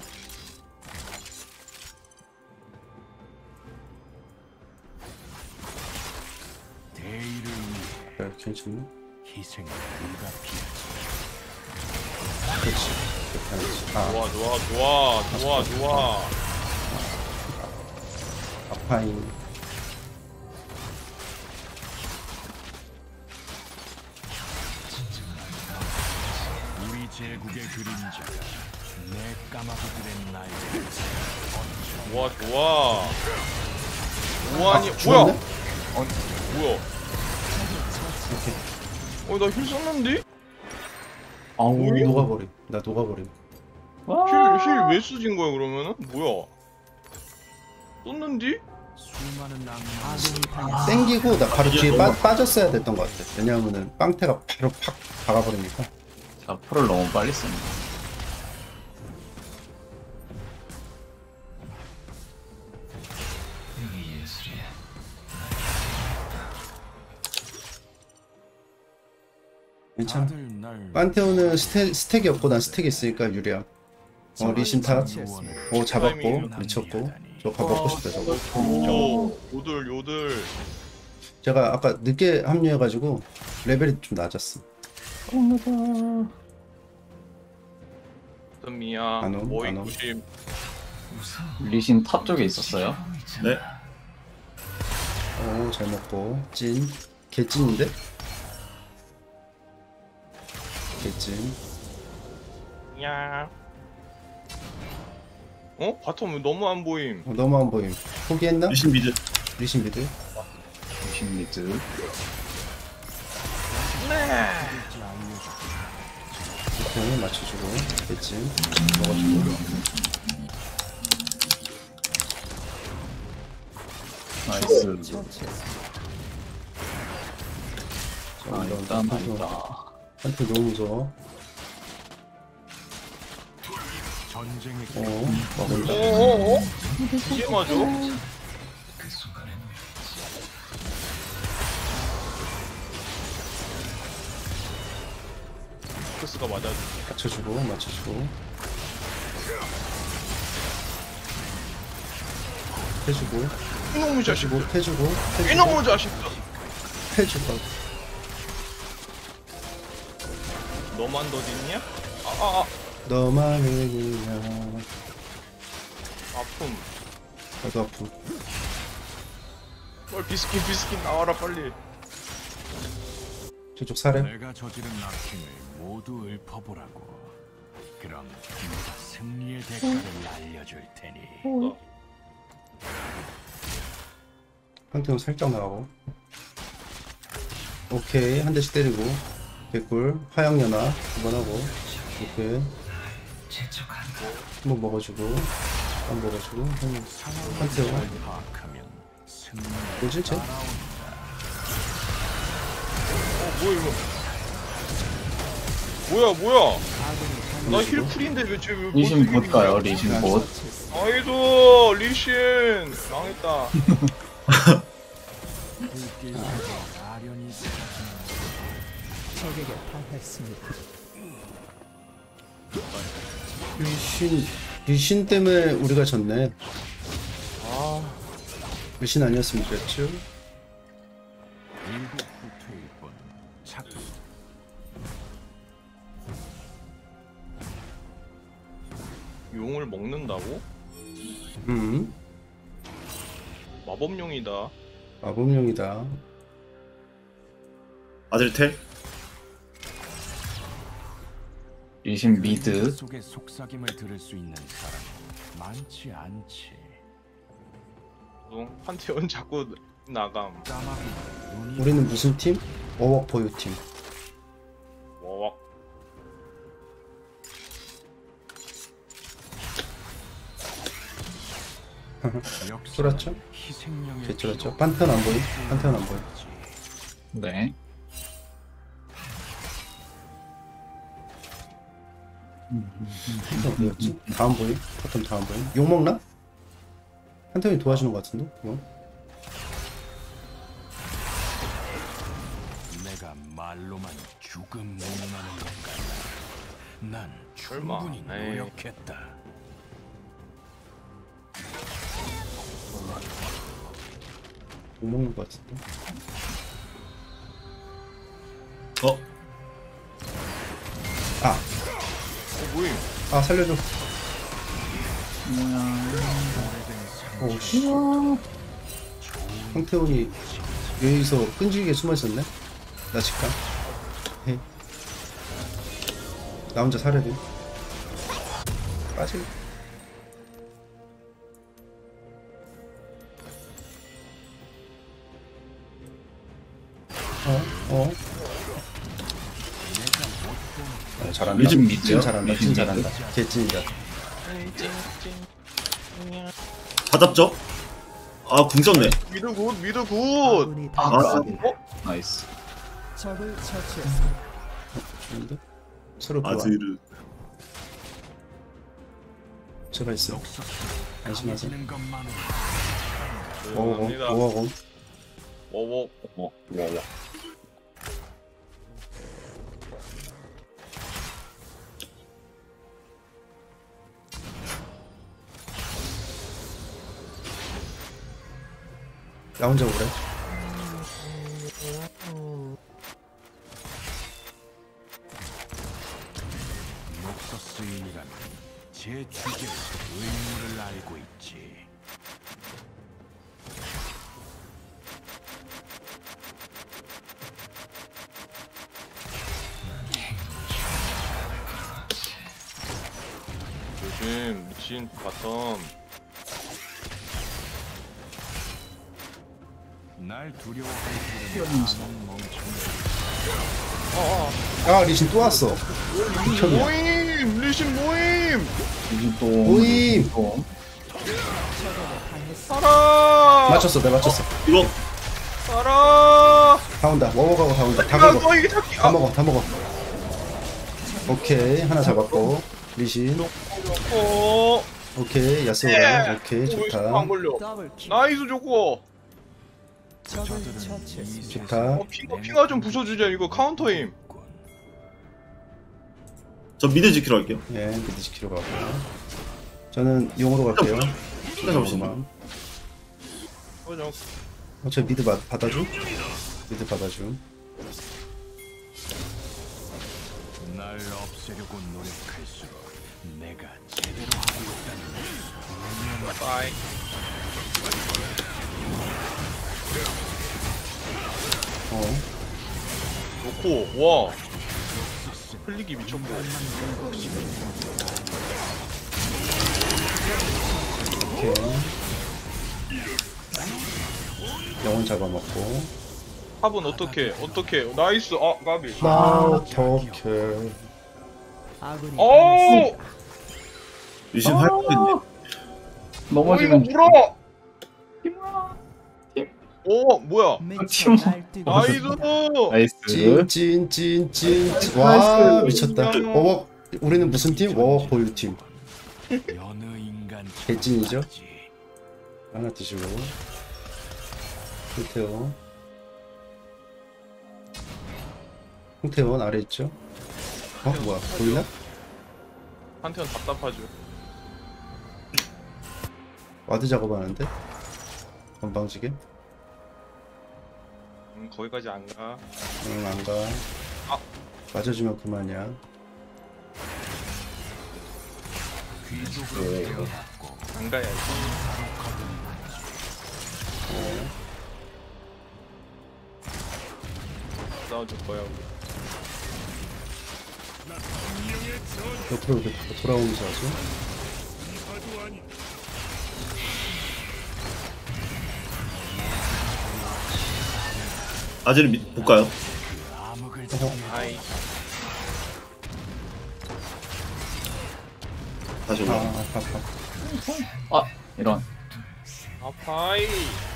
대의를 위해 그래 괜찮네. 희생을 불가피하지. 그렇지. 그렇게 하지. 아 좋아. 아파인. 우리 제국의 그림자가 내 까마귀들의 날개를 좋아. 뭐하니? 뭐야? 죽었네? 뭐야? 오케이. 나 힐 썼는데? 아우. 녹아버림. 나 녹아버림. 힐 왜 쓰진 거야 그러면은? 뭐야? 썼는데? 수많은 낭만 아군이 당했습니다. 땡기고 나 바로 뒤에 빠졌어야 됐던 것 같아. 왜냐하면은 빵태가 바로 팍 박아버리니까. 자, 풀을 너무 빨리 씁니다. 괜찮아. 다들 날 판테온은 스택이 없고 난 스택이 있으니까 유리야. 리신 탑. 잡았고 미쳤고. 저거 먹고 싶다 저거. 요들. 제가 아까 늦게 합류해가지고 레벨이 좀 낮았어. 뜸이야. 안 옴, 모이 안 옴. 90. 리신 탑 쪽에 있었어요. 네. 잘 먹고 찐. 개찐인데? 개찐. 야. 바텀 너무 안 보임. 너무 안 보임. 포기했나? 리신 미드. 리신 미드. 리신 미드. 오케이 맞춰주고 개찐. 먹어주고. 나이스. 자, 일단 판테 아니다. 너무 무서워. 전쟁의 먹은다. 이게 맞아? 포커스가 맞아주지. 맞춰주고 해주고 이놈의 자식. 해주고 이놈의 자식. 해주고. 너만 더딨냐? 너만을 위한 아픔. 나도 아픔. 빨리 비스킨 나와라 빨리. 저쪽 사람. 내가 저지른 악행을 모두 읊어보라고. 그럼 내가 승리의 대가를 알려줄 테니. 판테온 살짝 나가고. 오케이 한 대씩 때리고 개꿀 화양연화 한번 하고. 오케이 한번 먹어주고 한 번 먹어주고 판테온 파악하면 승리. 뭐지 쟤? 뭐야? 나 힐풀인데 왜 쟤왜 리신 봇 가요. 리신 봇. 아이도 리신 망했다. 아련히 적에게 당했습니다. 리신 때문에 우리가 졌네. 아, 리신 아니었으면 그랬죠. 일곱 후퇴일 뿐 착수. 용을 먹는다고? 마법용이다. 마법용이다. 아들 텔. 리신 미드. 속의 속삭임을 들을 수 있는 사람 많지 않지. 판테온 자꾸 나감. 까마귀 눈이 우리는 무슨 팀? 워웍 보유 팀. 와. 역사 쫄았죠? 희생령의 개쩔었죠? 판테온 안 보임? 판테온 안 보임? 네. 판테온 어디였지? 다음 보임? 판테온 다음 보임? 욕 먹나? 판테온이 도와주는 것 같은데? 이거? 내가 말로만 죽음 운운하는 것 같다. 난 설마. 충분히 에이. 노력했다. 욕 먹는 것 같은데? 어? 아! 뭐임? 아 살려줘. 오래된 오 씨. 황태훈이 여기서 끈질기게 숨어있었네? 나 직감. 헤이. 나 혼자 살아야 돼. 빠질. 잘한다. 리즘 미드요? 진 잘한다. 리즘 진 잘한다. 미드? 개찐이다. 다 잡죠? 아, 궁 썼네. 미드 굿, 미드 굿. 아군이 아, 당했습니다. 나이스. 적을 처치했습니다. 좋은데? 서로 좋아. 아즈르. 제발 있어. 안심하세요. 지는 것만으로 갑니다. 오오오. 워워. 나 혼자 오래. 녹서스인이라면 제 주제에 의무를 알고 있지. 조심, 미친 바텀. 날 두려워할 줄은 아는 멍청이. 아 리신 또 왔어. 미쳤네. 모임! 리신 모임! 리신 또. 모임! 또. 살아! 맞췄어. 내가 맞췄어. 이거 살아! 다 온다. 워워가고 다 온다. 다 야, 먹어. 너 이게 잡기. 다 먹어. 다 먹어. 오케이 하나 잡았고 리신. 오케이 야스오라. 오케이 안 좋다. 걸려. 더블킬. 나이스 좋고. 적을 저들은 처치했습니다. 이 좋다. 핑화 좀 부숴주자. 이거 카운터임. 저 미드 지키러 갈게요. 예 미드 지키러 가고. 저는 용으로 갈게요. 신나 잡으시네. 저 미드 받아줘. 미드 받아줘. 날 없애려고 노력할수록 내가 제대로 하고 있다는 빠이. 좋고. 와. 흘리기 미쳤고. 오케이. 영혼 잡아먹고. 탑은 어떻게? 나이스. 아, 가비. 어떡해. 아군이 오! 당했습니다. 리신 활동했네. 넘어지면 이거 물어. 오, 뭐야? 미쳐 날뛰고 나이스. 있습니다. 나이스. 찐찐찐찐. 와 미쳤다. 워워. 우리는 무슨 팀? 워워 보유 팀. 여느 인간 개찐이죠? 하나 드시고. 홍태원. 홍태원 아래 있죠? 뭐야 보이나? 한테는 답답하죠. 와드 작업하는데? 건방지게? 거기까지 안 가. 응 안가. 아. 맞아주면 그만이야. 안 가야지. 싸워줄 거야 우리. 옆으로 이렇게 돌아오면서 하죠. 아지를 볼까요? 아이. 다시 아, 올라. 아파. 이런. 아파이.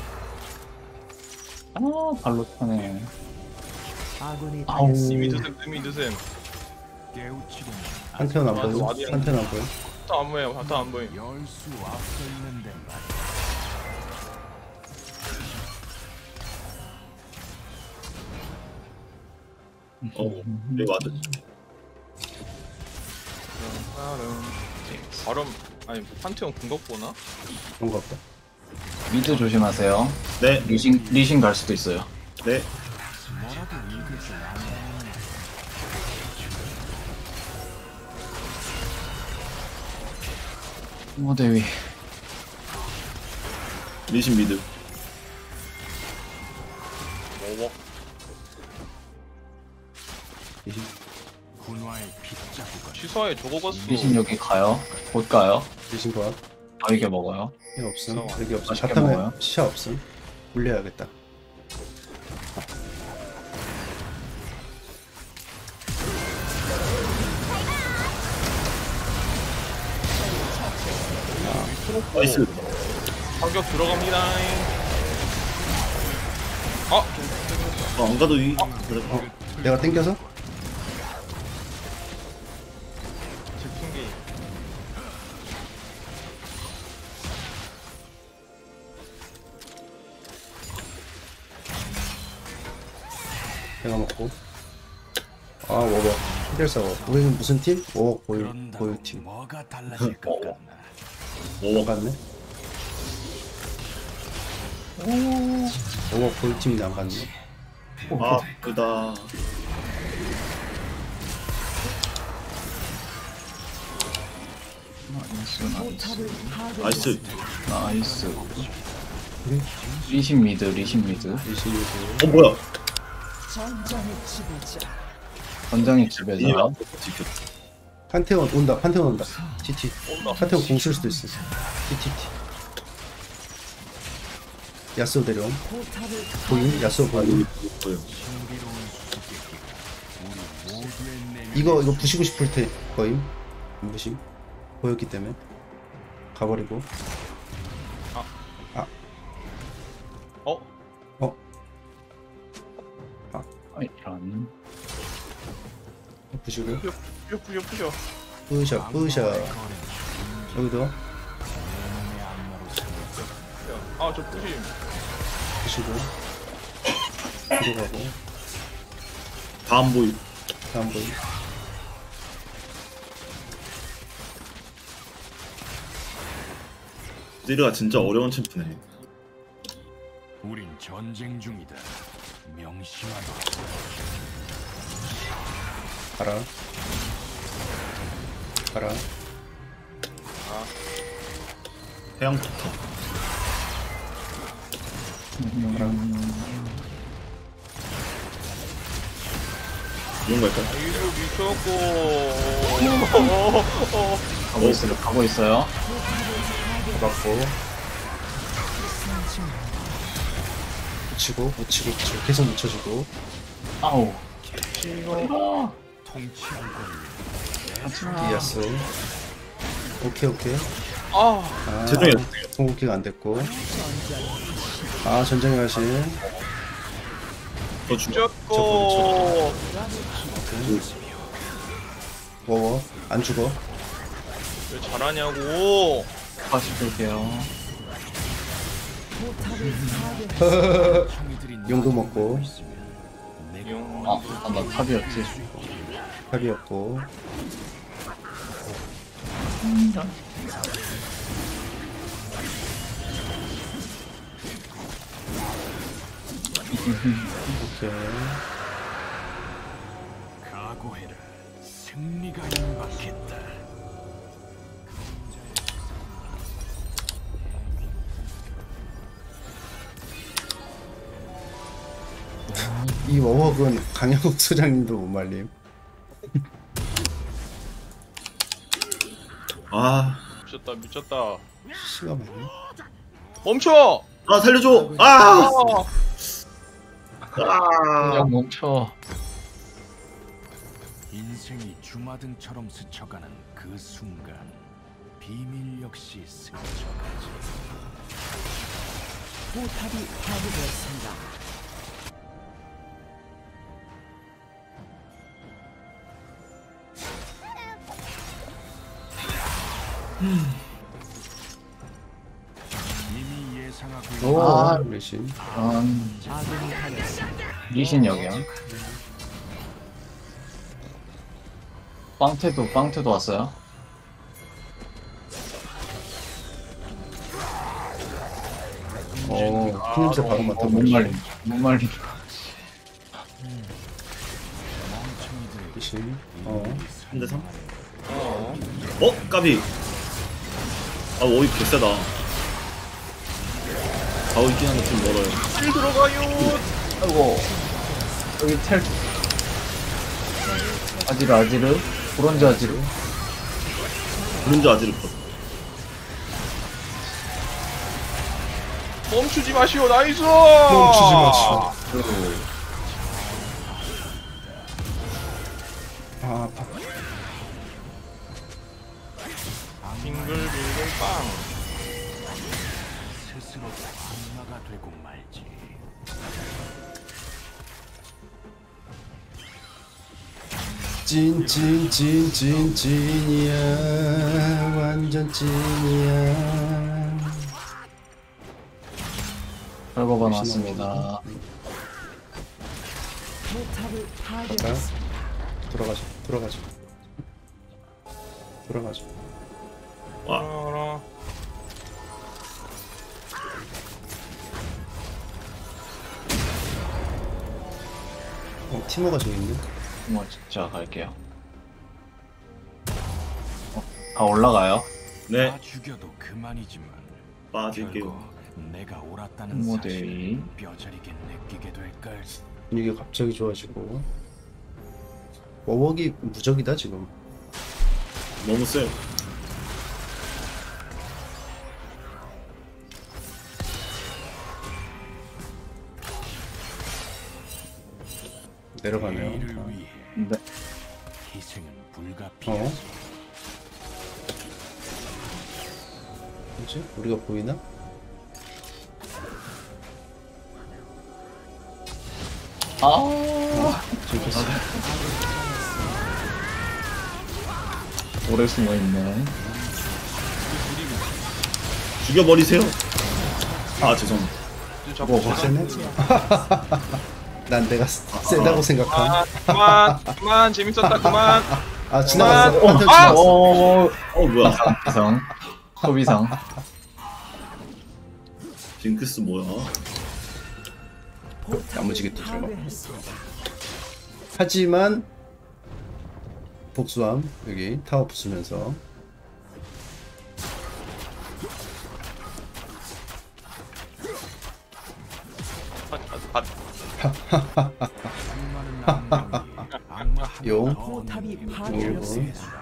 발로 타네. 아군이 아우. 이미 드셈, 이미 드셈. 깨우치고 한태원 안 보여? 와드야. 한태원 안 보여? 바텀 안 보여, 바텀 안 보여. 열수 앞서 있는데 말이야. 네 와드. 바람, 아니, 판테온 궁각 보나? 그런 거 없다. 미드 조심하세요. 네, 리신 갈 수도 있어요. 네. 뭐라도 읽을 줄 아는 대위. 리신 미드. 뭐, 군화의 빗자루가 취소해 저거 갔어. 리신 여기 가요. 곧 가요. 리신 거 아 이게 먹어요. 여기 없음. 무서워. 여기 없음. 맛있게 바텀에 먹어요. 시야 없음. 올려야겠다. 나이스. 가격 들어갑니다. 안 가도 이. 내가 땡겨서? 질풍기. 내가 먹고. 아, 워버. 히델사워. 우리는 무슨 팀? 워버 그런다고 보유 팀. 뭐가 달라질 것 같나? 워버 같네. 워버 보유 팀이 안 갔네. 아, 그다. 나이스. 나이스. 리신 미드. 리신 미드. 리신이고. 뭐야? 전장의 지배자. 전장의 이 지배자. 지켰. 판테온 온다. 판테온 온다. TT. 온다. 판테온 공 쓸 수도 있어. TTT. 야스오 데려옴. 보임? 야스오 보임? 보여. 이거 부시고 싶을 때 거임? 안 부심? 보였기 때문에 가버리고. 이런. 부시고. 부셔. 부셔 부셔. 여기도 아, 저 부심. 부시고. 들어가고. 다음 보이. 다음 보임. 찌르가 진짜 어려운 챔프네. 우린 전쟁 중이다. 명심하라. 가라. 가라. 해양부터. 이런 거 할까? 이거 미쳤고. 가고 있어요. 가고 있어요. 잡았고. 붙이고 계속 묻혀주고. 아우. 통치할 이었어. 오케이. 아, 죄송해요. 통곡기가 안 됐고. 아, 전쟁의 가신. 더 주. 미쳤고. 워워. 안 죽어. 왜 잘하냐고. 다시 볼게요. 용도 먹고. 나 탑이었지. 합이었고. 오케이. 각오해라. 승리가 임박했다. 이 워워은 강영욱 소장님도 못 말림. 아, 미쳤다 미쳤다. 시가 많네. 멈춰. 아 살려줘. 아, 그냥 멈춰. 인생이 주마등처럼 스쳐가는 그 순간 비밀 역시 스쳐가지. 포탑이 파괴되었습니다. 이미 예상하고 오, 아. 리신. 아군이 당했습니다. 리신 여기야. 빵태도 왔어요. 오, 풀냄새 바로 못 맡아보고. 말림. 못 말림. 리신. 한 대 3. 까비. 아, 오이 개쎄다. 가오 있긴 한데 좀 멀어요. 힐 들어가요. 아이고. 여기 텔. 아지르. 브론즈 아지르. 브론즈 아지르 컷. 멈추지 마시오. 나이스. 멈추지 마시오. 아, 아파. 빙글빙글 빵. 스스로 악마가 되고 말지. 찐이야. 완전 찐이야. 별거가 나왔습니다. 포탑을 갈까요? 파괴했습니다. 돌아가죠. 와. 티모가 저기 있네. 뭐 진짜 갈게요. 다 올라가요. 네, 다 죽여도 그만이지만 빠질게요. 결국 내가 옳았다는 모델. 사실을 뼈저리게 느끼게 될걸. 분위기가 갑자기 좋아지고. 워웍이 무적이다 지금. 너무 세요. 내려가네요. 이를 위해 네. 희생은 불가피하지. 뭐지? 우리가 보이나? 들켰어. 오래 숨어 있네. 죽여버리세요. 아, 죄송합니다. 뭐 세네? 난 내가 세다고 생각함. 그만 재밌었다 그만. 아 지나갔어. 그만. 한명 아! 지나갔어. 뭐야. 비성. 소비성. 징크스 뭐야. 야무지게 뜨죠. 파괴했습니다. 하지만 복수함 여기 타워 부수면서 수많은 악령이 악마 한 용. 더 포탑이 없는 파괴되었습니다.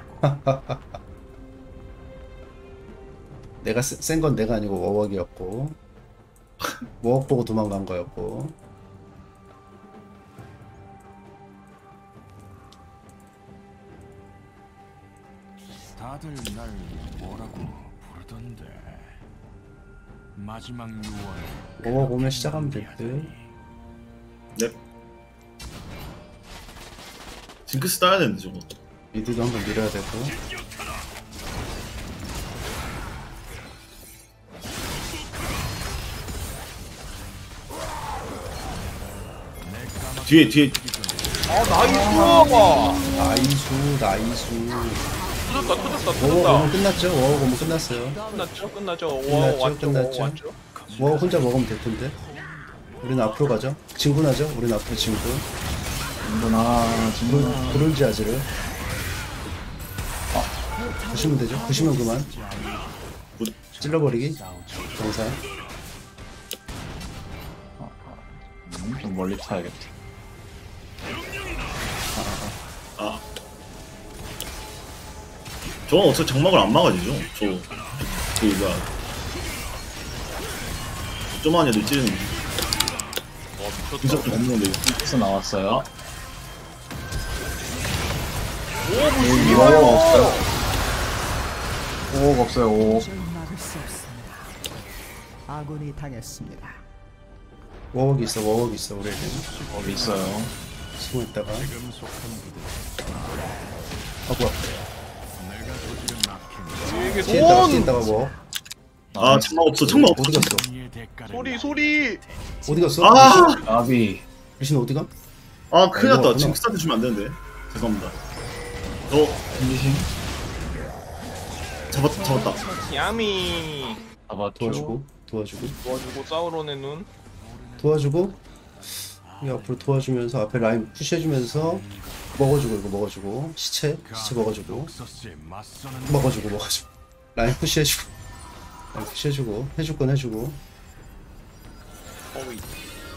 내가 센 건 내가 아니고 워웍이었고 워웍 보고 도망간 거였고. 다들 날 뭐라고 부르던데. 마지막 유언. 워웍 오면 시작하면 될 듯. 네. 징크스 따야 되는데 저거. 미드도 한번 밀어야 되고. 뒤에. 아 나이스. 나이수. 터졌다. 워웍 오면 끝났죠? 워웍 오면 끝났어요. 끝났죠. 끝났죠. 왔죠. 워웍 혼자 먹으면 될 텐데. 우리는 앞으로 가죠. 진군하죠. 우리는 앞으로 진군. 진구나. 브론즈 아지를. 부시면 되죠. 부시면 그만. 찔러버리기. 정상. 좀 멀리 타야겠다. 저건 어차피 장막을 안 막아지죠. 그 뭐야. 조그만 애들 찌르는 진짜 좀 없는데 이거. 스 나왔어요. 오, 오 없어요. 오 없어요. 오. 막을 수 없습니다. 아군이 당했습니다. 워워기 있어 우리에게. 거기 있어요. 숨어 있다가. 지금 속한 부대 아 뭐야? 내가 도지를 막힌 이게 뛰다가 손! 뛰다가 뭐? 아 장막 없어. 장막 없어. 어디 갔어? 정의의 대가를 소리! 어디 갔어? 아! 아비. 리신 어디 가? 아 큰일 났다. 왔구나. 징크스한테 주면 안 되는데. 죄송합니다. 리신 잡았다. 야미! 잡았죠. 도와주고 도와주고 사우론의 눈. 도와주고 이 앞으로 도와주면서 앞에 라인 푸시해주면서 먹어주고 시체 먹어주고 옥서스에 맞서는 먹어주고 라인 푸시해주고 해줄 건 해주고 어이.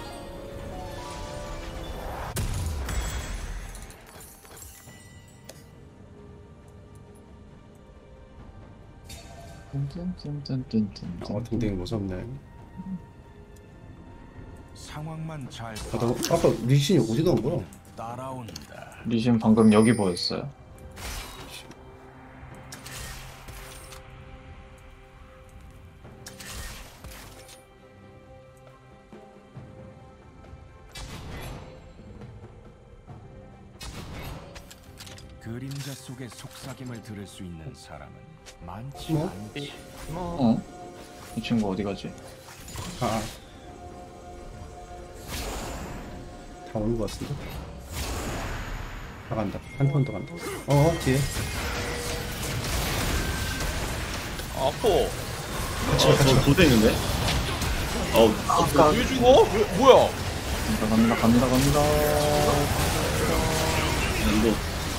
등등이 무섭네. 상황만 잘 나 아까 리신이 어디 간 거야? 따라온다. 리신 방금 여기 보였어요. 그림자 속의 속삭임을 들을 수 있는 사람은 많지 뭐? 않지. 어? 이 친구 어디 가지? 다 오는 것 같은데? 다 간다. 한 번 더 간다. 뒤에. 아파. 저 도대 있는데. 어우. 왜 죽어? 뭐야? 간다. 이거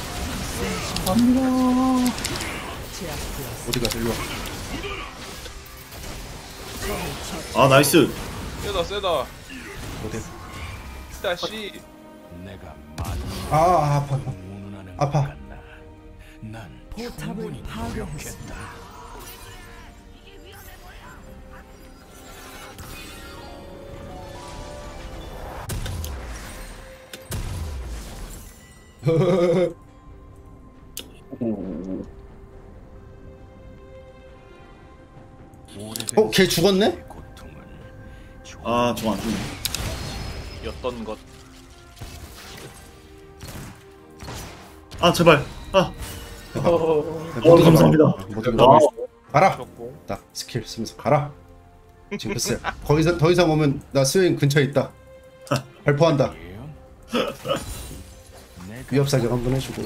어디 가서 일로 와. 아 나이스. 세다. 어디? 다시. 내가 많이 아파. 운운하는 아파. 것 같나? 난 포탑을 충분히 파괴했습니다. 노력했다. 오래된 걔 죽었네? 고통은 아 저거 안 죽네. 였던 것. 아 제발. 아. 감사합니다. 모두 가라. 죽었고. 딱 스킬 쓰면서 가라. 징크스. 거기서 더 이상 오면 나 스웨인 근처에 있다. 발포한다. 예언? 내가 위협 사격 한번 해주고.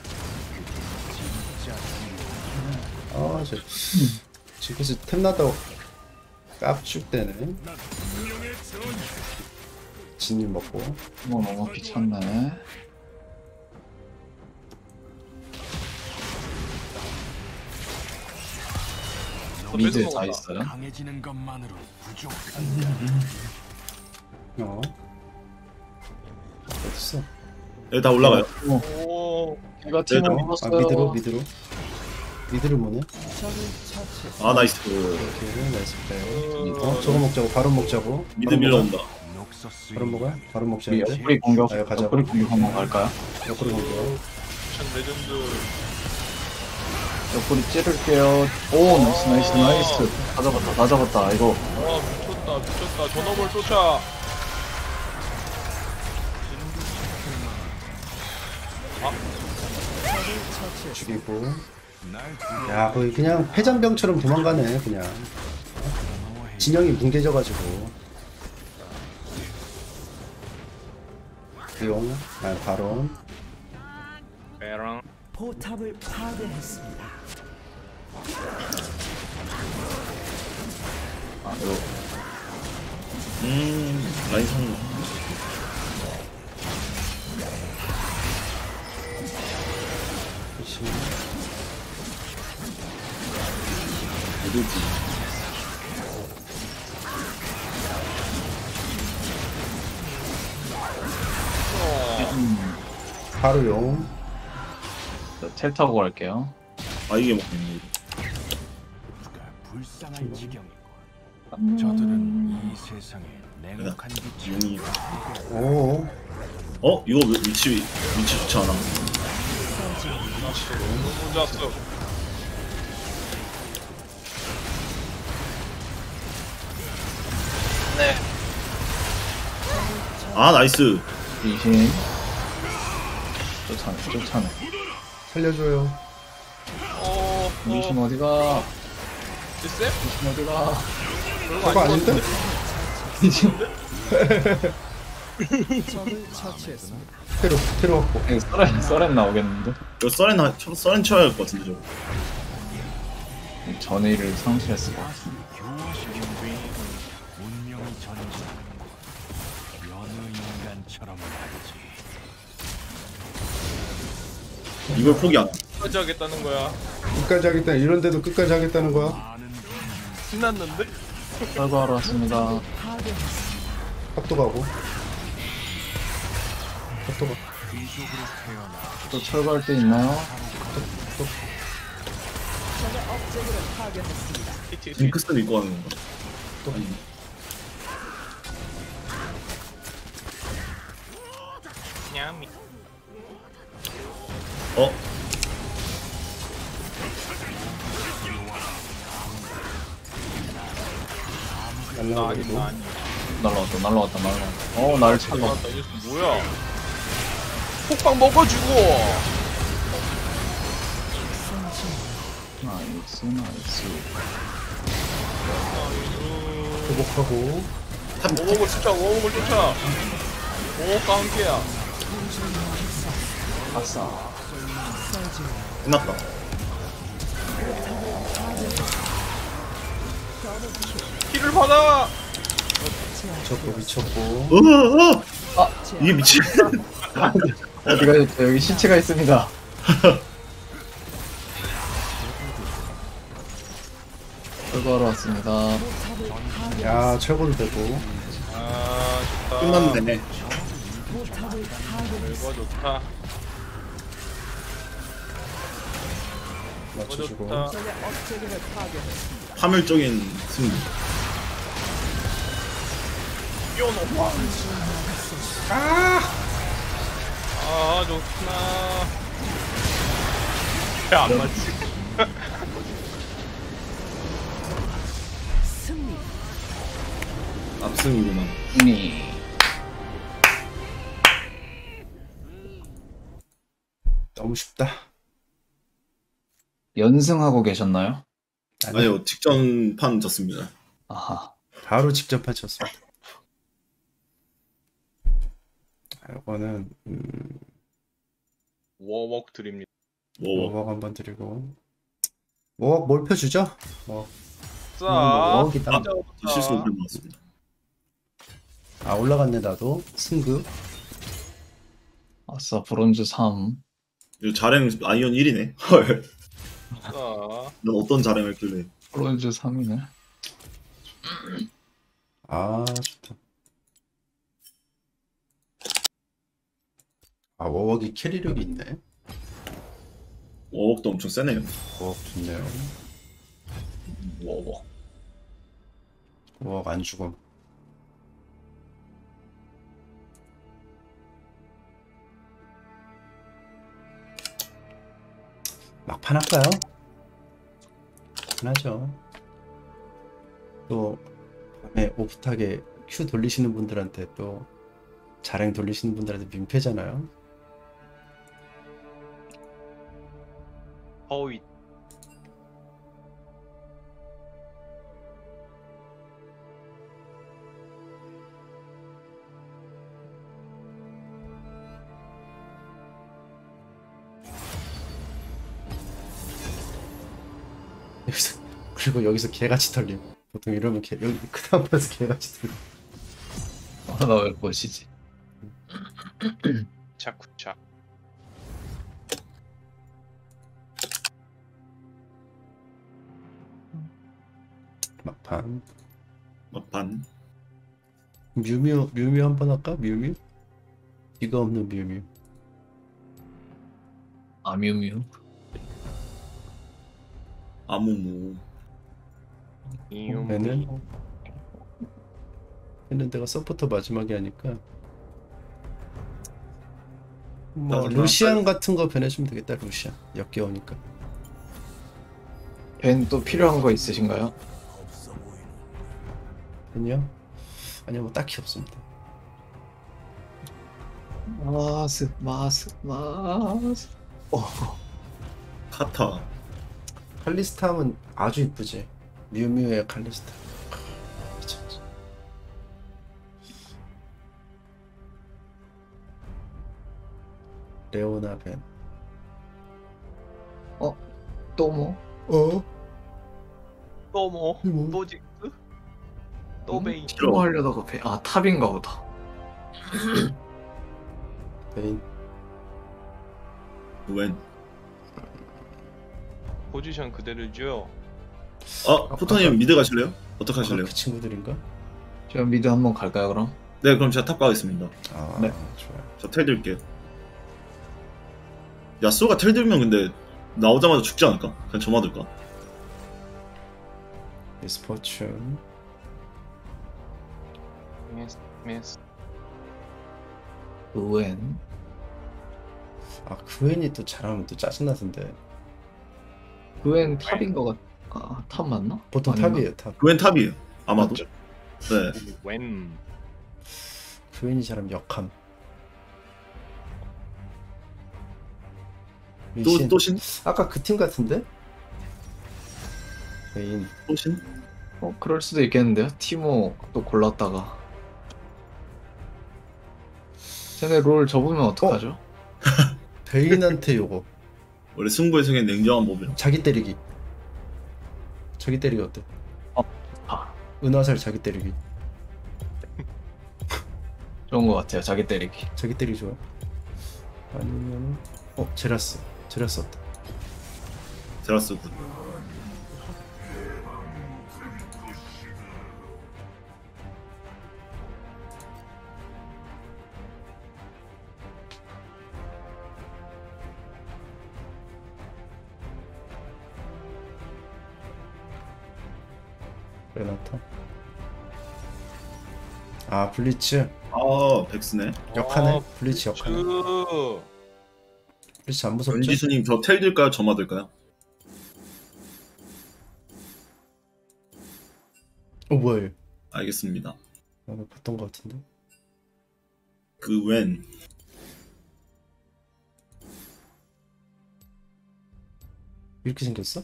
진짜 저 징크스 템나다 깝죽대네. 진님 먹고. 이거 너무 귀찮네. 미드 다 있어요? 강해지는 것만으로 부족하다. 어딨어? 여기 다 올라가요. 오. 걔가 팀을 네, 먹었어요. 미드로 뭐네? 아 나이스. 오케이 나이스 플레이. 저거 먹자고 바로 먹자고. 미드 밀러온다. 녹서스 바로 먹어요? 바로 먹자. 우리 옆구리 공격, 아, 가자. 옆구리 공격 한번 갈까요? 옆으로 공격. 천 레전드. 옆구리 찌를게요. 오, 나이스. 다 잡았다. 이거 아 미쳤다. 전업을 쫓아. 죽이고. 야 거의 그냥 폐장병처럼 도망가네 그냥. 진영이 뭉개져가지고. 용, 바론. 배랑. 포탑을 파괴했습니다. 이거 라인 성공. 어디지? 바로 용. 텔 타고 갈게요. 아 이게 먹겠네. 모두가 불쌍할 지경이고 저들은 이 세상에 냉혹한 빛이 용이. 오. 이거 위치 좋지 않아? 너무 좋았어. 아 나이스. 미신. 쫓아내. 살려줘요. 미신 어디가? 됐어요? 미신 어디가? 저거 아닌데? 미신. 적을 처치했습니다. 테러 왔고. 이거 썰엔 나오겠는데? 이거 썰엔 쳐야 할 것 같은데 저거. 전의를 상실했을 것 같은데. 운명이 전진하는 곳 여느 인간처럼 말이지. 이걸 포기 안. 끝까지 하겠다는 거야. 끝까지 하겠다. 이런데도 끝까지 하겠다는 거야? 많은 신났는데? 철거하러 왔습니다. 탑도 가고. 탑도 가. 귀족으로 태어나 또 철거할 때 있나요? 적의 업적을 파괴했습니다. 징크스를 입고 하는 건가? 냠이. 날라가고. 날라왔다. 날 차가. 나왔다. 이거 뭐야? 폭방 먹어주고. 나이스. 회복하고. 오목을 쫓아. 오목을 쫓아. 오목과 함께야. 아싸. 끝났다. 키를 받아. 미쳤고. 이게 미친. 어디가 있죠? 여기 시체가 있습니다. 철거하러 왔습니다. 야, 철거도 되고. 아 좋다. 끝났네. 이거 좋다. 이거 맞춰주고. 좋다. 적의 업적을 파괴했습니다. 파멸적인 승리. 뛰어넘어. 아 좋구나. 야안 맞지? 승리. 압승이구나. 너무 쉽다. 연승하고 계셨나요? 아니요, 직전 판 졌습니다. 아하. 바로 직접 하셨습니다. 이거는 워웍 드립니다. 워낙 한번 드리고. 워낙 뭘 펴주죠? 자, 워낙이다. 실수 못한 것 같습니다. 아, 올라갔네 나도. 승급. 아싸, 브론즈 3. 이거 자랭 아이언 1이네. 헐. 자, 난 어떤 자랭을 했길래. 브론즈 3이네. 아, 좋다. 아, 워낙이 캐리력이 있네. 워웍도 엄청 세네요. 워낙 좋네요. 워워. 워낙 안 죽음. 막판 할까요? 하죠. 또 밤에 오붓하게 큐 돌리시는 분들한테 또 자랭 돌리시는 분들한테 민폐잖아요. 허위. 그리고 여기서 개같이 털림. 보통 이러면 여기 그 다음에서 개같이 털림. 나왜 보시지? 자쿠차. 막판. 막판. 뮤뮤 한번 할까? 뮤뮤? 뒤가 없는 뮤뮤. 아뮤뮤. 아무무. 얘는 내가 서포터 마지막에 하니까 뭐 나도 루시안 같은 거 변해주면 되겠다. 루시안 역겨우니까. 벤 또 필요한 거 있으신가요? 아니요? 아니요, 뭐 딱히 없습니다. 마스. 카타. 칼리스타 하면 아주 이쁘지. 뮤뮤의 칼리스타. 미쳤지. 레오나 벤. 또 뭐? 또 뭐? 뭐? 또 직스? 또 베인. 뭐 하려다가 벤. 아 탑인가 보다. 베인. 웬? 포지션 그대로죠. 포터님 미드 가실래요? 어떻게 하실래요? 그 친구들인가? 제가 미드 한번 갈까요 그럼? 네, 그럼 제가 탑 가겠습니다. 아, 네. 좋아요. 저 텔 들게요. 야쏘가 텔 들면 근데 나오자마자 죽지 않을까? 그냥 저 맞을까? 미스포춘. 미스. 웬? 아, 그웬이 또 잘하면 또 짜증나던데. 웬 탑인 거 같. 탑 맞나? 보통 아닌가? 탑이에요, 탑. 그웬 탑이에요. 아마도. 맞죠? 네. 웬. 그웬이 잘하면 역함. 리신. 또 신? 아까 그 팀 같은데? 베인. 또 신? 그럴 수도 있겠는데요. 티모 또 골랐다가. 쟤네 롤 접으면 어떡하죠? 베인한테 요거. 원래 승부의 세계는 냉정한 법이라. 자기 때리기. 자기 때리기 어때? 은화살 자기 때리기. 좋은 거 같아요. 자기 때리기. 자기 때리기 좋아. 아니면 제라스. 제라스 어때? 제라스 군. 레나타. 아, 블리츠. 백스네. 역하네. 블리츠 역하네. 그 블리츠 안 무섭죠? 연지수님 저 텔 들까요? 저 맞을까요? 뭐야 얘. 알겠습니다. 나도 봤던 것 같은데. 그웬. 이렇게 생겼어?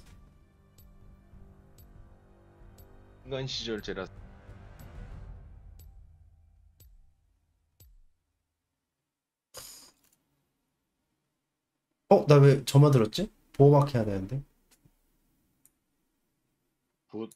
인간 시절 제라. 나 왜 저만 들었지? 보호막 해야 되는데. 굿.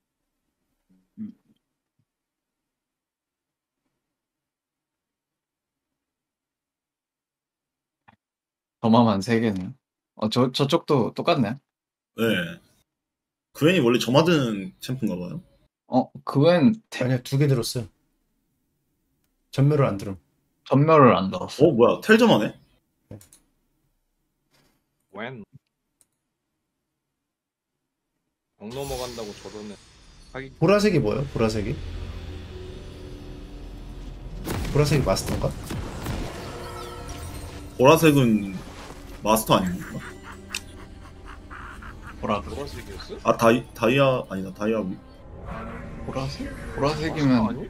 저만한 3개네요. 저쪽도 똑같네. 네. 그웬이 원래 저 맞은 챔프인가 봐요. 그웬 아니야, 2개 들었어요. 전멸을 안 들음. 전멸을 안 들었어. 뭐야? 텔 저 맞네? 웬. 정 넘어간다고 저러네. 하기. 보라색이 뭐예요? 보라색이? 보라색이 마스터인가? 보라색은 마스터 아닙니까? 뭐라 그래? 보라색이었어? 다이아 아니다. 다이아 위. 보라색? 보라색이면 아니?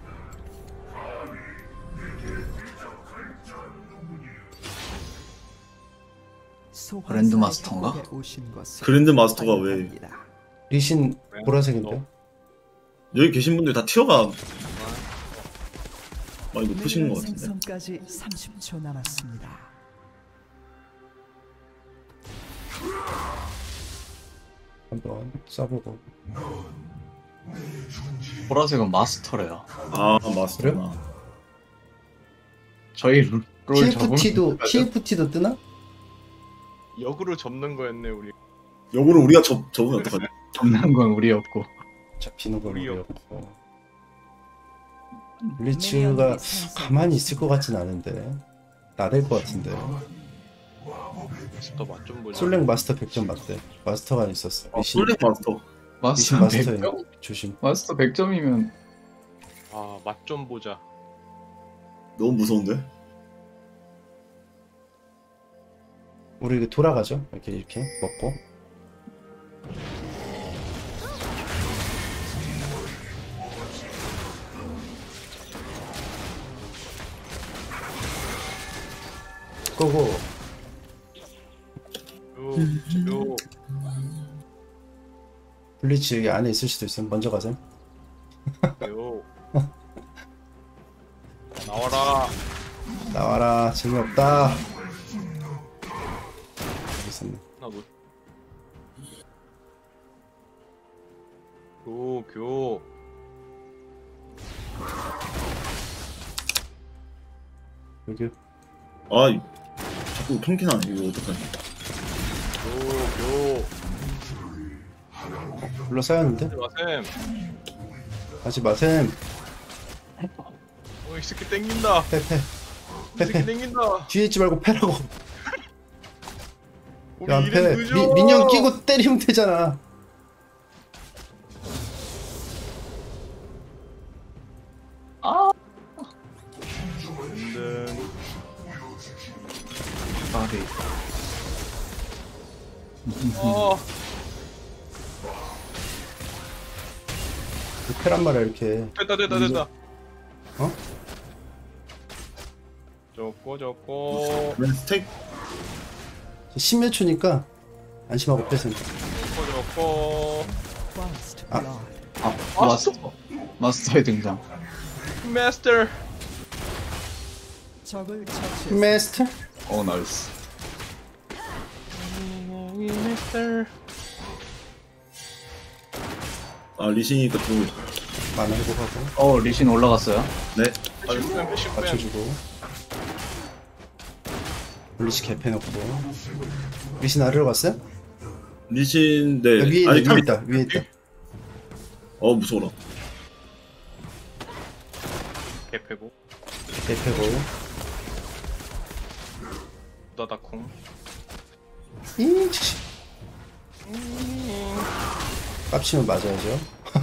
그랜드 마스터인가? 그랜드 마스터가 왜 리신 보라색인데요? 여기 계신 분들 다 티어가 많이 높으신 것 같은데. 생성까지 30초 남았습니다. 한번 써보고. 보라색은 마스터래요. 마스터구나. 저희 롤 TFT도 뜨나? 역으로 접는 거였네 우리. 역으로 우리가 접으면 어떡하지? 접는 건 우리였고. 잡히는 건 우리요. 우리였고. 블리츠가 가만히 있을 것 같진 않은데 나댈 것 같은데. 마스터 맛좀 보자. 솔랭 마스터 100점 맞대. 마스터가 있었어. 리신, 솔랭 마스터. 리신 마스터 마스터인 100점? 조심. 마스터 100점이면 아, 맛 좀 보자. 너무 무서운데? 우리 이거 돌아가죠. 이렇게 먹고. 고고. 요. 블리치 여기 안에 있을 수도 있어. 먼저 가세요. 요. 나와라. 나와라. 재미없다. 여기 있었네. 나 뭐. 교. 여기. 아 자꾸 통키나네 이거 어떡하지? 교. 불러 쌓였는데? 마셈. 하지 마셈. 이 새끼 땡긴다. 패. 이 새끼 땡긴다. 뒤에 있지 말고 패라고. 우리 야, 이름 패. 늦어. 민영 끼고 때리면 되잖아. 든 아리. 패란 말이야 이렇게. 됐다. 어? 좋고. 맨 스택. 10몇 초니까 안심하고 패세요. 좋고. First 아. blood. 마스터의 등장. 마스터. 적을 처치. 메스터? 나이스. 마스터. 아 리신이니까 또 만화 회복하고 리신 올라갔어요. 네. 맞춰주고 블리치 개패 넣고 리신 아래로 갔어요? 리신 네. 야, 위에 있다, 아니 위에 탑 있다 위에 있다. 무서워라. 개패고. 개패고 우다다쿵. 깝치면 맞아야죠.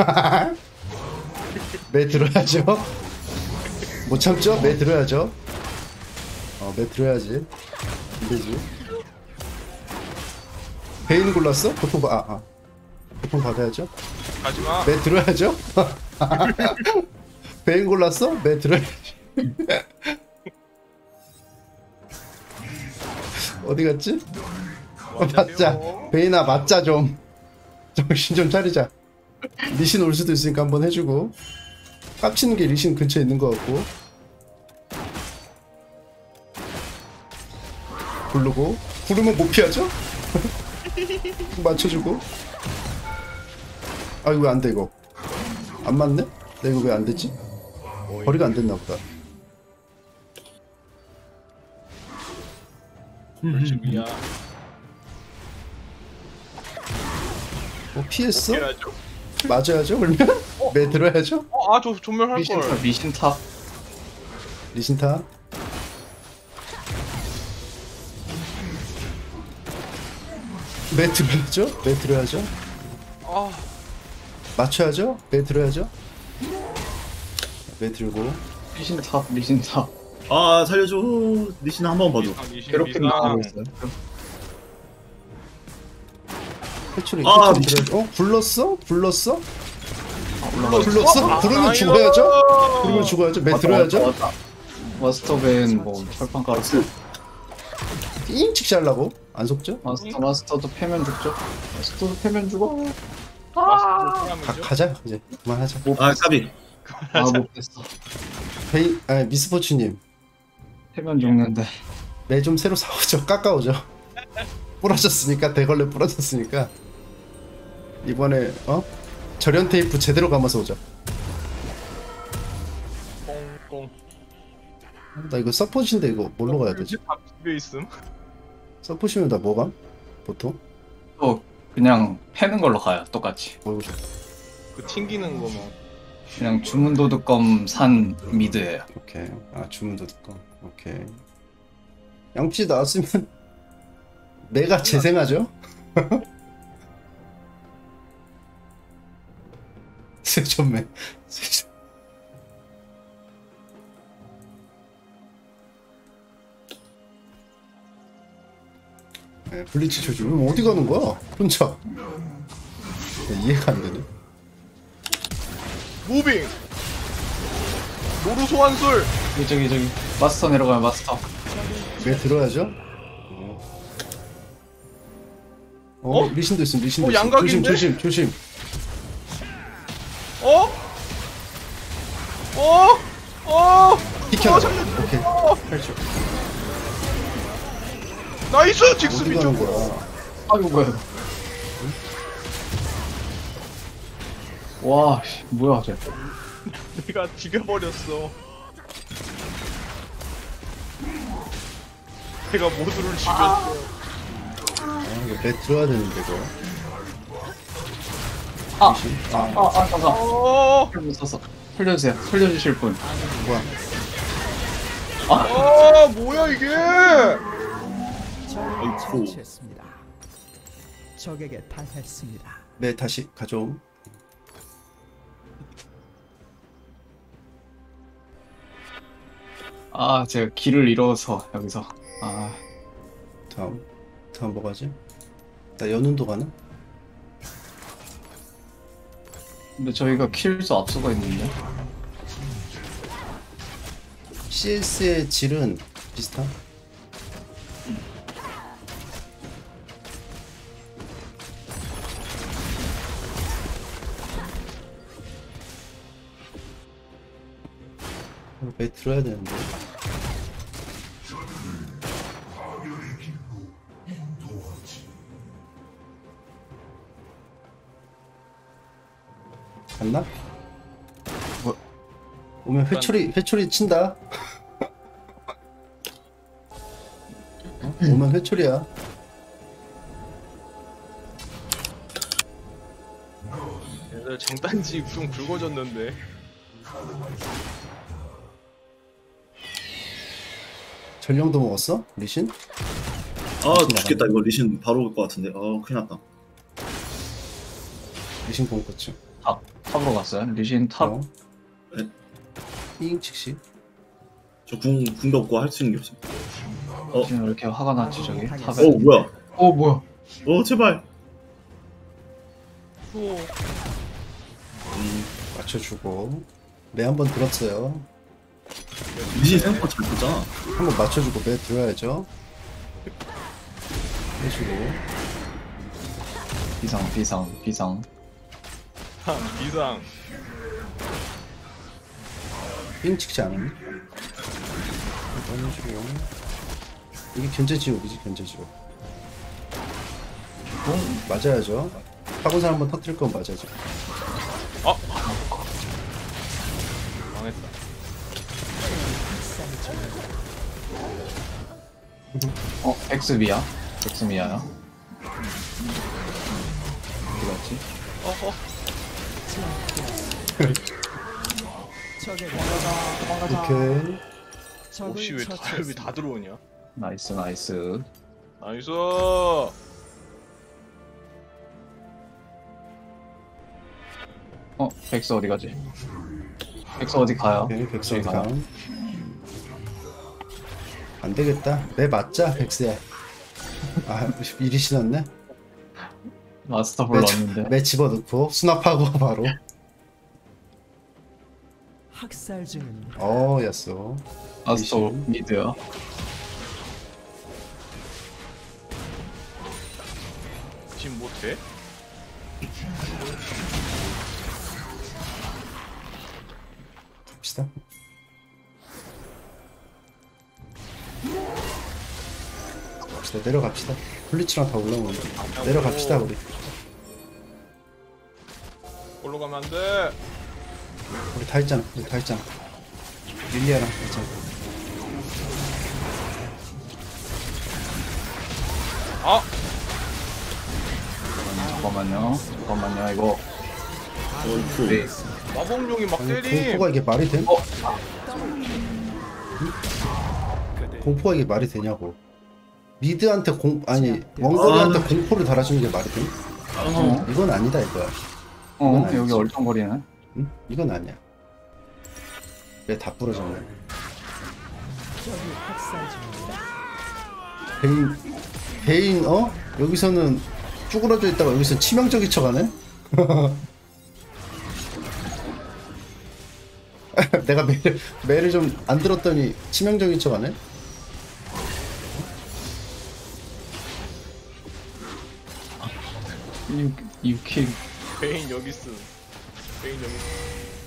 매 들어야죠. 못 참죠? 매 들어야죠. 매 들어야지. 안되지. 베인 골랐어? 보통 보통 받아야죠. 가지마. 매 들어야죠. 베인 골랐어? 매 들어야지. 어디 갔지? 맞자. 베인아 맞자 좀. 정신 좀 차리자. 리신 올 수도 있으니까 한번 해주고. 깝치는 게 리신 근처에 있는 것 같고. 부르고. 부르면 못 피하죠? 맞춰주고. 아 이거 왜 안 돼 이거. 안 맞네? 나 이거 왜 안 됐지? 거리가 안 됐나 보다. 열심히야. 피했어? 해야죠. 맞아야죠 그러면? 매 들어야죠? 저 전멸할 걸. 리신 탑. 리신타. 매 들어야죠? 매 들어야죠? 맞춰야죠? 매 들어야죠? 매 들고. 리신 탑. 아 살려줘. 리신 한 번 봐줘. 괴롭힘 당하고 있어요. 해초리 아, 들어야죠? 불렀어? 불렀어? 올라가. 불렀어? 부르면 죽어야죠? 부르면 죽어야죠? 매 들어야죠? 마스터벤 철판 깔았어. 잉찍 잘라고? 안 속죠? 마스터도 패면 죽죠. 마스터도 패면 죽어. 가자 이제 그만하자. 아 까비. 못 됐어. 미스포츠님 패면 죽는데. 매 좀 새로 사오죠. 깎아오죠. 부러졌으니까 대걸레 부러졌으니까 이번에 절연 테이프 제대로 감아서 오자. 꽁꽁. 나 이거 서폿인데 이거 뭘로 가야 되지? 집에 있음. 서폿이면 나 뭐감? 보통? 그냥 패는 걸로 가요. 똑같이. 그 튕기는 거 뭐. 그냥 주문 도둑검 산 미드예요. 오케이. 주문도 듣고. 오케이. 양치 나왔으면 내가 재생하죠? 세전매. 네, 블리치 쳐줘. 어디 가는 거야? 혼자. 이해가 안 되네. 무빙. 노루 소환술. 저기 마스터 내려가요 마스터. 왜 들어야죠? 어? 리신도 있음. 리신도 있음. 양각인데? 조심. 어? 비켜. 오케이. 8초. 나이스 직스 어디 비쪽. 가는 거야? 아이고 뭐야. 와 씨, 뭐야 쟤. 내가 죽여버렸어. 내가 모두를 죽였어. 이거 배 들어야 되는데 이거. 잠깐. 어, 못 썼어. 살려주세요. 살려주실 분. 뭐야 이게? 적을 처치했습니다. 적에게 당했습니다. 배 다시 가져옴. 아 제가 길을 잃어서 여기서. 아 다음 뭐 가지? 나 연운도 가나? 근데 저희가 킬수 압수가 있는데. CS의 질은 비슷한? 배 들어야 되는데. 갔나? 뭐? 오면 회초리 친다. 오면 회초리야. 얘들 장단지 좀 굵어졌는데. 전령도 먹었어? 리신? 죽겠다. 이거 리신 바로 올 것 같은데. 큰일 났다. 리신 공포츠. 탑으로 갔어요. 리신 탑. 어? 잉칙시. 저 궁도 없고 할 수 있는 게 없어. 지금 왜 이렇게 화가 났지 저기 탑에. 뭐야? 뭐야? 제발. 맞춰주고. 매 한 번 들었어요. 리신 생각보다 잘 컸잖아. 한 번 맞춰주고 매 들어야죠. 해주고. 비상. 비상. 잉칙시 안 오니? 이번 해주고. 이게 견제지옥이지, 견제지옥. 맞아야죠. 타고사 한번 터뜨릴 건 맞아야죠. 망했다. 엑스미야. 엑스미야야. 어디 갔지? 적에게 오케이. 혹시 왜 다 들어오냐? 나이스. 나이스. 백스 어디 가지? 백스 어디 가요? 오케이, 백설 저기 가요? 다음. 안 되겠다. 매 맞자, 백스야. 일이 신었네. 마스터 볼 넣었는데. 매 집어넣고 수납하고 바로. 학살 중입니다. 야쏘. 마스터 리신. 미드요. 지금 못해? 갑시다. 내려갑시다. 블리츠랑 다 올라오는데. 내려갑시다, 우리. 올로 가면 안 돼. 우리 다 있잖아. 릴리아랑 있잖아. 잠깐만요. 이거. 네. 마법용이 막 아니, 때림. 공포가 이게 말이 돼? 공포가 이게 말이 되냐고. 미드한테 아니 원거리한테 공포를 달아주는 게 말이 돼? 이건 아니다 이거야. 어 아니지. 여기 얼쩡거리네. 응? 이건 아니야. 얘 다 부러졌네. 적이 학살 중입니다. 베인 여기서는 쭈그러져 있다가 여기서 치명적인 척하네? 내가 매를 좀 안 들었더니 치명적인 척하네? 유키 베인 여기 있어. 베인 여기 있어.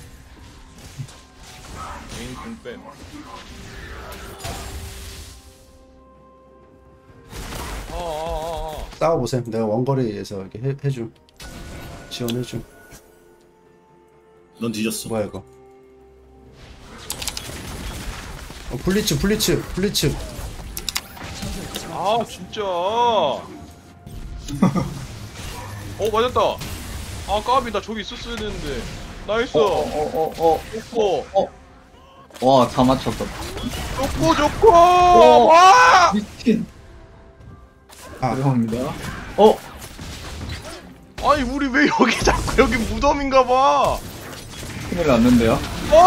베인 공빼. 싸워보세요. 내가 원거리에서 이렇게 해줌. 지원해줌. 넌 뒤졌어. 뭐야 이거? 블리츠. 아 진짜. 맞았다. 아 까비 나 저기 있었어야 되는데. 나이스. 와 다 맞췄다. 좋고. 와. 미친. 아. 죄송합니다. 아니 우리 왜 여기 자꾸 여기 무덤인가봐. 큰일 났는데요.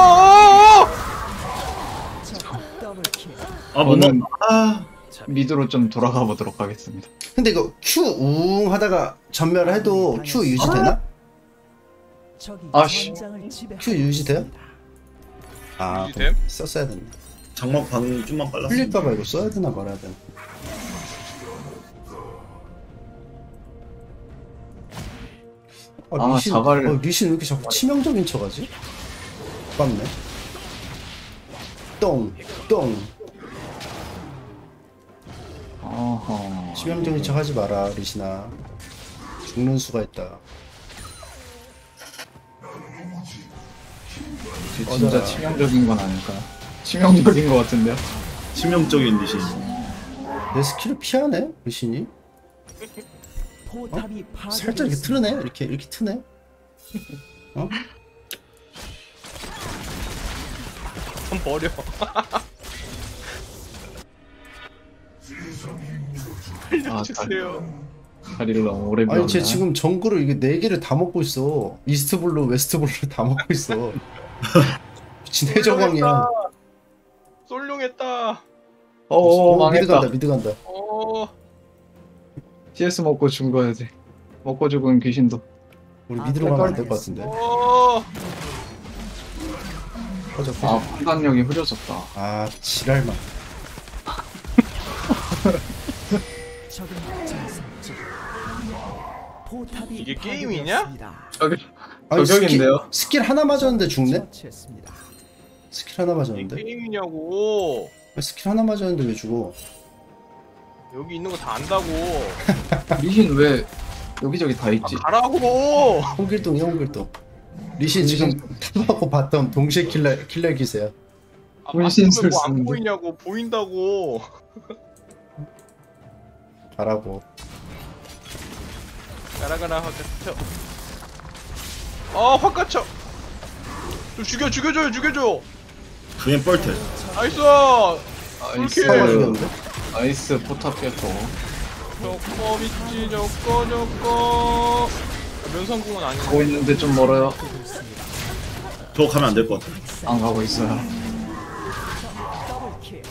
더블킬. 저는 미드로 좀 돌아가 보도록 하겠습니다. 근데 이거 Q 웅 하다가 전멸해도 Q 유지되나? 적이 아씨. 전장을 지배하고 Q 유지돼요? 있습니다. 아 유지됨? 썼어야 됐네. 장막 반응 좀만 빨랐어. 풀릴까봐 이거 써야 되나 말아야 되나? 리신, 리신 왜 이렇게 자꾸 치명적인 척하지? 맞네. 똥. 어허. 치명적인 척 하지 마라, 리신아. 죽는 수가 있다. 진짜 치명적인 건 아닐까요? 치명적인 것 같은데요? 치명적인 리신. 내 스킬을 피하네, 리신이. 포탑이 살짝 이렇게 트네, 이렇게 트네. 좀 버려. 알려주세요. 다리를 너무 오래 아니, 쟤 지금 정글을 이게 4개를 다 먹고 있어. 이스트블루, 웨스트블루를 다 먹고 있어. 미친 해적왕이야. 쏠룡했다. 망했다. 미드 간다. CS 먹고 죽은 거야지. 먹고 죽은 귀신도. 우리 미드로 가면 안 될 것 같은데. 꺼져. 판단력이 흐려졌다. 아, 지랄만. 적은 전선 중. 포탑이 이게 게임이냐? 파괴되었습니다. 아니, 저격인데요? 스킬 하나 맞았는데 죽네? 처치했습니다. 스킬 하나 이게 맞았는데? 게임이냐고. 스킬 하나 맞았는데 왜 죽어? 여기 있는 거 다 안다고. 리신 왜 여기저기 다 있지? 가라고. 홍길동이야, 홍길동. 리신 지금 탑하고 바텀 동시에 킬러 기세야. 혼신술 뭐안 쓰는데. 보이냐고. 보인다고. 가라고. 가라가라 화가쳐. 화가쳐. 좀 죽여줘요. 그냥 뻘테. 나이스. 나이스. 사과 죽였는데? 나이스 포탑 깨고. 저거 믿지 저거. 면상궁은 아니고. 가고 있는데 좀 멀어요. 저 가면 안 될 것 같아. 안 가고 있어요. 더블킬.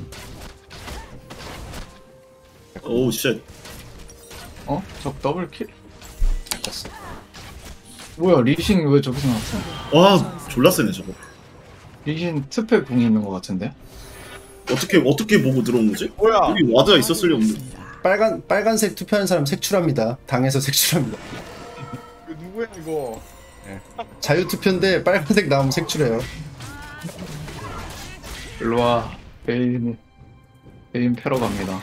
오우 쉣. 적 더블킬? 됐어. 뭐야 리신 왜 저기서 나왔어? 와 졸라 세네 저거. 리신 특패 궁이 있는 것 같은데? 어떻게 보고 들어온 거지? 뭐야? 여기 와드가 있었을 리 없는데. 빨간색 투표하는 사람 색출합니다. 당에서 색출합니다. 이거 누구야 이거? 자유 투표인데 빨간색 나오면 색출해요. 일로와 베인 패러 갑니다.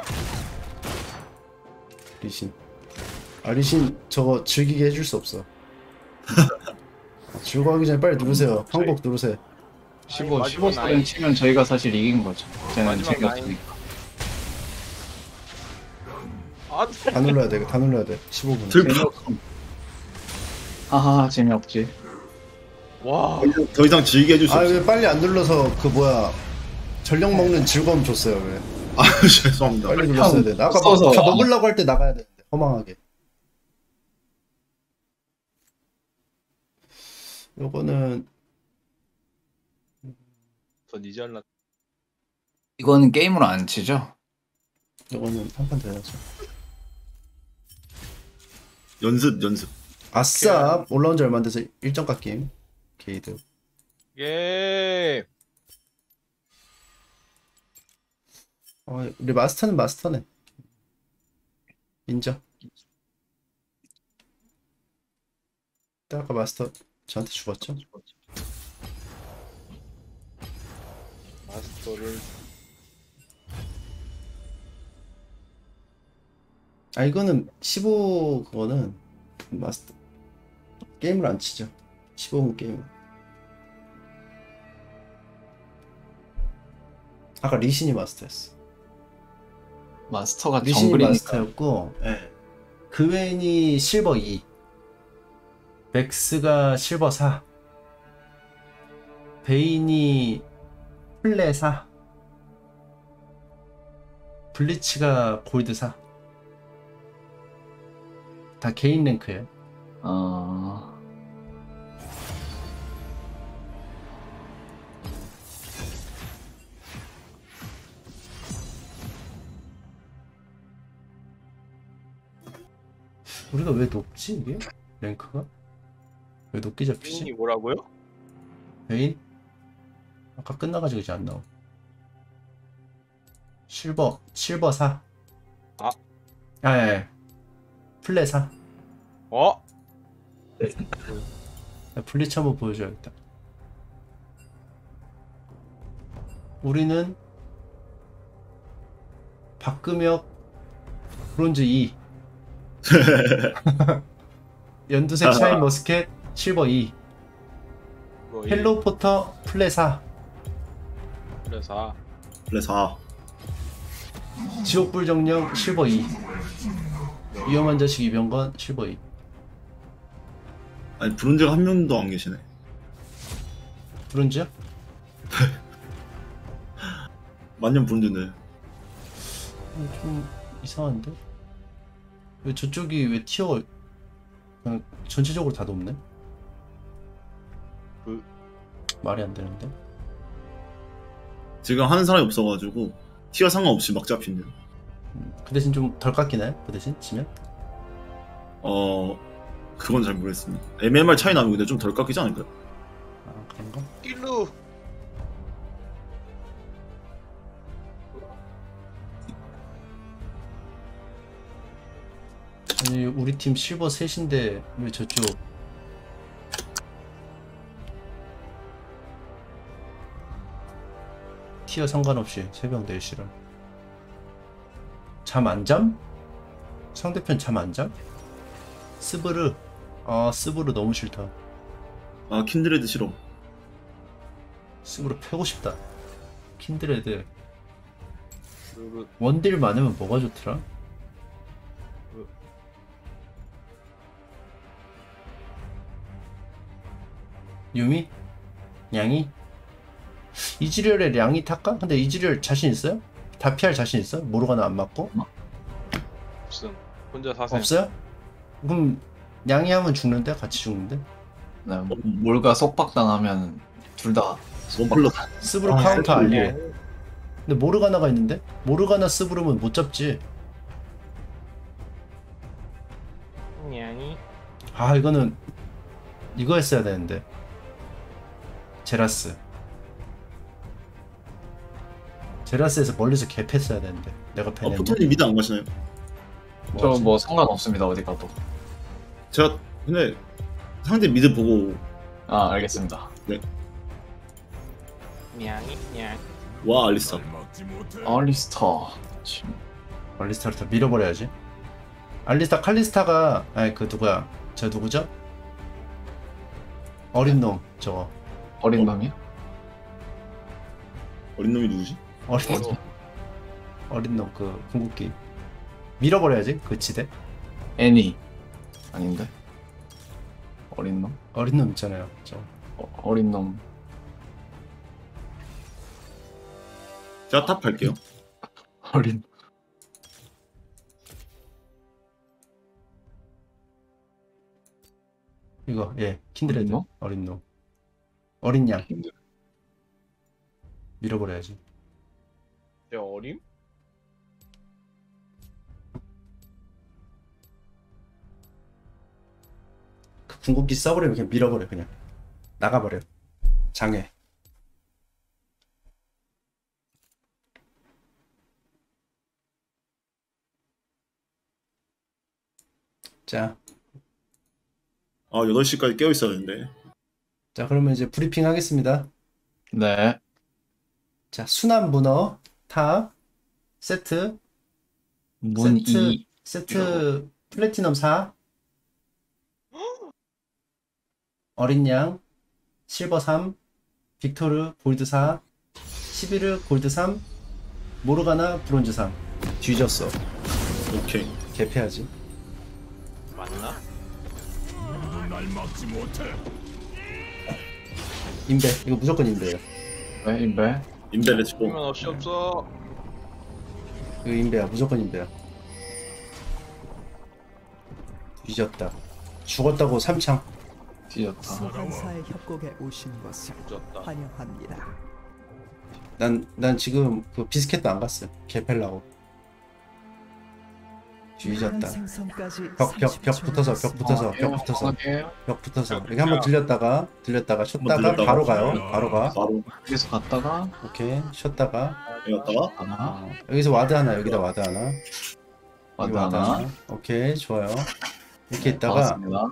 리신. 아, 리신 저거 즐기게 해줄 수 없어. 즐거워하기 전에 빨리 누르세요. 항복 누르세요. 15스는 치면 저희가 사실 이긴 거죠. 쟤는 마지막 챙겼으니까. 다 눌러야 돼. 다 눌러야 돼. 15분. 재미없음. 하하 재미없지. 와. 더 이상 즐기게 해줄 수 아, 없어. 왜 빨리 안 눌러서 그 뭐야 전력 먹는 즐거움 줬어요. 왜? 아 죄송합니다. 빨리 눌렀어야 돼. 아까 써서. 다 먹으려고 할 때 나가야 되는데 허망하게. 요거는 전 이제 할라. 이거는 게임으로 안 치죠? 요거는 한 판 더 해야죠. 연습. 아싸 올라온 지 얼마 안 돼서 1점 깎임. 게이드. 예. 우리 마스터는 마스터네. 인정. 아까 마스터 저한테 죽었죠? 마스터를 이거는 15 그거는 마스터 게임을 안 치죠. 15분 게임. 아까 리신이 마스터였어. 마스터가 리신이 정글이니까. 마스터였고, 그웬이 실버 2, 맥스가 실버 4, 베인이 플레 4, 블리츠가 골드 4. 다 개인 랭크예요. 우리가 왜 높지 이게? 랭크가? 왜 높게 잡히지? 이 뭐라고요? 베인? 아까 끝나가지고 이제 안 나오. 실버 4. 예. 플레 4. 블리츠 한번 보여줘야겠다. 우리는 박금혁 브론즈 2. 연두색 샤인 머스켓 실버 2. 헬로우 포터 플레 4. 그래서 그래서 지옥불 정령 실버 2. 위험한 자식 이병건 실버 2. 아니 브론즈가 한 명도 안 계시네. 브론즈야? 만년 브론즈인데. 좀 이상한데? 왜 저쪽이 왜 티어 그냥 전체적으로 다 높네? 말이 안 되는데? 지금 하는 사람이 없어가지고 티어 상관없이 막 잡힌대요. 그 대신 좀 덜 깎이나요? 그 대신 치면? 그건 잘 모르겠습니다. MMR 차이 나면 근데 좀 덜 깎이지 않을까요? 그런가? 일루. 아니 우리 팀 실버 3인데 왜 저쪽 티어 상관없이 3명 내시라. 잠 안 잠? 상대편 잠 안 잠? 스브르. 스브르 너무 싫다. 킨드레드 싫어. 스브르 패고 싶다. 킨드레드 원딜 많으면 뭐가 좋더라? 유미? 냥이? 이즈리얼에 냥이 탈까? 근데 이즈리얼 자신 있어요? 다 피할 자신 있어요? 모르가나 안 맞고? 없음. 혼자 사세요. 없어요? 그럼 냥이 하면 죽는데? 같이 죽는데? 네, 몰가 속박당하면 둘 다 원플러스. 스브르 카운터 알리에. 근데 모르가나가 있는데? 모르가나 스브르면 못 잡지. 냥이. 이거는 이거 했어야 되는데. 제라스에서 멀리서 개패했어야 되는데 내가 패냈네. 포토님 미드 안 가시나요? 저 뭐 상관없습니다 어디 가도. 제가 근데 상대 미드 보고 알겠습니다. 냥이. 와 알리스타. 알리스타. 알리스타를 다 밀어버려야지. 알리스타 칼리스타가 그 누구야? 저 누구죠? 어린 놈 저거. 어린 놈이요? 어린 놈이 누구지? 어린 놈 그 궁극기 밀어버려야지 그 지대. 애니 아닌데? 어린 놈? 어린 놈 있잖아요. 저 어린 놈. 제가 탑 갈게요. 어린. 이거 킨드레드 어린 놈? 어린 놈. 어린 양 킨드레드. 밀어버려야지. 내 어림? 그 궁극기 써버리면 그냥 밀어버려. 그냥 나가버려. 장애. 자, 아 8시까지 깨어 있어야 되는데. 자 그러면 이제 브리핑 하겠습니다. 네. 자, 순환 문어 탑 세트 문 세트 2. 세트 플래티넘 4 어린 양 실버 3 빅토르 골드 4 11르 골드 3 모르가나 브론즈 3 뒤졌어. 오케이. 개패하지. 맞나? 날 막지 못해. 인베 이거 무조건 인베예요. 네, 인베. 인베 렛츠고. 이면 없이 없어. 이거 인베야. 무조건 인베야. 뒤졌다. 죽었다고 삼창. 뒤졌다. 소환사의 협곡에 오신 것을 늦었다. 환영합니다. 난 지금 그 비스켓도 안 갔어. 개패려고. 뒤졌다. 생성까지 벽 붙어서 벽 붙어서 벽 붙어서 벽 붙어서 이렇게 한번 들렸다가 쉬었다가 들렸다가. 바로 가요. 바로 가. 바로 여기서 갔다가 오케이 쉬었다가 여기다가 하나. 여기서 와드 하나 여기다 와드 하나 와드 여기 하나. 오케이 좋아요. 이렇게 있다가 받았습니다.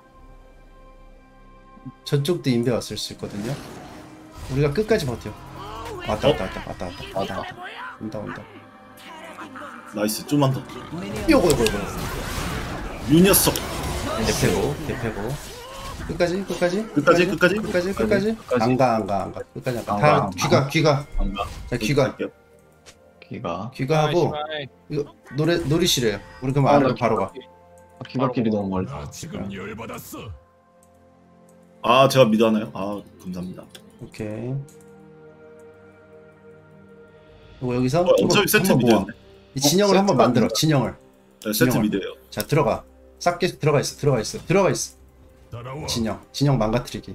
저쪽도 인베 왔을 수 있거든요. 우리가 끝까지 버텨. 왔다 온다. 나이스. 좀만 더. 요거 유 녀석. 대패고 끝까지 끝까지. 안가 끝까지 안가. 안 다 가. 귀가 안 가. 자 귀가 기가. 하고 이거 놀이시래요. 우리 그럼 안으로 바로 가. 기가끼리 너무 멀다. 나 지금 열받았어. 아 제가 미드 하나요? 아 감사합니다. 오케이. 이거 여기서 어차피 세트 한번 모아. 미드였네. 이 진영을 한번 세트가 만들어. 아니라. 진영을. 네, 세트 진영아. 미드예요. 자 들어가. 싹 계속 들어가 있어. 따라와. 진영 망가뜨리기.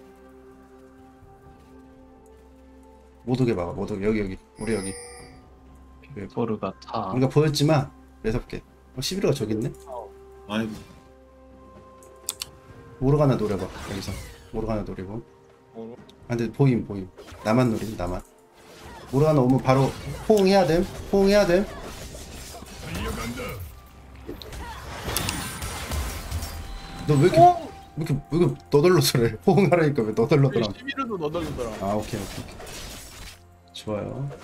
못 오게 막아. 못 오게. 여기 우리 여기. 포르가 타. 우리가 보였지만 매섭게. 11호가 저기 있네. 아이고. 모르가나 노려봐. 여기서 모르가나 노리고. 아 근데 보임. 나만 노림. 모르가나 오면 바로 포응해야 됨. 달려간다. 너 왜 이렇게 너덜너덜해? 포응하라니까 왜 너덜너덜함? 11호도 너덜너덜아. 아 오케이. 좋아요.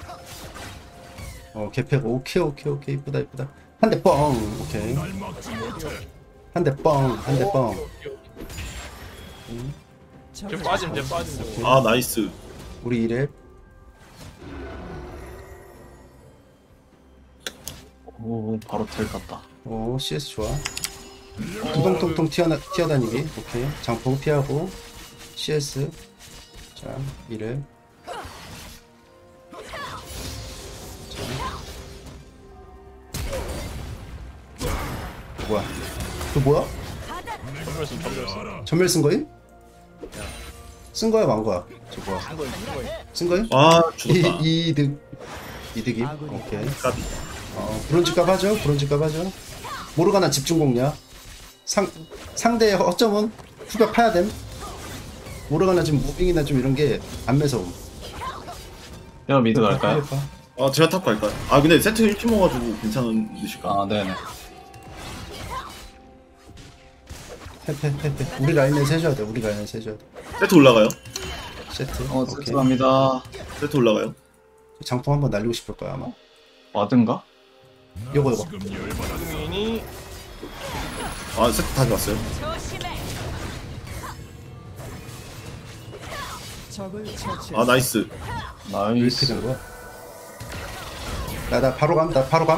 개패고 오케이 이쁘다. 한 대 뻥. 오케이. 날 막지 못해. 한 대 뻥. 쟤 빠짐. 아 나이스. 우리 1렙. 오, 바로 텔 갔다. 오 CS 좋아. 두동통통 튀어다니기. 오케이. 장풍 피하고 CS. 자 1렙. 뭐야? 그 뭐야? 전멸 쓴 거임? 쓴 거야 만 거야? 저 뭐야? 쓴 거임? 아 죽었다. 이득임. 오케이. 까비. 브론즈 값 하죠. 모르가나 집중 공략. 상대의 허점은 후벼 파야 됨. 모르가나 지금 무빙이나 좀 이런 게 안 매서움. 내가 미드 갈까요? 아 제가 탑 갈까요? 아 근데 세트 1팀 먹어가지고 괜찮으실까? 아, 네네. 패. 우리 라인에서 해줘야 돼. 세트 올라가요? 세트. 세트 오케이. 갑니다. 세트 올라가요? 장풍 한번 날리고 싶을 거야 아마. 와든가? 요거. 지금 열받았어. 승민이 아 세트 다 좋았어요. 적을 처치. 아 나이스. 왜 이렇게 나이스. 된 거야? 나 바로 감.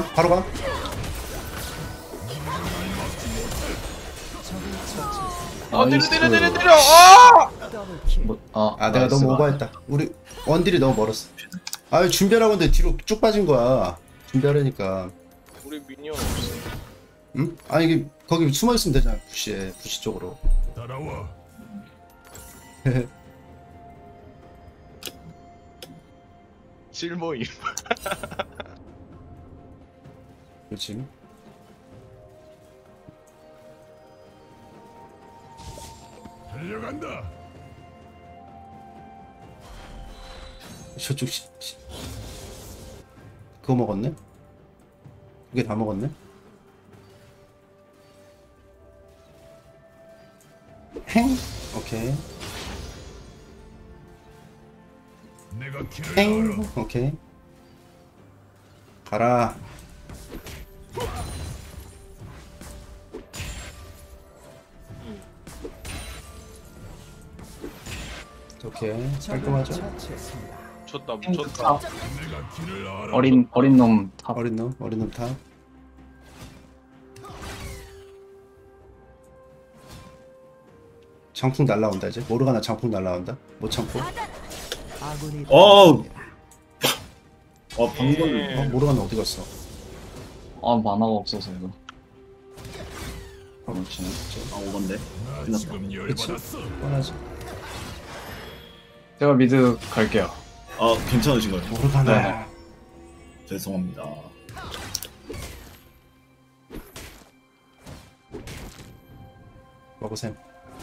때려. 아! 더블킬. 내가 너무 오버했다. 우리 원딜이 너무 멀었어. 준비하라고 했는데 뒤로 쭉 빠진 거야. 준비하려니까. 우리 미니언 없어. 응? 아니 이게 거기 숨어 있으면 되잖아. 부시 쪽으로. 따라와. 실모임. 그렇지. 달려간다. 저쪽 그거 먹었네? 그게 다 먹었네? 행? 오케이. 내가 길을 행? 알아. 오케이. 가라. 오케이. 적을 깔끔하죠? 처치했습니다. 쳤다 탑. 쳤다. 내가 길을 알아. 어린 놈 탑. 어린 놈 탑. 장풍 날라온다 이제. 모르가나 장풍 날라온다. 못 참고. 아군이 어우. 당했습니다. 방금 모르가나 어디 갔어? 아 만화가 없어서 이거. 그렇지. 오건데. 나 지금 열받았어. 뻔하지. 제가 미드 갈게요. 아 괜찮으신가요? 모르가나. 죄송합니다. 먹으셈.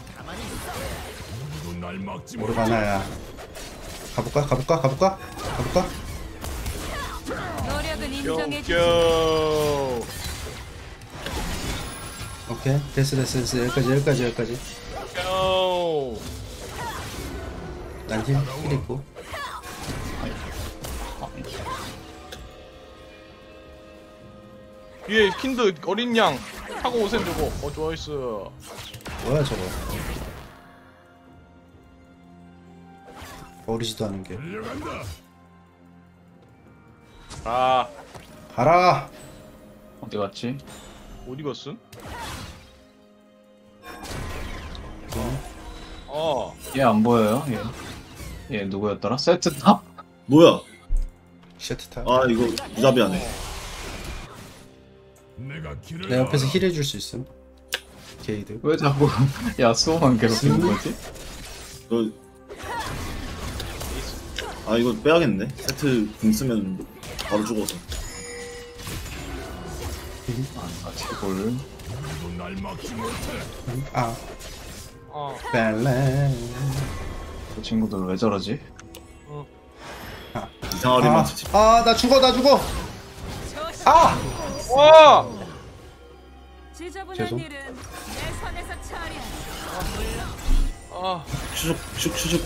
누구도 날 막지 못. 모르가나야. 가볼까? 노력은 인정해 주지. 뿅. 오케이. 됐어. 여기까지. 뿅. 난 힐 있고. 뒤에 킨드 어린 양 타고 오셈 저거. 좋아이스. 뭐야 저거. 어리지도 않은 게. 달려간다. 아 가라. 어디 갔지? 어디 갔음? 얘 안 보여요? 얘 누구였더라? 세트 탑? 뭐야? 셔트 탑. 아 이거 무자비하네. 내가 길을 내 옆에서 알아. 힐해줄 수 있음. 게이드. 왜 자꾸 야수호만 괴롭히는 거지? 아 이거 빼야겠네. 세트 궁 쓰면 바로 죽어서. 아 제골. 누구도 날 막지 못해. 아. 아 벨레. 그 친구들 왜 저러지? 이상하게만 치지. 나 죽어. 아! 와! 지저분한 죄송. 일은 내 손에서 처리해. 아 슉슉슉슉.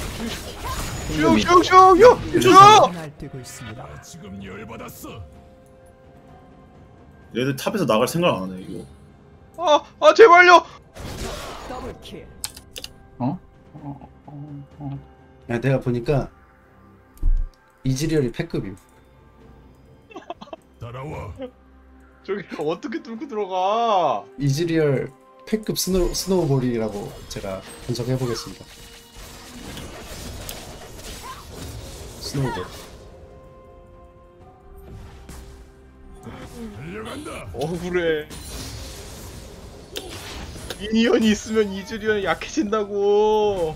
슉슉슉슉! 날뛰고 있습니다. 나 지금 열받았어. 얘들 탑에서 나갈 생각 안 하네 이거. 아 제발요! 더블킬. 야, 내가 보니까 이즈리얼이 패급임. 따라와. 저기 어떻게 뚫고 들어가? 이즈리얼 패급 스노우볼이라고 제가 분석해 보겠습니다. 스노우볼. 달려간다. 억울해. 미니언이 있으면 이즈리언이 약해진다고.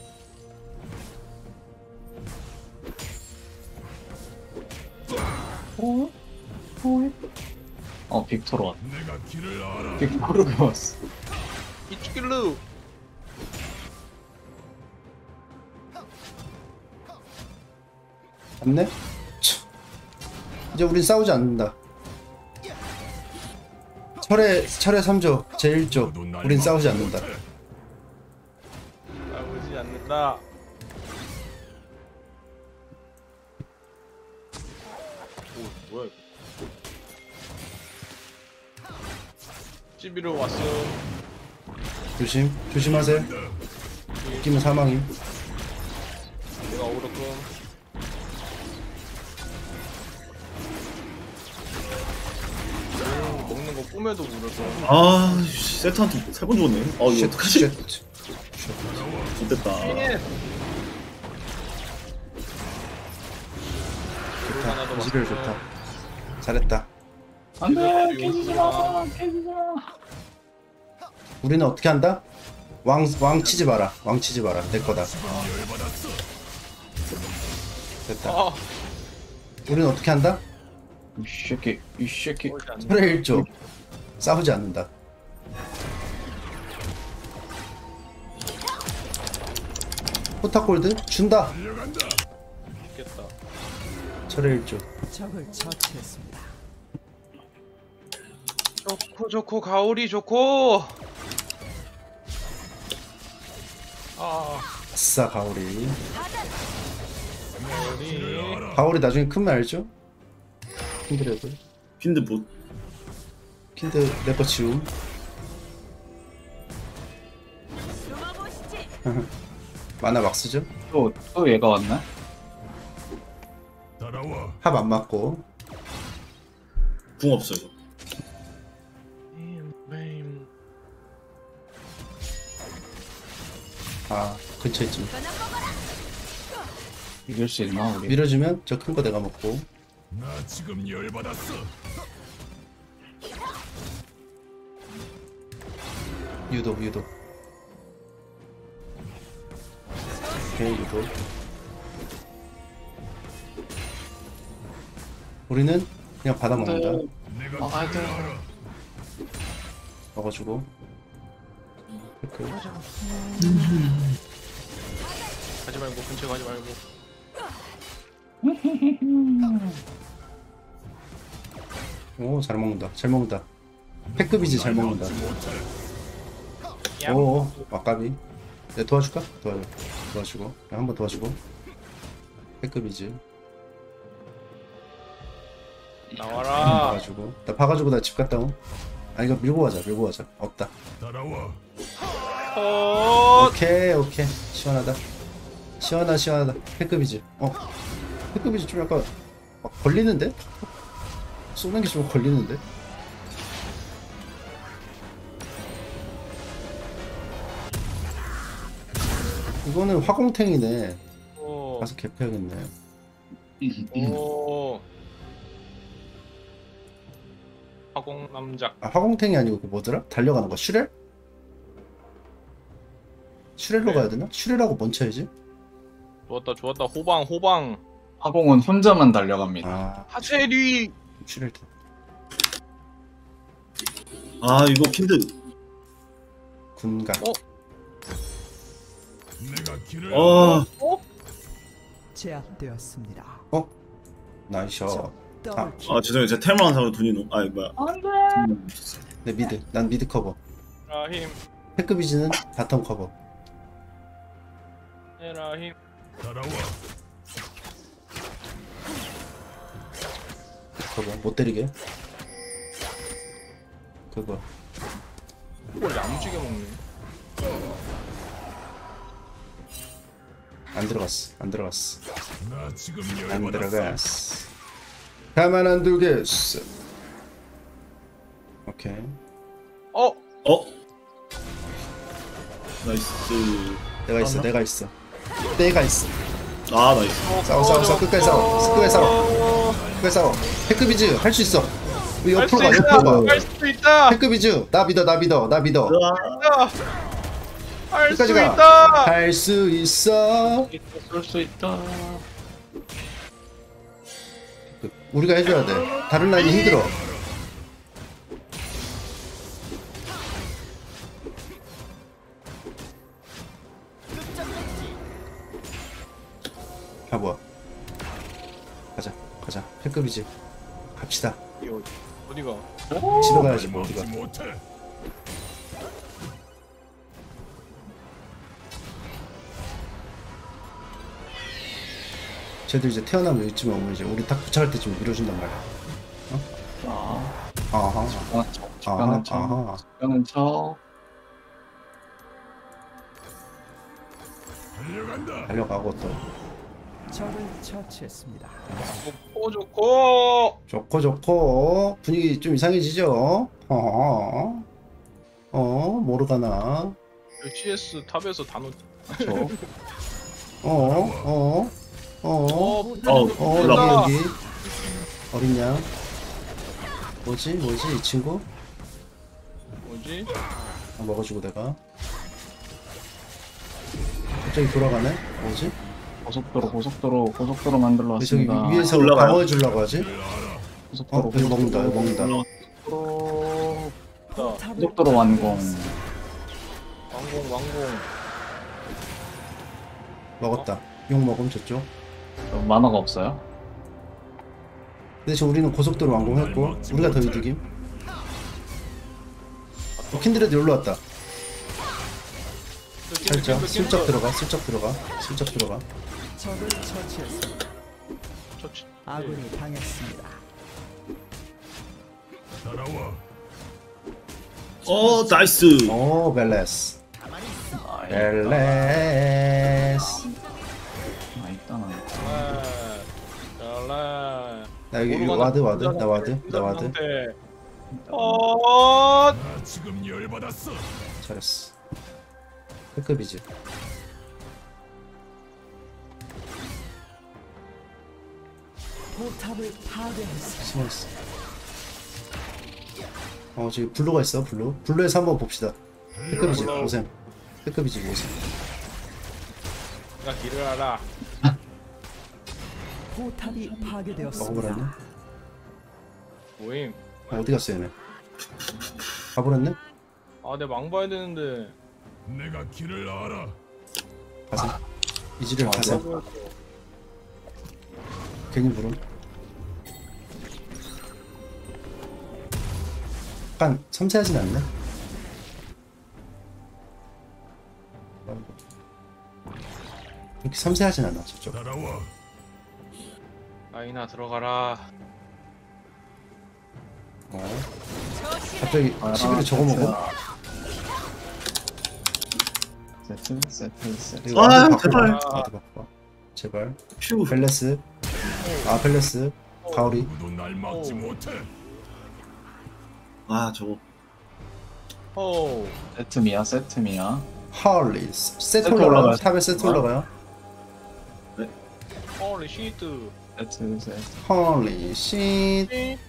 빅토르 왔다. 내가 길을 알아. 빅토르가 왔어. 이쪽일로. 맞네? 이제 우린 싸우지 않는다. 철의 3조 제1조 우린 싸우지 않는다. 싸우지 않는다. 오 뭐야 이거. CB로 왔어. 조심하세요. 웃기면 사망임. 내가 억울했군. 먹는 거 꿈에도 물었어. 아 세트한테 3번 죽었네. 아 이거 어떡하지? 쉣. 못됐다. 하나도 이즈리얼 왔어. 좋다. 잘했다. 안돼 깨지지 마 깨지지 마. 우리는 어떻게 한다? 왕 치지 마라. 왕 치지 마라. 내 거다. 됐다. 아, 우리는 어떻게 한다? 이 새끼 이 새끼. 철의 1조. 싸우지 않는다. 포타골드 준다. 죽겠다. 철의 1조. 적을 처치했습니다. 좋고 가오리 좋고. 아, 아싸 가오리. 가오리. 가오리 나중에 큰말 알죠? 킨드레드. 핀드 보 킨드 내거 지움. 숨어보시지. 만화 막 쓰죠? 또 얘가 왔나? 합 안 맞고. 궁 없어요. 저. 아 근처에 있지. 이길 수 있나 우리? 밀어주면 저 큰 거 내가 먹고. 나 지금 열받았어. 유도. 오케이 유도. 우리는 그냥 받아 먹는다. 내가 아이고. 먹어주고. 이렇게. 가지 말고 근처 가지 말고. 오 잘 먹는다. 잘 먹는다. 패급이지 잘 먹는다. 오 막가비. 내가 도와줄까? 도와주고. 한 번 도와주고. 패급이지. 나와라. 봐가지고 나 봐가지고 나 집 갔다 옴. 아 이거 밀고 가자. 없다. 따라와. 오케이 시원하다. 패급이지. 패급이지 좀 약간 걸리는데? 쏘는 게 좀 걸리는데? 이거는 화공탱이네. 오. 가서 개패야겠네. 오. 화공 남작. 아 화공탱이 아니고 그 뭐더라? 달려가는 거 슈렐? 슈렐로 네. 가야 되나? 슈렐하고 뭔 차이지? 좋았다. 호방. 화공은 혼자만 달려갑니다. 아 하체리. 슈렐. 아 이거 핀드. 군가. 내가 길을 제압되었습니다. 나이스 샷. 더블킬. 아 죄송해요. 제가 텔만 사면 돈이 너무 뭐야. 내 미드. 난 미드 커버. 라힘. 패급이지는 바텀 커버. 라힘. 따라와. 커버. 못 때리게. 그거. 이걸 야무지게 먹네. 안 들어갔어. 나 지금 안 열받았어. 들어갔어. 가만 안 두겠어. 오케이. 나이스. 내가 있어. 아 나이스. 싸워. 끝까지 싸워. 패급이즈 할 수 있어. 우리 옆으로 가. 할 수 있다. 패급이즈 나 믿어. 할 수 끝까지 가. 있다. 할 수 있어. 쏠 수 있다. 우리가 해줘야 돼. 다른 라인이 힘들어. 뭐야? 가자. 패급이지. 갑시다. 어디가? 집에 가야지 뭐 어디가. 못해. 쟤들 이제 태어나면 여기쯤에 오면 이제 우리 딱 도착할 때쯤 밀어준단 말이야. 아하. 가는 척. 달려간다. 달려가고 또 적을 처치했습니다. 좋고 분위기 좀 이상해지죠? 모르가나. CS 탑에서 다 놓. 여기 어린 양 뭐지 이 친구? 뭐지? 아, 먹어주고 내가 갑자기 돌아가네? 뭐지? 고속도로 만들러 왜 저기 왔습니다. 위에서 올라가요? 방어해 주려고 하지? 고속도로 이거 먹는다 이거 먹는다 고속도로 완공. 왕공. 먹었다 용 먹음 저쪽 만화가 없어요? 근데 지금 우리는 고속도로 완공했고 우리가 더 이득임 킨드레드 여기로 왔다 살짝 슬쩍 들어가 적을 처치했습니다. 처치. 아군이 당했습니다. 나이스. 오 벨레스 벨레스 아 있다 나. 잘라. 나 여기 와드 나 와드 지금 열받았어. 잘했어 B급이지 포탑을 파괴했습니다. 숨어있어 저기 블루가 있어 블루에서 한번 봅시다 B급이지 오셈 B급이지 오셈 나 길을 알아. 포탑이 파괴되었습니다. 먹어버렸네 모임. 어디 갔어 얘네 가버렸네? 내 망 봐야 되는데. 내가 길을 알아. 가셈 이지를 가셈 괜히 부름 약간 섬세하진 않네 그렇게 섬세하진 않아 저쪽 따라와. 아이나 들어가라. 갑자기 시비를 저거 먹어? 세트. 이거 아, 와드 바꿔. 제발. 와드 바꿔 제발 휴. 벨레스 벨레스 가오리 누구도 날 막지 못해. 저거. 세트미야. 하울리 세트 세트 올라가요 올라가요. 탑에 세트 올라가요 홀리 시트. 세트. 헐리 쉿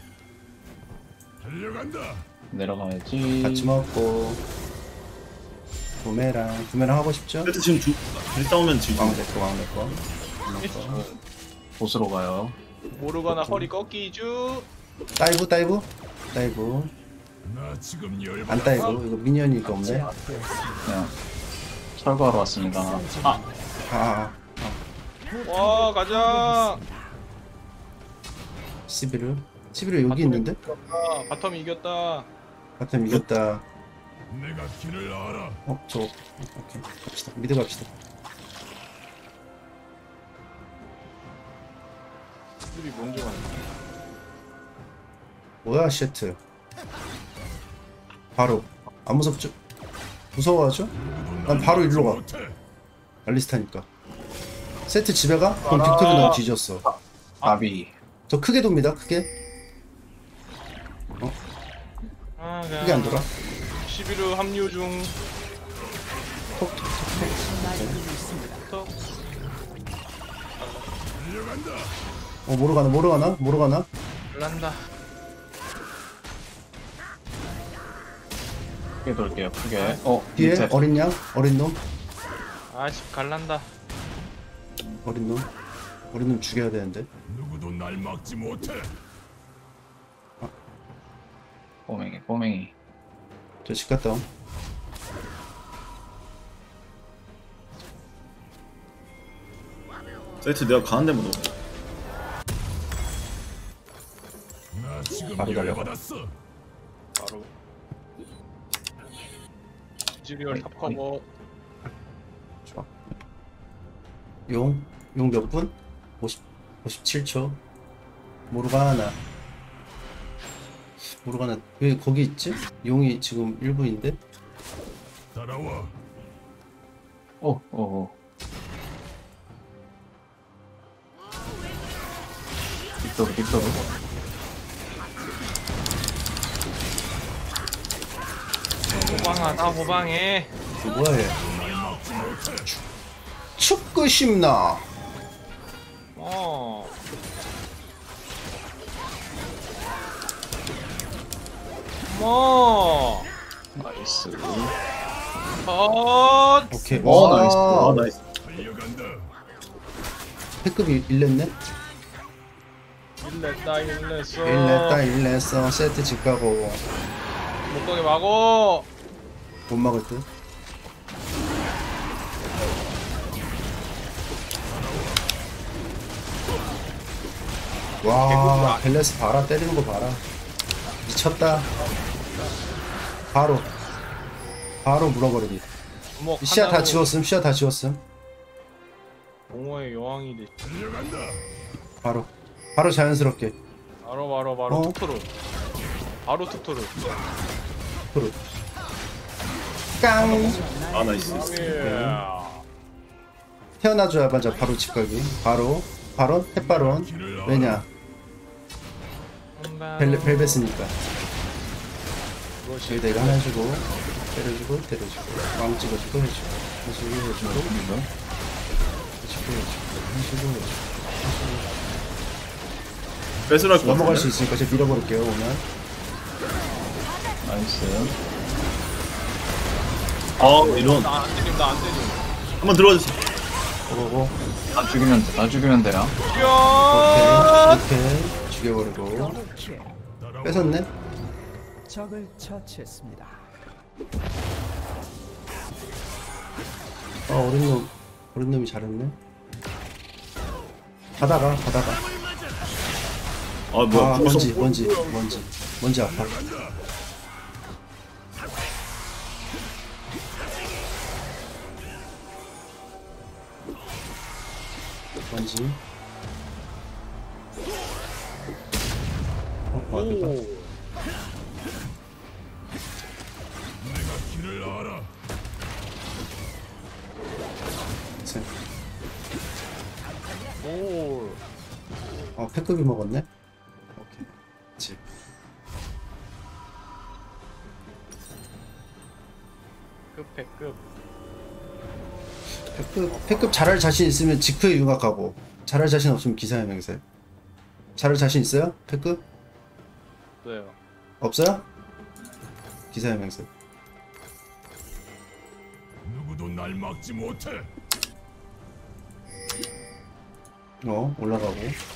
달려간다. 내려가야지. 같이 먹고 부메랑 하고 싶죠? 세트 지금 둘 싸우면 지금. 왕내꺼 보스로 가요. 모르거나 허리 꺾이죠. 다이브 나 지금 열받. 안 다이브 이거 미니언이니까 없네 그냥 철거하러 왔습니다. 와 가자. 시비르 여기 있는데? 바텀 이겼다. 바텀 이겼다 내가 길을 알아. 오케이 갑시다 미드 갑시다 들이 뭔지 모르겠네. 뭐야 쉐트 바로 안 무섭죠? 무서워하죠? 난 바로 일로 가 알리스타니까 세트 집에 가? 그럼 빅토리 넌 뒤졌어 아비. 저 크게 돕니다 크게 크게 안 돌아 11호 합류 중. 모르가나? 란다. 크게 돌게요. 크게. 뒤에 밑에. 어린 놈 아씨 갈란다. 어린 놈 죽여야 되는데 누구도 날 막지 못해. 꼬맹이. 저 집 갔다 옴 세트 내가 가는 데만 넣어. 나 지금 바로 달려가. 열받았어. 바로. 지리얼 탑 커버. 용 몇 분? 57초 모르가나 왜 거기 있지? 용이 지금 1분인데? 따라와. 빅토르. 호방하다 호방해. 뭐야 얘 축구 심나 뭐. 나이스. 오케이. 나이스. 아 나이스. 패급이 1냈네? 일냈다 일냈어. 1냈어. 세트 집 가고 목동에 막어. 못 막을 듯. 와, 벨레스 봐라. 때리는 거 봐라. 미쳤다. 바로 물어버리기. 시야 다 지웠음. 시야 다 지웠음. 공허의 여왕이 돼. 바로 자연스럽게. 바로 어? 투토르. 바로 투토르. 프로. 깡. 아 나이스. 태어나자마자 바로 직각이. 바로 햇바론. 왜냐? 벨벳이니까. 여기 내가 하나 해주고 때려주고 왕 찍어주고 해주고 뺏으라 것 넘어갈 같은데. 수 있으니까 제가 밀어버릴게요. 오면 나이스. 아 이런. 나안 때림 나안 때림. 한번 들어와주세요. 오고 나 죽이면 돼. 나 죽이면 돼요. 오케이 죽여버리고 더블킬. 뺏었네. 적을 처치했습니다. 어린 놈이 잘했네. 가다가 아 뭐야. 아 먼지 아파. 먼지. 맞겠다. 오. 패급이 먹었네. 오케이. 그치. 급패급. 패급 잘할 자신 있으면 직후에 융합하고 잘할 자신 없으면 기사의 맹세. 잘할 자신 있어요? 패급? 네요. 없어요? 기사의 맹세. 누구도 날 막지 못해. 올라가고.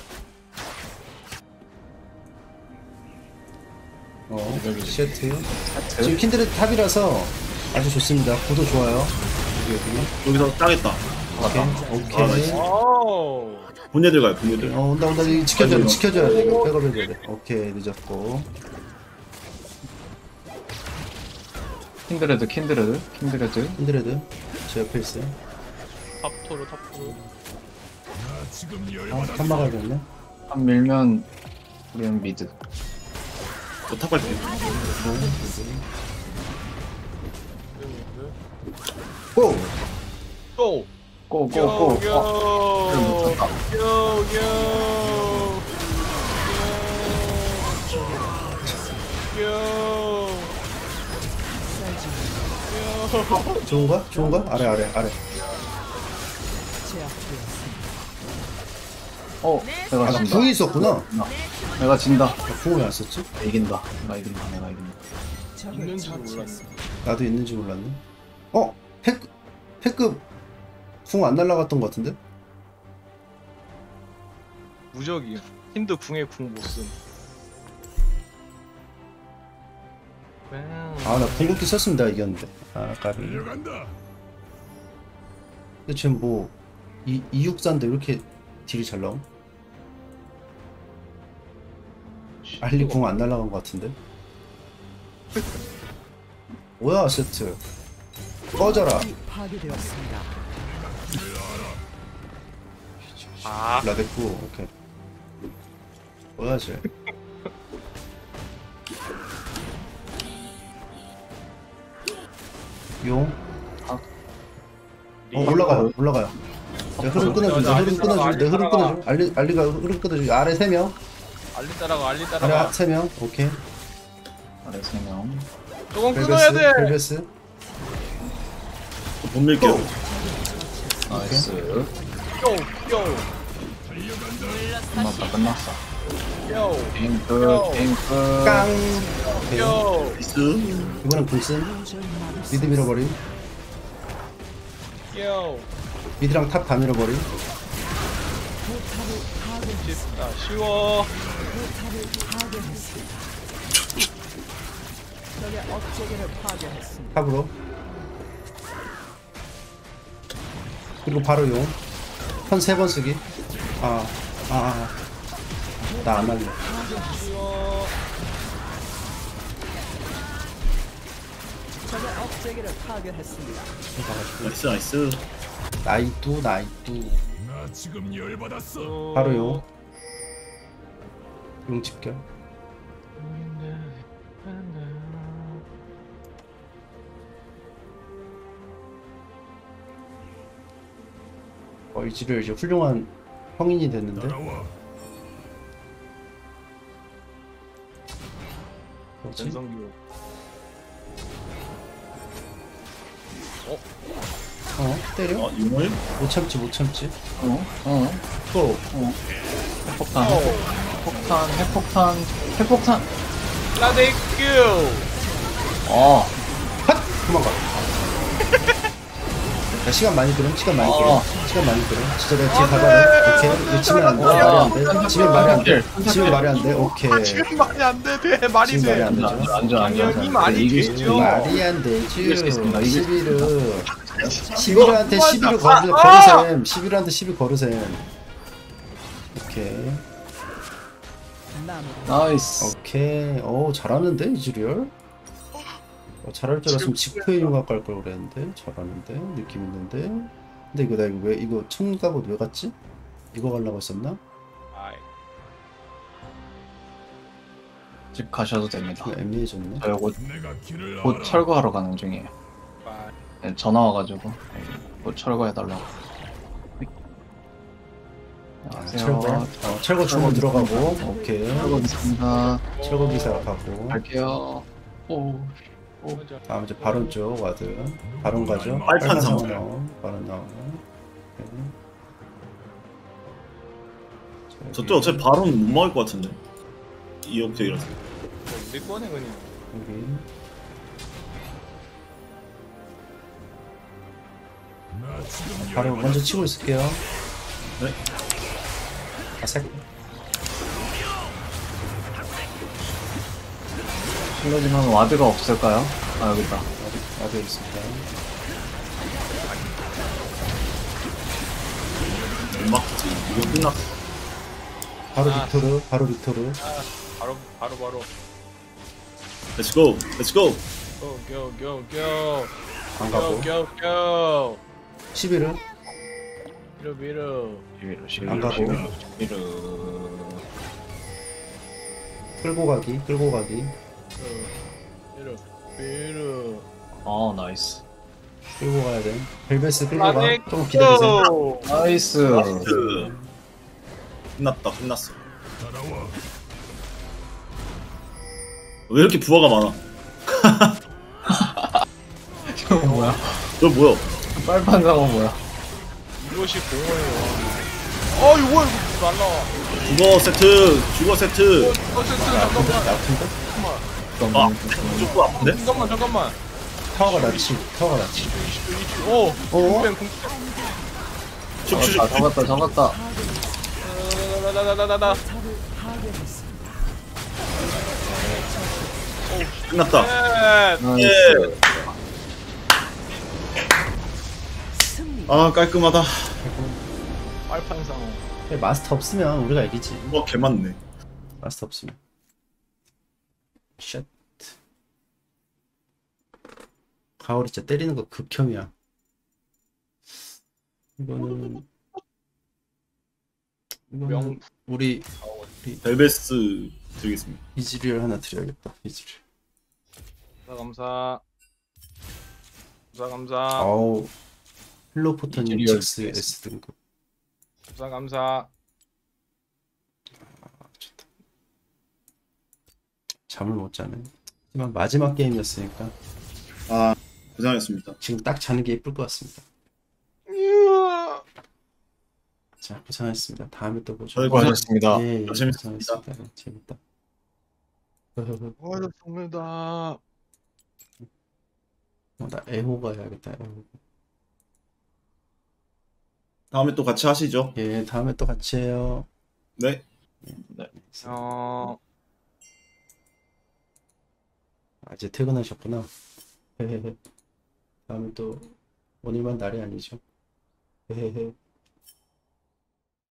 세트. 지금 킨드레드 탑이라서 아주 좋습니다. 구도 좋아요. 여기서 따겠다. 오케이. 나이스. 오. 본예들 가요. 본예들. 온다. 이거 지켜줘야 돼. 이거 백업 해줘야 돼. 오케이, 늦었고. 킨드레드. 킨드레드. 제 옆에 있어요. 탑토르. 탑 막아야겠네. 한 밀면 우리는 미드. 저탑 갈게요. 고! 또. 고고고. 요. 좋은가? 아래. 제압되었습니다. 내가 나 진다. 궁이 있었구나. 내가 진다. 나 궁을 왜 안 썼지? 내가 이긴다. 내가 이긴다. 적을 있는지 처치했습니다. 나도 있는지 몰랐네. 패급 궁 안 날라갔던 것 같은데? 무적이. 힌드 궁에 궁 못 쓴. 나 궁극기 썼으면 내가 이겼는데. 까비. 근데 쟤 뭐 264인데 왜 이렇게 딜이 잘 나옴? 알리 궁 안 날라간 것 같은데? 뭐야 세트. 꺼져라. 파괴되었습니다. 라데쿠. 오케이. 뭐야 쟤. 용. 올라가요. 내 흐름 끊어줘. 내 흐름 끊어줘. 알리가 흐름 끊어줘. 아래 3명. 알리 따라가. 아래 3명. 오케이. 아래 3명. 조금 끊어야 돼. 벨베스. 못 밀게요. 나이스. 요. 끝났다 끝났어. 요. 탱크. 깡. 오케이. 요. 나이스. 이번엔 불슨. 미드 밀어버림. 요. 미드랑 탑 다 밀어버림. 쉽다. 쉬워. 적의 업체계를 파괴했습니다. 탑으로. 그리고 바로 용. 턴 3번 쓰기. 나 안 할래. 쉬워. 적의 업체계를 파괴했습니다. 나이스 나이스. 나이뚜. 나 지금 열받았어. 바로 용. 용 집결. 이지를 이제 훌륭한 성인이 됐는데. 따라와. 뭐지? 전성기로. 때려? 유물? 못 참지. 또. 핵폭탄. 라데큐. 핫! 도망가. 야, 시간 많이 들어. 진짜 내가 뒤에 가봐라. 오케이. 이거 치면 안 돼. 말이 안 돼. 치면 말이 안 돼. 오케이. 지금 말이 안 돼. 돼. 말이 지금 돼. 말이 안 되죠. 당연히 말이 되죠. 말이 안 되죠. 이길 수 있습니다. 이길 수 11을 11을 거르셈. 11한테 11 거르셈. 오케이. 나이스. 오케이. 잘하는데 이즈리얼? 잘할 줄 알았으면 직포에 융합 갈 걸 그랬는데 잘하는데 느낌 있는데. 근데 이거 나 이거 청갑옷 왜 갔지? 이거 가려고 했었나? 아이. 집 가셔도 됩니다. 이거 애매해졌네. 저 내가 길을 곧 알아. 철거하러 가는 중이에요. 아이. 네, 전화 와가지고 곧 철거해달라고. 안녕하세요. 철거 주문 들어가고. 오케이. 철거 있습니다. 철거 기사 가고. 갈게요. 오. 다음 이제 바론 쪽 와드. 바론 가죠. 빨판 상어. 바론 나오고. 저쪽 어차피 바로는 못 막을 것 같은데. 이 업체이라서. 내 거네 그냥. 여기. 나 지금 바로 먼저 치고 있을게요. 네. 색. 실례지만 와드가 없을까요? 여기 있다. 와드 있습니다. 못 막지. 이거 끝났어. 바로 빅토르. 바로. Let's go. Let's go. go. 안 가고. go. 11을 밀어. 안 가고. 끌고 가기. 밀어. 나이스. 끌고 가야 돼. 벨베스 끌고 가. 라데큐. 조금 기다리세요. 나이스. 끝났어. 따라와. 왜 이렇게 부하가 많아? 이거 뭐야? 너 뭐야? 빨판 상어 뭐야? 이것이 공허해요. 이거 뭐야 이거 날라와. 죽어 세트. 잠깐만. 아, 조금 아픈데? 잠깐만. 타워가 낫지. 오. 공pen. 슉슉슉. 잡았다. 나나나나나나. 끝났다. 네. 예. 아 깔끔하다. 빨판상어. 마스터 없으면 우리가 이기지. 개 많네. 마스터 없으면. 쉣. 가오리 진짜 때리는 거 극혐이야. 이거는 명. 우리 벨베스 드리겠습니다. 이즈리얼 하나 드려야겠다. 이즈리얼. 감사. 아우 힐로포터님 이즈리얼 6 S 등급. 감사. 좋다. 잠을 못 자네. 하지만 마지막 게임이었으니까 아 고생하셨습니다. 지금 딱 자는 게 예쁠 것 같습니다. 자, 고생하셨습니다. 다음에 또 보죠. 저희 고생하셨습니다. 예, 예, 재밌었습니다. 고생하셨습니다. 재밌다. 고맙습니다. 나 애호 가야겠다. 애호. 다음에 또 같이 하시죠. 예, 다음에 또 같이 해요. 네. 어... 아, 이제 퇴근하셨구나. 다음에 또 오늘만 날이 아니죠.